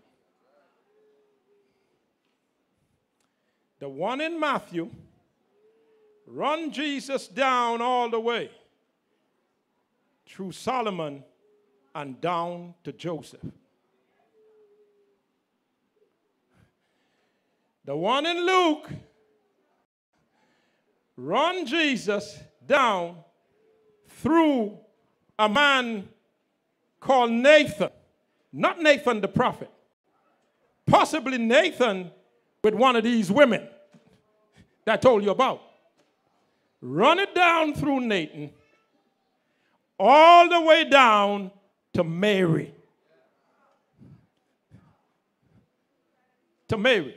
The one in Matthew run Jesus down all the way through Solomon and down to Joseph. The one in Luke run Jesus down through a man called Nathan. Not Nathan the prophet. Possibly Nathan with one of these women that I told you about. Run it down through Nathan all the way down to Mary. To Mary.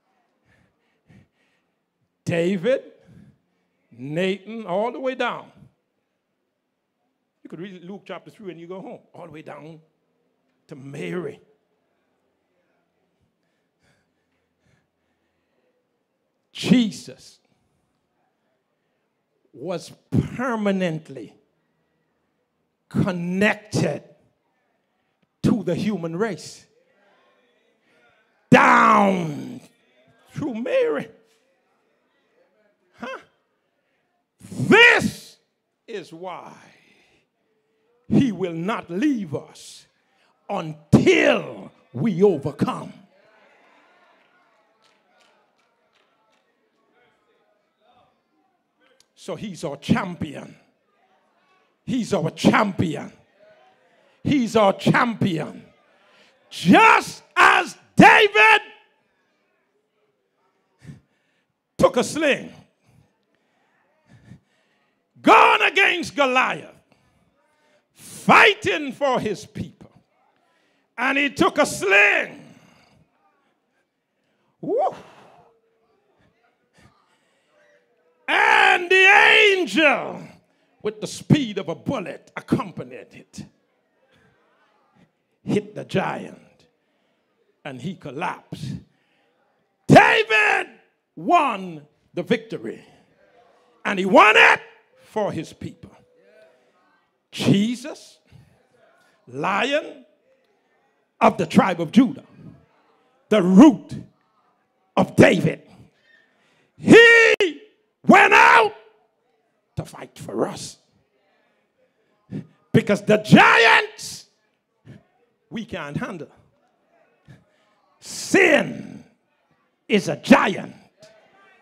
David, Nathan, all the way down. You could read Luke chapter three and you go home, all the way down to Mary. Jesus was permanently connected to the human race. Down through Mary. Huh? This is why he will not leave us until we overcome. So he's our champion. He's our champion. He's our champion. Just as David took a sling, gone against Goliath, fighting for his people, and he took a sling. Woo. And the angel, with the speed of a bullet, accompanied it, hit the giant, and he collapsed. David won the victory, and he won it for his people. Jesus, Lion of the tribe of Judah, the root of David, he went out to fight for us. Because the giants we can't handle. Sin is a giant.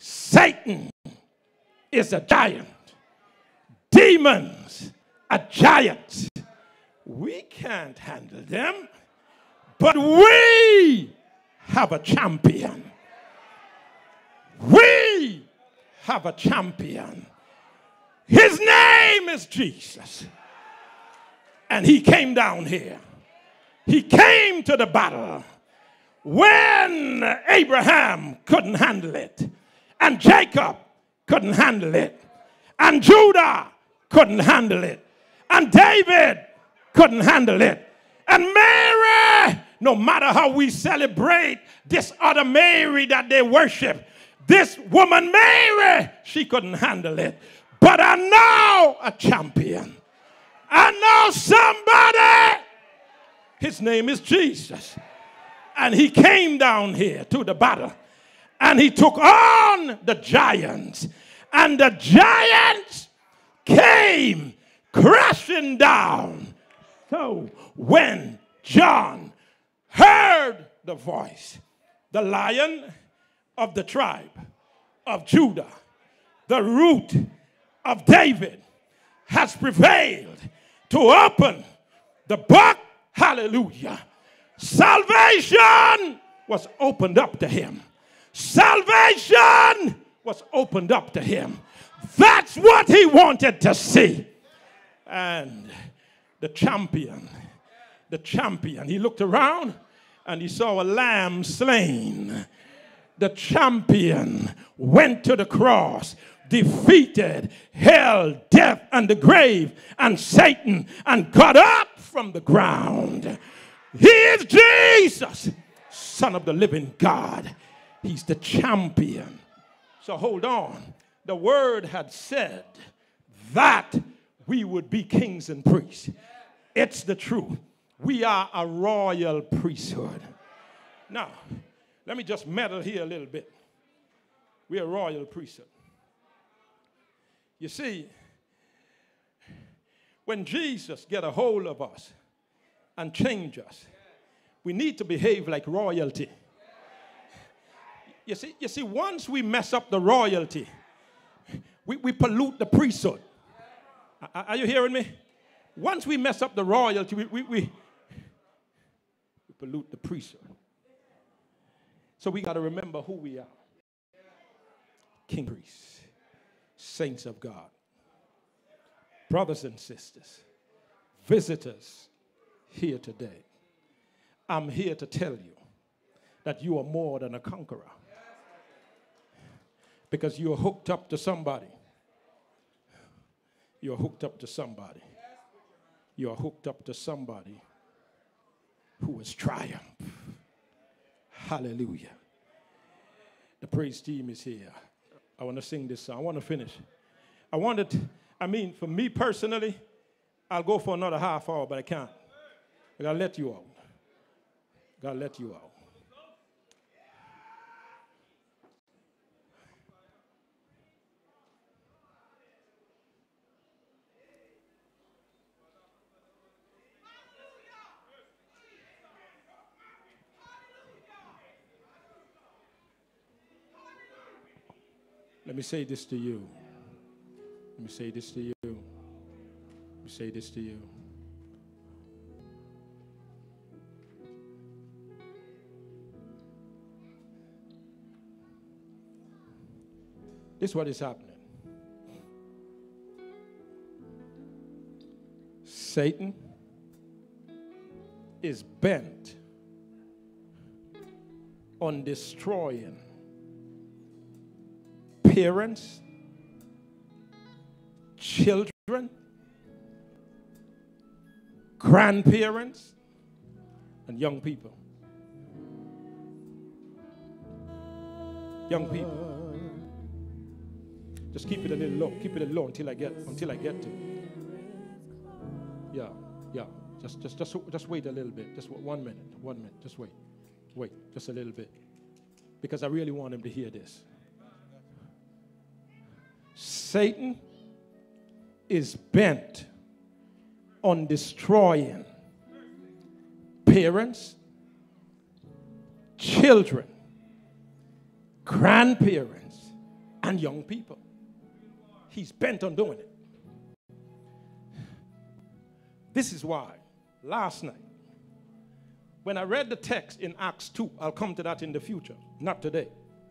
Satan is a giant. Demons are giants. We can't handle them, but we have a champion. We have a champion. His name is Jesus. And he came down here. He came to the battle when Abraham couldn't handle it, and Jacob couldn't handle it, and Judah couldn't handle it, and David couldn't handle it, and Mary, no matter how we celebrate this other Mary that they worship, this woman Mary, she couldn't handle it. But I know a champion. I know somebody. His name is Jesus. And he came down here to the battle. And he took on the giants. And the giants came crashing down. So when John heard the voice, the Lion of the tribe of Judah, the Root of David, has prevailed to open the book. Hallelujah. Salvation was opened up to him. Salvation was opened up to him. That's what he wanted to see. And the champion, the champion, he looked around and he saw a lamb slain. The champion went to the cross, defeated hell, death, and the grave, and Satan, and got up from the ground. He is Jesus, Son of the living God. He's the champion. So hold on. The word had said that we would be kings and priests. It's the truth. We are a royal priesthood. Now, let me just meddle here a little bit. We're a royal priesthood. You see, when Jesus get a hold of us and change us, we need to behave like royalty. You see, you see, once we mess up the royalty, we, we pollute the priesthood. Are, are you hearing me? Once we mess up the royalty, we, we, we, we pollute the priesthood. So we got to remember who we are. King priests, saints of God, brothers and sisters, visitors here today. I'm here to tell you that you are more than a conqueror, because you're hooked up to somebody. You're hooked up to somebody. You're hooked up to somebody who has triumphed. Hallelujah. The praise team is here. I want to sing this song. I want to finish. I wanted, I mean, for me personally, I'll go for another half hour, but I can't. I gotta let you out. Gotta let you out. Let me say this to you. Let me say this to you. Let me say this to you. This is what is happening. Satan is bent on destroying parents, children, grandparents, and young people. Young people. Just keep it a little low. Keep it a little low until I get until I get to it. Yeah, yeah. Just just just just wait a little bit. Just one minute. One minute. Just wait. Wait, just a little bit. Because I really want him to hear this. Satan is bent on destroying parents, children, grandparents, and young people. He's bent on doing it. This is why last night, when I read the text in Acts two, I'll come to that in the future, not today.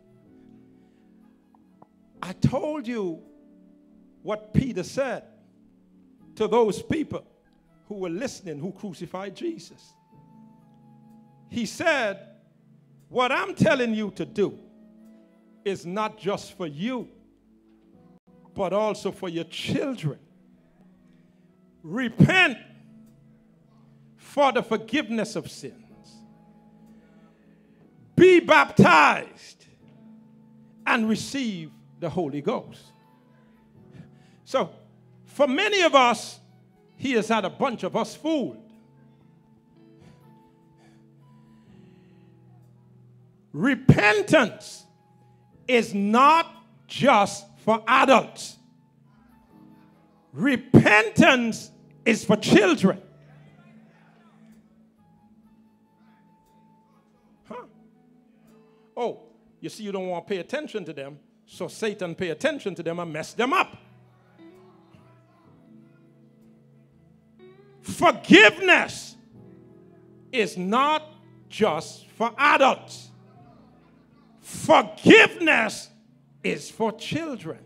I told you what Peter said to those people who were listening, who crucified Jesus. He said, what I'm telling you to do is not just for you, but also for your children. Repent for the forgiveness of sins. Be baptized and receive the Holy Ghost. So, for many of us, he has had a bunch of us fooled. Repentance is not just for adults. Repentance is for children. Huh? Oh, you see, you don't want to pay attention to them, so Satan pay attention to them and mess them up. Forgiveness is not just for adults. Forgiveness is for children.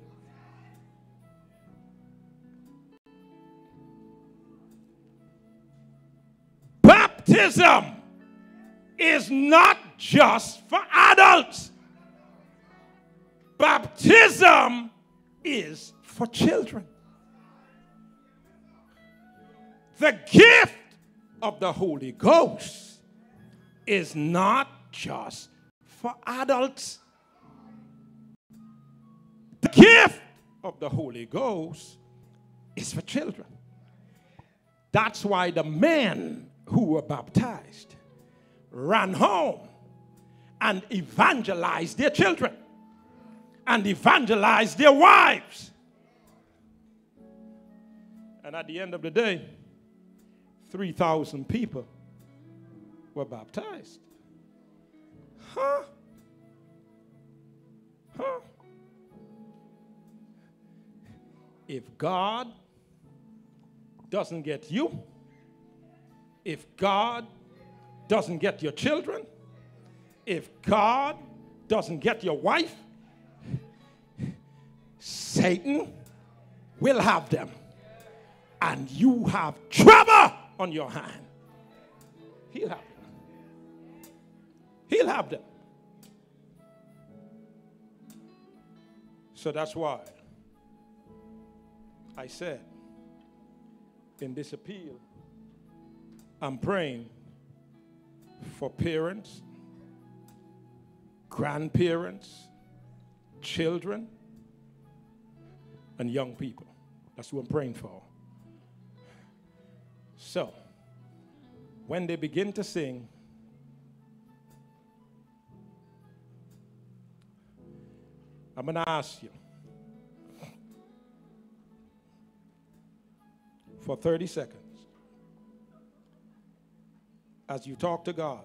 Baptism is not just for adults. Baptism is for children. The gift of the Holy Ghost is not just for adults. The gift of the Holy Ghost is for children. That's why the men who were baptized ran home and evangelized their children and evangelized their wives. And at the end of the day, three thousand people were baptized. Huh? Huh? If God doesn't get you, if God doesn't get your children, if God doesn't get your wife, Satan will have them. And you have trouble on your hand. He'll have them. He'll have them. So that's why I said in this appeal, I'm praying for parents, grandparents, children, and young people. That's what I'm praying for. So, when they begin to sing, I'm going to ask you for thirty seconds as you talk to God.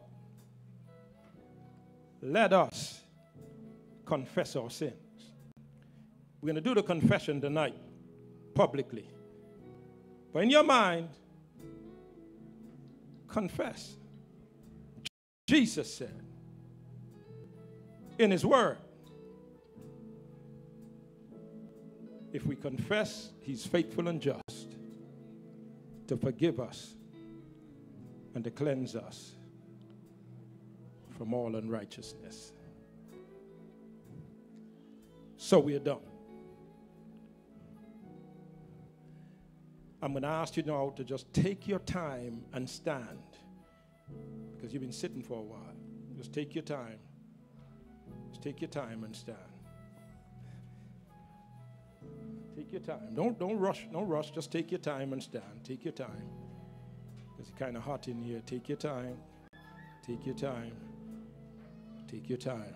Let us confess our sins. We're going to do the confession tonight publicly. But in your mind, confess. Jesus said in his word, if we confess, he's faithful and just to forgive us and to cleanse us from all unrighteousness. So we are done. I'm going to ask you now to just take your time and stand, because you've been sitting for a while. Just take your time. Just take your time and stand. Take your time. Don't, don't rush. Don't rush. Just take your time and stand. Take your time. It's kind of hot in here. Take your time. Take your time. Take your time.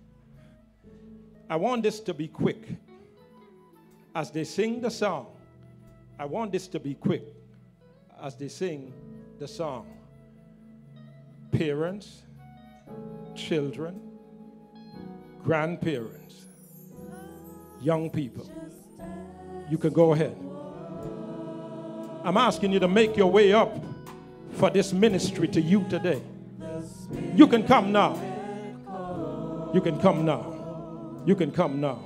I want this to be quick. As they sing the song, I want this to be quick. As they sing the song, parents, children, grandparents, Young people, you can go ahead. I'm asking you to make your way up for this ministry to you today. You can come now. You can come now. You can come now.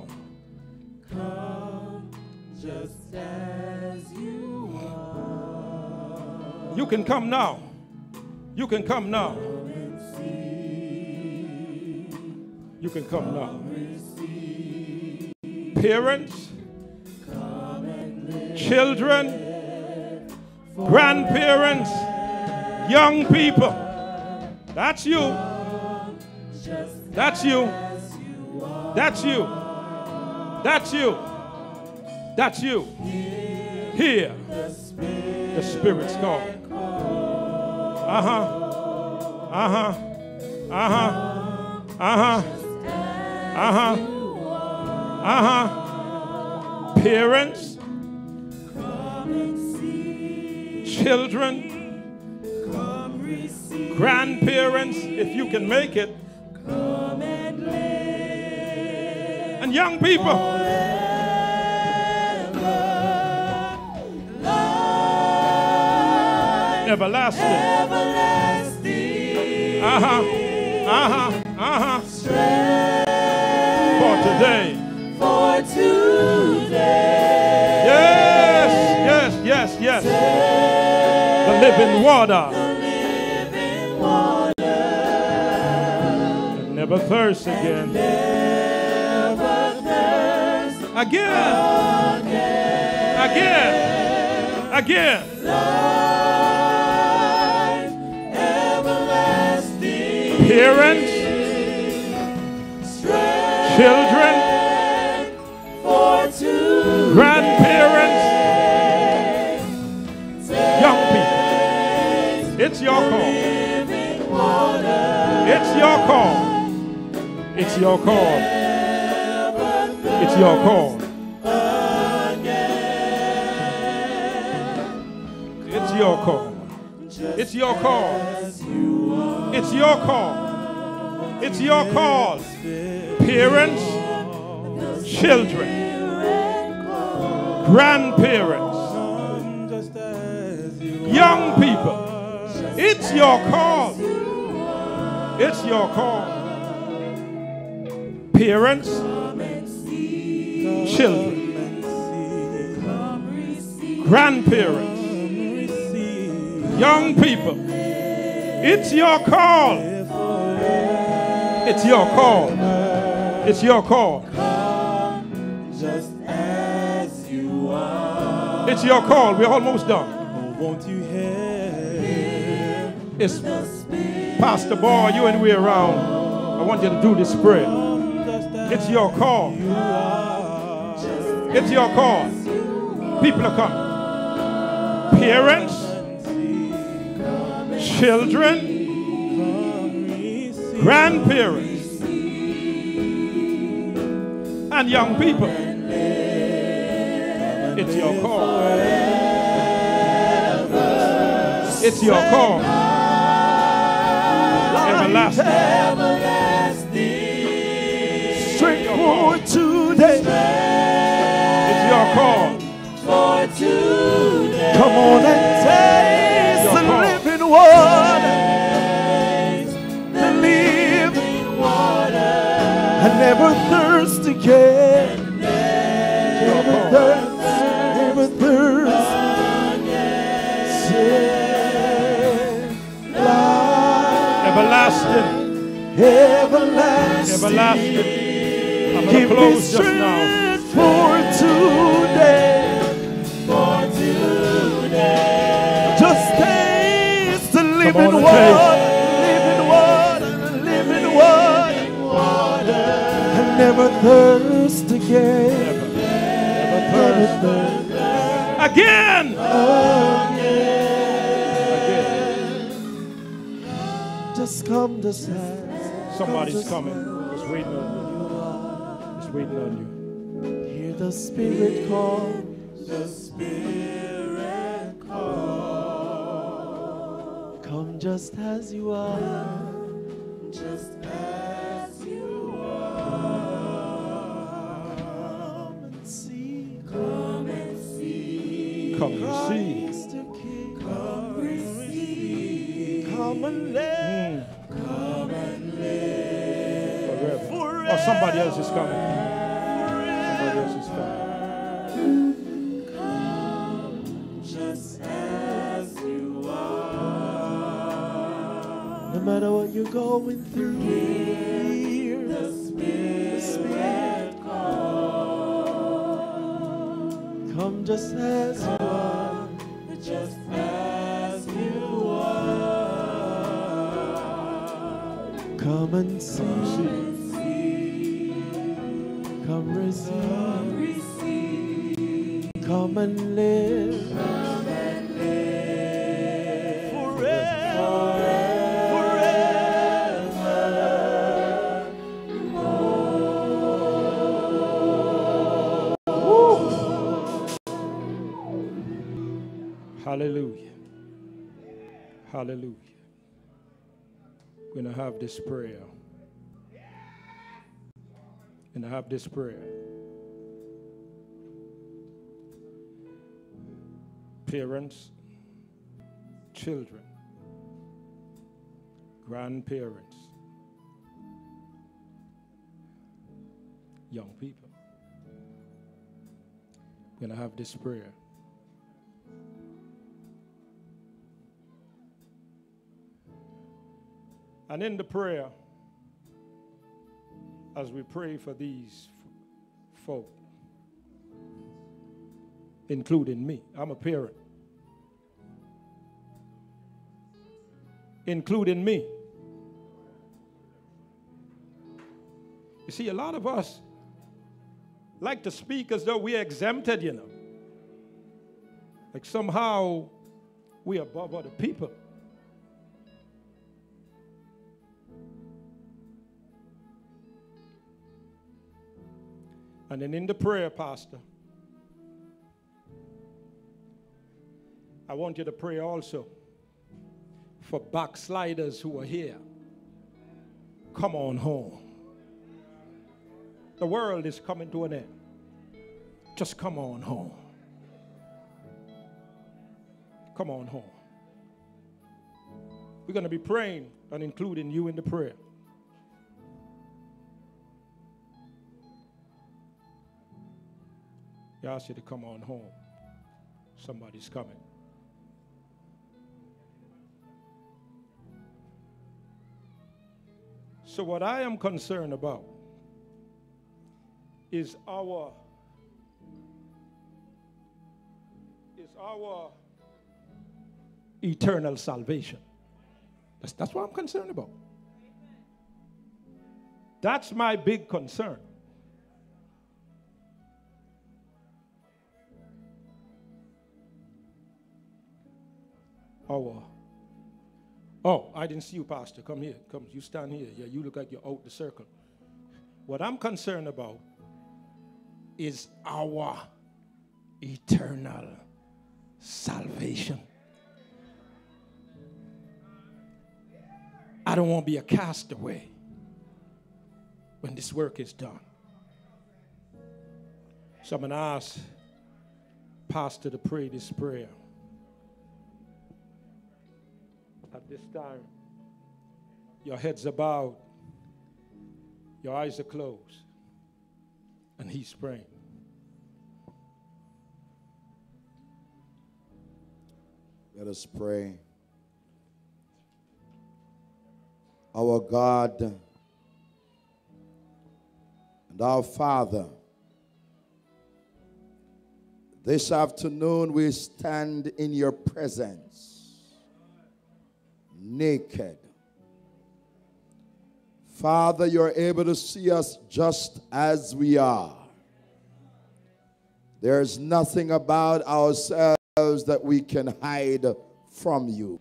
Come just as you are. You can come now. You can come now. You can come now. Parents, children, grandparents, young people. That's you. That's you. That's you. That's you. That's you. Here, the Spirit's call. Uh-huh. Uh-huh. Uh-huh. Uh-huh. Uh-huh. Uh-huh. Parents, children, grandparents, if you can make it, and young people. Everlasting. Uh-huh. Uh-huh. Uh-huh. For today. For today. Yes, yes, yes, yes. The living water. And never thirst again. Again. Again. Again. Parents, children, grandparents, young people. It's your call. It's your call. It's your call. It's your call. It's your call. It's your call. It's your call. It's your call. Parents, children, grandparents, young people. It's your call. It's your call. Parents, children, grandparents, young people. It's your call. It's your call. It's your call. Just as you are. It's your call. We're almost done. Won't you hear? It's Pastor Boy, you and we around. I want you to do this prayer. It's your call. It's your call. People are coming. Parents, children, grandparents, and young people. It's your call. It's your call. Everlasting. Strength for today. It's your call. For today. Come on and taste the living water. The living water. And never thirst again. Never thirst. Never thirst. Everlasting. Everlasting. Everlasting. I'm going Give to me close just now. strength for today. For today. Just taste the living Come on and water, taste. living water, living water, and never thirst again. Never thirst. Again. Just come to say. Somebody's coming. Just waiting on you. Just waiting on you. Hear the Spirit call. The Spirit call. Come just as you are. Just as you are. Come receive. Come receive. Come and live. Come and live. Forever. Forever. Oh, somebody else is coming. Somebody else is coming. Come just as you are. No matter what you're going through, hear the Spirit call. Come just as you are. Just as you are. Come and see. Come receive. Come and live. Come and live. Forever. Hallelujah. Hallelujah. We're going to have this prayer. We're going to have this prayer. Parents, children, grandparents, young people. We're going to have this prayer. And in the prayer, as we pray for these folk, including me, I'm a parent, including me. You see, a lot of us like to speak as though we're exempted, you know. Like somehow we're above other people. And then in the prayer, Pastor, I want you to pray also for backsliders who are here. Come on home. The world is coming to an end. Just come on home. Come on home. We're going to be praying and including you in the prayer. I ask you to come on home. Somebody's coming. So what I am concerned about is our is our eternal salvation. That's, that's what I'm concerned about. That's my big concern. Our, oh, I didn't see you, Pastor. Come here. Come, you stand here. Yeah, you look like you're out the circle. What I'm concerned about is our eternal salvation. I don't want to be a castaway when this work is done. So I'm going to ask Pastor to pray this prayer. At this time, your heads are bowed, your eyes are closed, and he's praying. Let us pray. Our God and our Father, this afternoon we stand in your presence. Naked. Father, you're able to see us just as we are. There's nothing about ourselves that we can hide from you.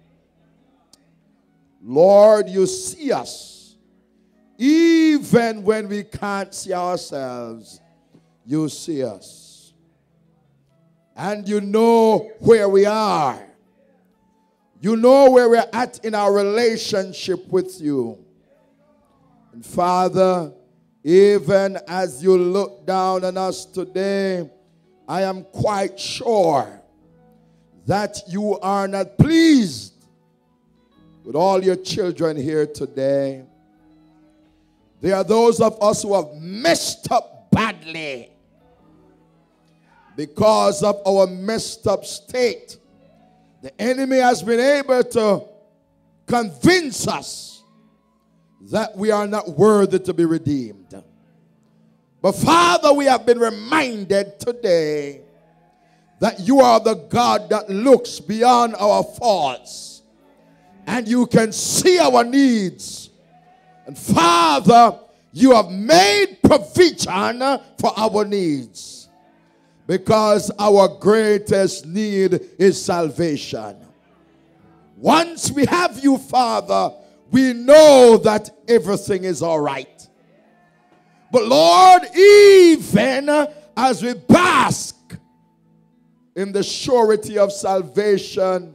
Lord, you see us. Even when we can't see ourselves, you see us. And you know where we are. You know where we're at in our relationship with you. And Father, even as you look down on us today, I am quite sure that you are not pleased with all your children here today. There are those of us who have messed up badly because of our messed up state. The enemy has been able to convince us that we are not worthy to be redeemed. But Father, we have been reminded today that you are the God that looks beyond our faults and you can see our needs. And Father, you have made provision for our needs because our greatest need is salvation. Once we have you, Father, we know that everything is all right. But Lord, even as we bask in the surety of salvation,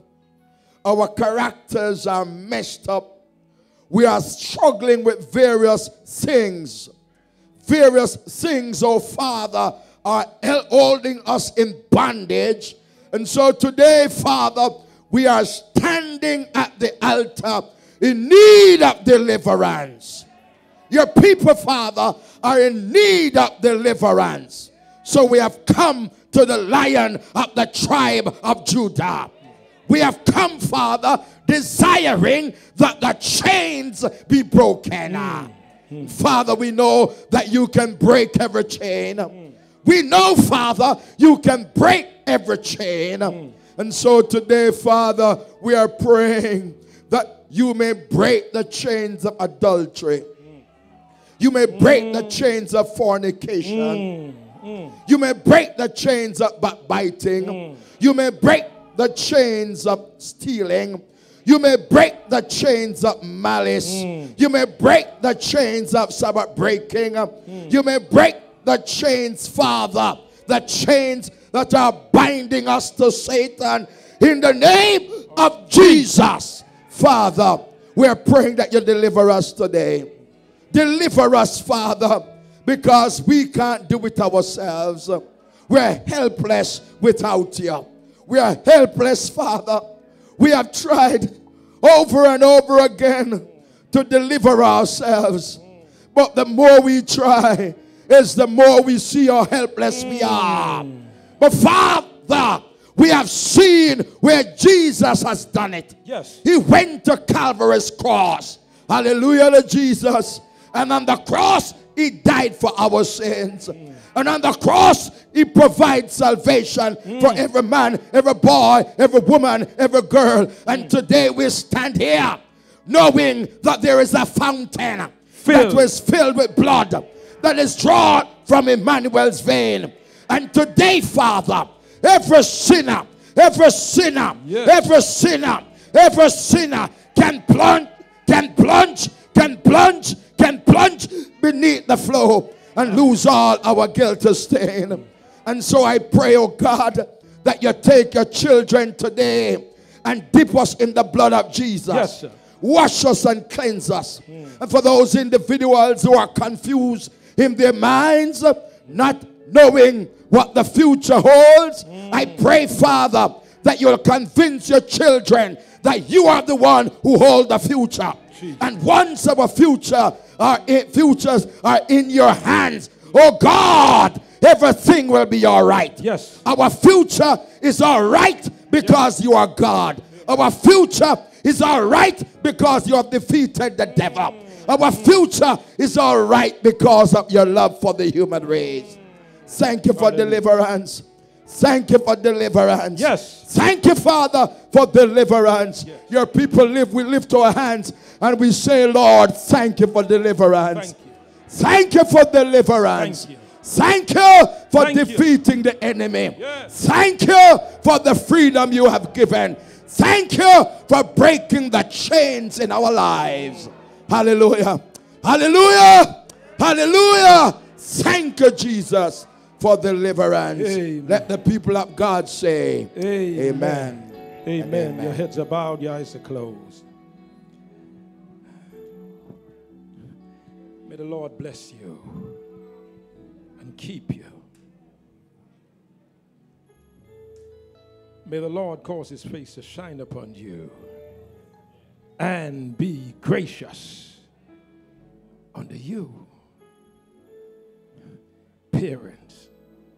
our characters are messed up. We are struggling with various things. Various things, oh Father, are holding us in bondage. And so today, Father, we are standing at the altar in need of deliverance. Your people, Father, are in need of deliverance. So we have come to the Lion of the tribe of Judah. We have come, Father, desiring that the chains be broken. Mm. Father, we know that you can break every chain. Mm. We know, Father, you can break every chain. Mm. And so today, Father, we are praying that you may break the chains of adultery. Mm. You may break mm. the chains of fornication. Mm. Mm. You may break the chains of backbiting. Mm. You may break the chains of stealing. You may break the chains of malice. Mm. You may break the chains of Sabbath breaking. Mm. You may break the chains, Father, the chains that are binding us to Satan. In the name of Jesus, Father, we are praying that you deliver us today. Deliver us, Father, because we can't do it ourselves. We're helpless without you. We are helpless, Father. We have tried over and over again to deliver ourselves. But the more we try, is the more we see how helpless we are. But Father, we have seen where Jesus has done it. Yes. He went to Calvary's cross. Hallelujah to Jesus. And on the cross, he died for our sins. Mm. And on the cross, he provides salvation mm. for every man, every boy, every woman, every girl. And mm. today we stand here knowing that there is a fountain filled. that was filled with blood that is drawn from Emmanuel's vein. And today, Father, every sinner, every sinner, yes. every sinner, every sinner can plunge, can plunge, can plunge, can plunge beneath the flow and lose all our guilty stain. And so I pray, oh God, that you take your children today and dip us in the blood of Jesus. Yes, sir. Wash us and cleanse us. Mm. And for those individuals who are confused in their minds, not knowing what the future holds, mm. I pray, Father, that you'll convince your children that you are the one who holds the future. Jesus. And once our future, our futures are in your hands, oh God, everything will be all right. Yes. Our future is all right because yes. you are God. Our future is all right because you have defeated the devil. Our future is all right because of your love for the human race. Thank you for deliverance. Thank you for deliverance. Yes. Thank you, Father, for deliverance. Yes. Your people live, we lift our hands and we say, Lord, thank you for deliverance. Thank you, thank you for deliverance. Thank you, thank you for thank defeating you. the enemy. Yes. Thank you for the freedom you have given. Thank you for breaking the chains in our lives. Hallelujah. Hallelujah. Hallelujah. Thank you, Jesus, for deliverance. Amen. Let the people of God say, Amen. Amen. Amen. Amen. Your heads are bowed, your eyes are closed. May the Lord bless you and keep you. May the Lord cause his face to shine upon you and be gracious unto you. Parents,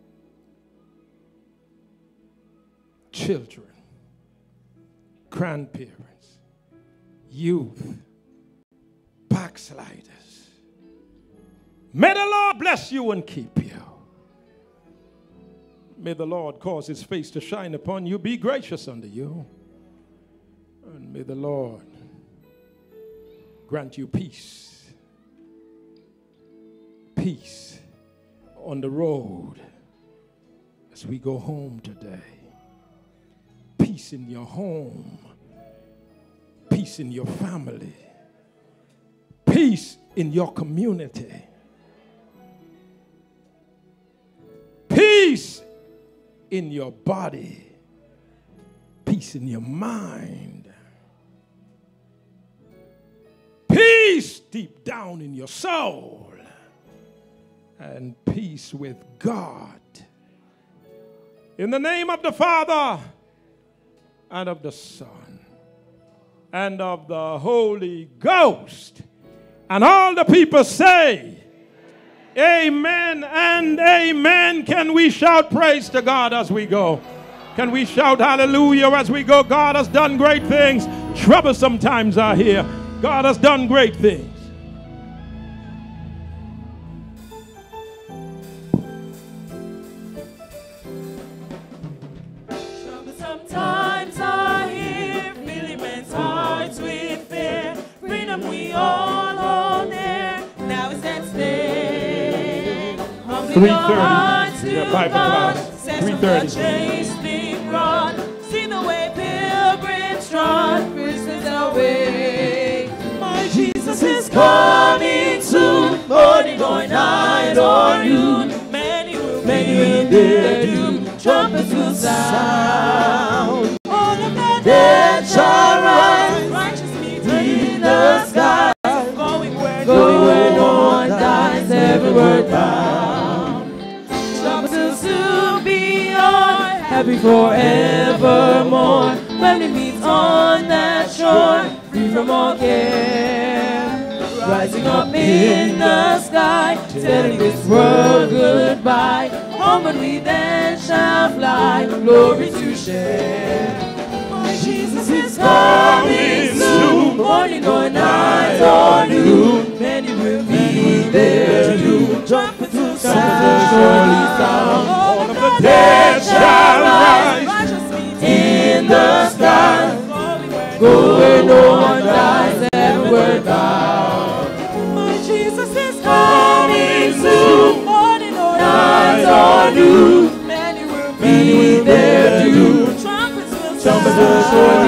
children, grandparents, youth, backsliders. May the Lord bless you and keep you. May the Lord cause his face to shine upon you, be gracious unto you. And may the Lord grant you peace. Peace on the road as we go home today. Peace in your home. Peace in your family. Peace in your community. Peace in your body. Peace in your mind. Peace deep down in your soul. And peace with God. In the name of the Father and of the Son and of the Holy Ghost. And all the people say, amen and amen. Can we shout praise to God as we go? Can we shout hallelujah as we go? God has done great things. Troublesome times are here. God has done great things. Troublesome times are here, filling men's hearts with fear. Freedom we all hold dear, now it's at stake. Humbling your hearts to God, set from the chains being brought. See the way pilgrims trod, prisoners away. My Jesus is coming soon, morning or night or noon. Many will meet their doom, trumpets will sound. All of the dead shall rise, righteous meet in the sky. Going where, going where no one dies, heavenward bound. Trumpets will soon be on, happy forevermore. When we meet on that shore, free from all care. Rising up in the sky, telling this world goodbye. Homeward we then shall fly, glory to share. My Jesus is coming soon, morning or night or noon. Many will be there too, trumpets will sound. All of the dead shall rise, in the sky, go where no one dies, heavenward bound. My Jesus is coming soon, morning or night or noon. Many will be there too, trumpets will sound.